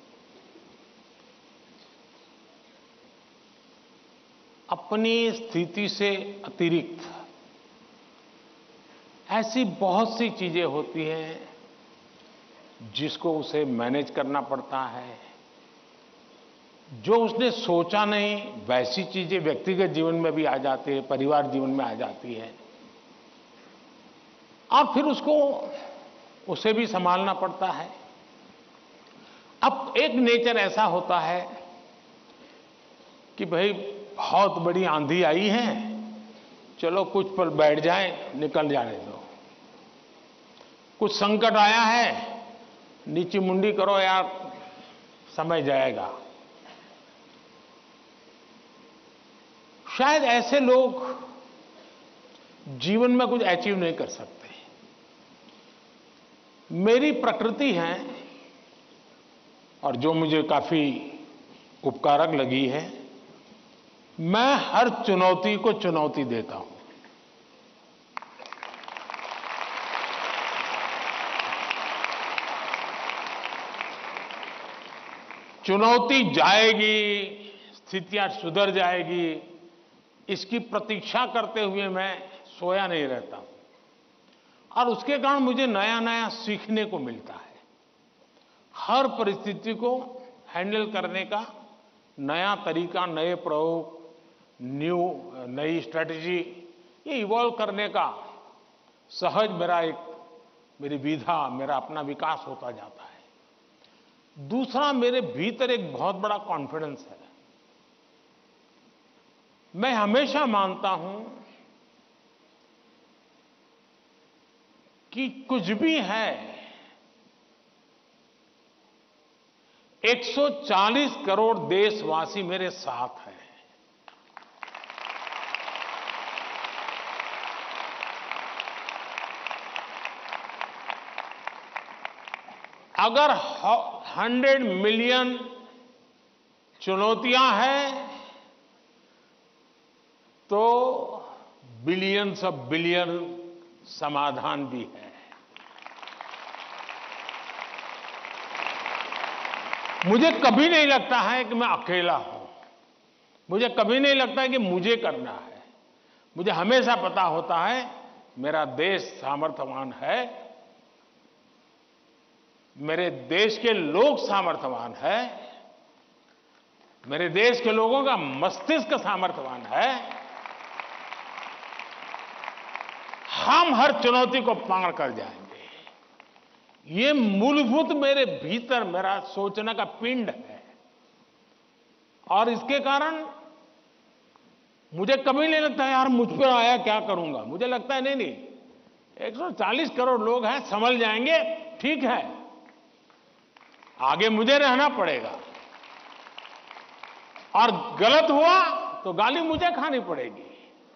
अपनी स्थिति से अतिरिक्त ऐसी बहुत सी चीजें होती हैं जिसको उसे मैनेज करना पड़ता है। जो उसने सोचा नहीं वैसी चीजें व्यक्तिगत जीवन में भी आ जाती है, परिवार जीवन में आ जाती है, और फिर उसको उसे भी संभालना पड़ता है। अब एक नेचर ऐसा होता है कि भाई बहुत बड़ी आंधी आई है, चलो कुछ पल बैठ जाए, निकल जाने दो। कुछ संकट आया है, नीची मुंडी करो यार, समय जाएगा। शायद ऐसे लोग जीवन में कुछ अचीव नहीं कर सकते। मेरी प्रकृति है और जो मुझे काफी उपकारक लगी है, मैं हर चुनौती को चुनौती देता हूं। चुनौती जाएगी, स्थितियां सुधर जाएगी, इसकी प्रतीक्षा करते हुए मैं सोया नहीं रहता हूं। और उसके कारण मुझे नया नया सीखने को मिलता है। हर परिस्थिति को हैंडल करने का नया तरीका, नए प्रयोग, न्यू नई स्ट्रेटजी, ये इवॉल्व करने का सहज मेरा एक मेरी विधा, मेरा अपना विकास होता जाता है। दूसरा, मेरे भीतर एक बहुत बड़ा कॉन्फिडेंस है। मैं हमेशा मानता हूं कि कुछ भी है, एक सौ चालीस करोड़ देशवासी मेरे साथ हैं। अगर हंड्रेड मिलियन चुनौतियां हैं तो बिलियंस ऑफ बिलियन समाधान भी है। मुझे कभी नहीं लगता है कि मैं अकेला हूं। मुझे कभी नहीं लगता है कि मुझे करना है। मुझे हमेशा पता होता है मेरा देश सामर्थ्यवान है, मेरे देश के लोग सामर्थ्यवान है, मेरे देश के लोगों का मस्तिष्क सामर्थ्यवान है। हम हर चुनौती को पार कर जाएंगे। ये मूलभूत मेरे भीतर मेरा सोचने का पिंड है। और इसके कारण मुझे कभी नहीं लगता यार मुझ पर आया क्या करूंगा। मुझे लगता है नहीं नहीं, एक सौ चालीस करोड़ लोग हैं, संभल जाएंगे, ठीक है, आगे मुझे रहना पड़ेगा। और गलत हुआ तो गाली मुझे खानी पड़ेगी।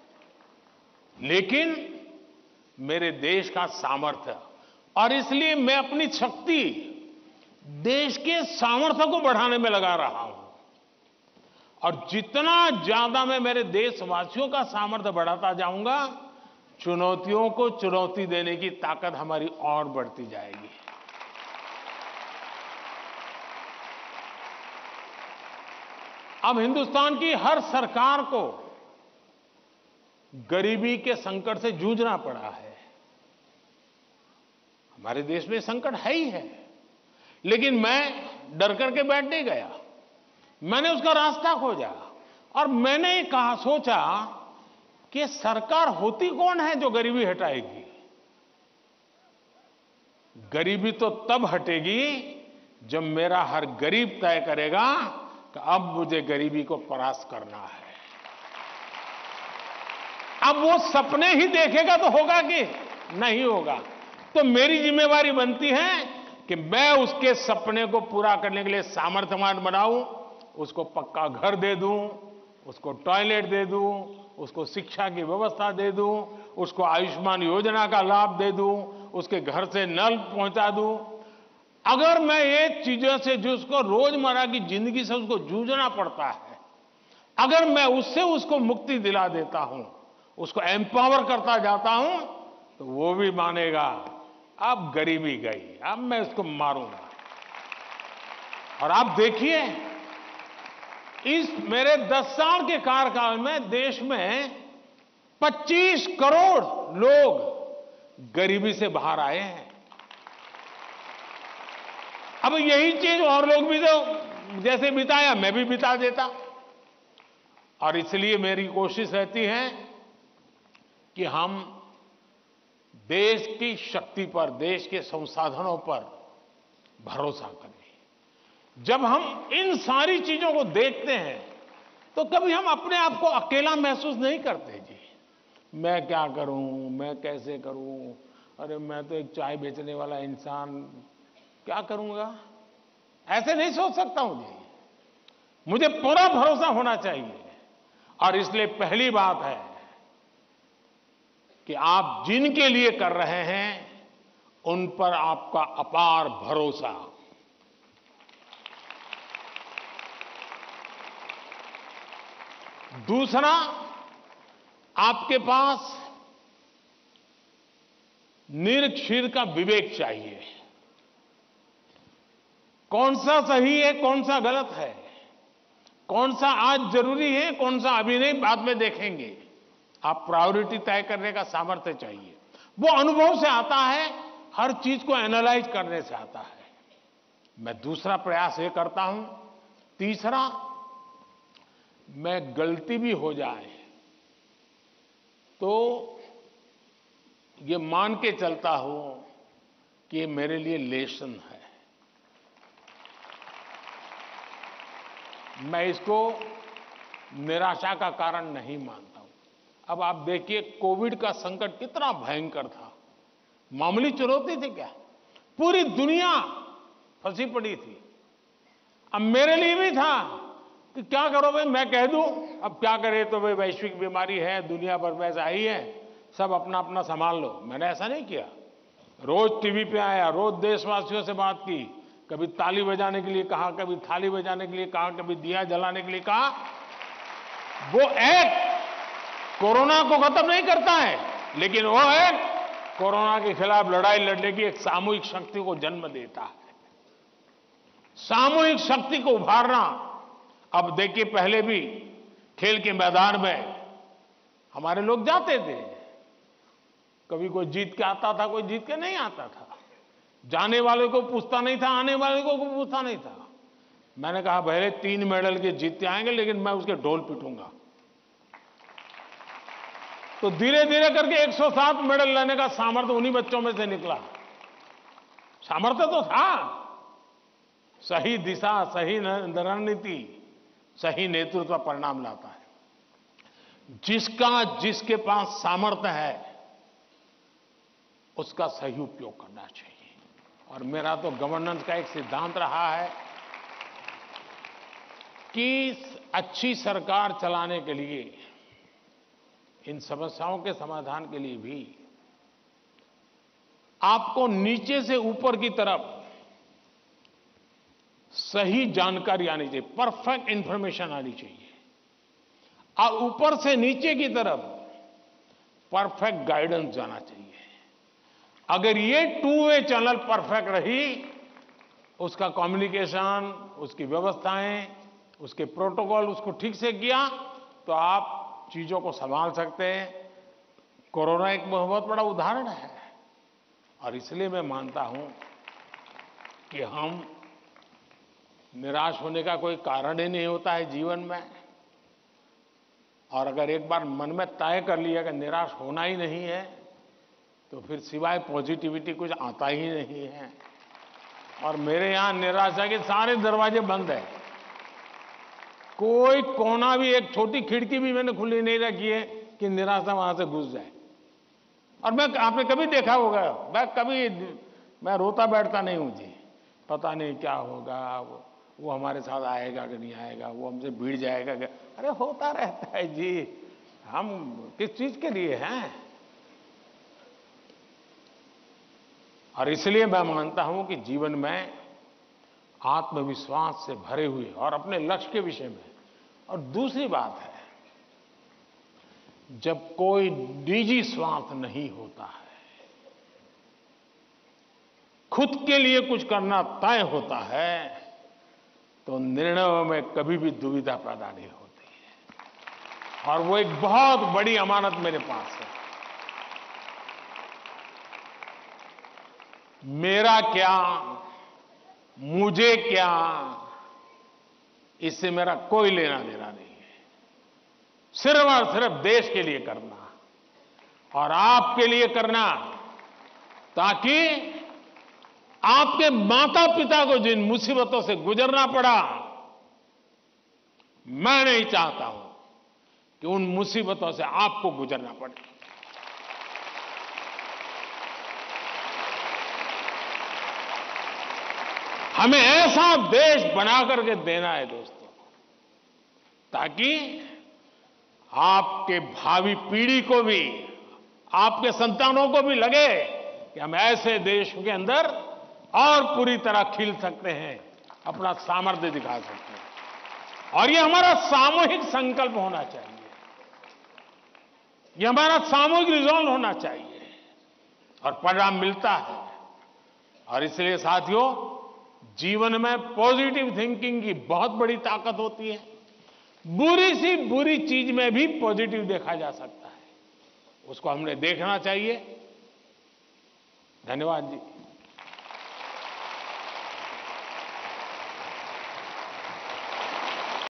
लेकिन मेरे देश का सामर्थ्य, और इसलिए मैं अपनी शक्ति देश के सामर्थ्य को बढ़ाने में लगा रहा हूं। और जितना ज्यादा मैं मेरे देशवासियों का सामर्थ्य बढ़ाता जाऊंगा, चुनौतियों को चुनौती देने की ताकत हमारी और बढ़ती जाएगी। अब हिंदुस्तान की हर सरकार को गरीबी के संकट से जूझना पड़ा है। हमारे देश में संकट है ही है, लेकिन मैं डर करके बैठ नहीं गया। मैंने उसका रास्ता खोजा और मैंने कहा, सोचा कि सरकार होती कौन है जो गरीबी हटाएगी। गरीबी तो तब हटेगी जब मेरा हर गरीब तय करेगा कि अब मुझे गरीबी को परास्त करना है। अब वो सपने ही देखेगा तो होगा कि नहीं होगा। तो मेरी जिम्मेवारी बनती है कि मैं उसके सपने को पूरा करने के लिए सामर्थ्यवान बनाऊं, उसको पक्का घर दे दूं, उसको टॉयलेट दे दूं, उसको शिक्षा की व्यवस्था दे दूं, उसको आयुष्मान योजना का लाभ दे दूं, उसके घर से नल पहुंचा दूं। अगर मैं ये चीजों से जो उसको रोजमर्रा की जिंदगी से उसको जूझना पड़ता है, अगर मैं उससे उसको मुक्ति दिला देता हूं, उसको एम्पावर करता जाता हूं, तो वो भी मानेगा अब गरीबी गई, अब मैं उसको मारूंगा। और आप देखिए, इस मेरे दस साल के कार्यकाल में देश में पच्चीस करोड़ लोग गरीबी से बाहर आए हैं। अब यही चीज और लोग भी तो जैसे बिताया, मैं भी बिता देता। और इसलिए मेरी कोशिश रहती है कि हम देश की शक्ति पर, देश के संसाधनों पर भरोसा करें। जब हम इन सारी चीजों को देखते हैं तो कभी हम अपने आप को अकेला महसूस नहीं करते। जी मैं क्या करूं, मैं कैसे करूं, अरे मैं तो एक चाय बेचने वाला इंसान, क्या करूंगा, ऐसे नहीं सोच सकता हूं जी। मुझे पूरा भरोसा होना चाहिए। और इसलिए पहली बात है कि आप जिनके लिए कर रहे हैं उन पर आपका अपार भरोसा। दूसरा, आपके पास निरक्षीर का विवेक चाहिए। कौन सा सही है, कौन सा गलत है, कौन सा आज जरूरी है, कौन सा अभी नहीं, बाद में देखेंगे। आप प्रायोरिटी तय करने का सामर्थ्य चाहिए। वो अनुभव से आता है, हर चीज को एनालाइज करने से आता है। मैं दूसरा प्रयास ये करता हूं। तीसरा, मैं गलती भी हो जाए तो ये मान के चलता हूं कि ये मेरे लिए लेसन है। मैं इसको निराशा का कारण नहीं मानता हूं। अब आप देखिए, कोविड का संकट कितना भयंकर था। मामूली चुनौती थी क्या? पूरी दुनिया फंसी पड़ी थी। अब मेरे लिए भी था कि क्या करो भाई, मैं कह दूं, अब क्या करे, तो भाई वैश्विक बीमारी है, दुनिया भर में ऐसा ही है, सब अपना अपना संभाल लो। मैंने ऐसा नहीं किया। रोज टीवी पे आया, रोज देशवासियों से बात की, कभी ताली बजाने के लिए कहा, कभी थाली बजाने के लिए कहा, कभी दिया जलाने के लिए कहा। वो एक्ट कोरोना को खत्म नहीं करता है, लेकिन वो एक्ट कोरोना के खिलाफ लड़ाई लड़ने की एक सामूहिक शक्ति को जन्म देता है। सामूहिक शक्ति को उभारना। अब देखिए, पहले भी खेल के मैदान में हमारे लोग जाते थे, कभी कोई जीत के आता था, कोई जीत के नहीं आता था। जाने वाले को पूछता नहीं था, आने वाले को पूछता नहीं था। मैंने कहा भले तीन मेडल के जीतते आएंगे, लेकिन मैं उसके ढोल पीटूंगा। तो धीरे धीरे करके एक सौ सात मेडल लेने का सामर्थ्य उन्हीं बच्चों में से निकला। सामर्थ्य तो था। सही दिशा, सही रणनीति, सही नेतृत्व परिणाम लाता है। जिसका जिसके पास सामर्थ्य है, उसका सही उपयोग करना चाहिए। और मेरा तो गवर्नेंस का एक सिद्धांत रहा है कि अच्छी सरकार चलाने के लिए, इन समस्याओं के समाधान के लिए भी आपको नीचे से ऊपर की तरफ सही जानकारी आनी चाहिए, परफेक्ट इंफॉर्मेशन आनी चाहिए, और ऊपर से नीचे की तरफ परफेक्ट गाइडेंस जाना चाहिए। अगर ये टू वे चैनल परफेक्ट रही, उसका कम्युनिकेशन, उसकी व्यवस्थाएं, उसके प्रोटोकॉल, उसको ठीक से किया, तो आप चीजों को संभाल सकते हैं। कोरोना एक बहुत बड़ा उदाहरण है। और इसलिए मैं मानता हूं कि हम निराश होने का कोई कारण ही नहीं होता है जीवन में। और अगर एक बार मन में तय कर लिया कि निराश होना ही नहीं है, तो फिर सिवाय पॉजिटिविटी कुछ आता ही नहीं है। और मेरे यहां निराशा के सारे दरवाजे बंद हैं। कोई कोना भी, एक छोटी खिड़की भी मैंने खुली नहीं रखी है कि निराशा वहां से घुस जाए। और मैं, आपने कभी देखा होगा, मैं कभी मैं रोता बैठता नहीं हूं जी। पता नहीं क्या होगा, वो, वो हमारे साथ आएगा कि नहीं आएगा, वो हमसे भिड़ जाएगा क्या। अरे होता रहता है जी। हम किस चीज के लिए हैं? और इसलिए मैं मानता हूं कि जीवन में आत्मविश्वास से भरे हुए और अपने लक्ष्य के विषय में। और दूसरी बात है, जब कोई निजी स्वार्थ नहीं होता है, खुद के लिए कुछ करना तय होता है, तो निर्णयों में कभी भी दुविधा पैदा नहीं होती है। और वो एक बहुत बड़ी अमानत मेरे पास है। मेरा क्या, मुझे क्या, इससे मेरा कोई लेना देना नहीं है। सिर्फ और सिर्फ देश के लिए करना और आपके लिए करना, ताकि आपके माता पिता को जिन मुसीबतों से गुजरना पड़ा, मैं नहीं चाहता हूं कि उन मुसीबतों से आपको गुजरना पड़े। हमें ऐसा देश बना करके देना है दोस्तों, ताकि आपके भावी पीढ़ी को भी, आपके संतानों को भी लगे कि हम ऐसे देश के अंदर और पूरी तरह खिल सकते हैं, अपना सामर्थ्य दिखा सकते हैं। और ये हमारा सामूहिक संकल्प होना चाहिए, ये हमारा सामूहिक रिजॉल्व होना चाहिए और परिणाम मिलता है। और इसलिए साथियों, जीवन में पॉजिटिव थिंकिंग की बहुत बड़ी ताकत होती है। बुरी सी बुरी चीज में भी पॉजिटिव देखा जा सकता है, उसको हमने देखना चाहिए। धन्यवाद जी।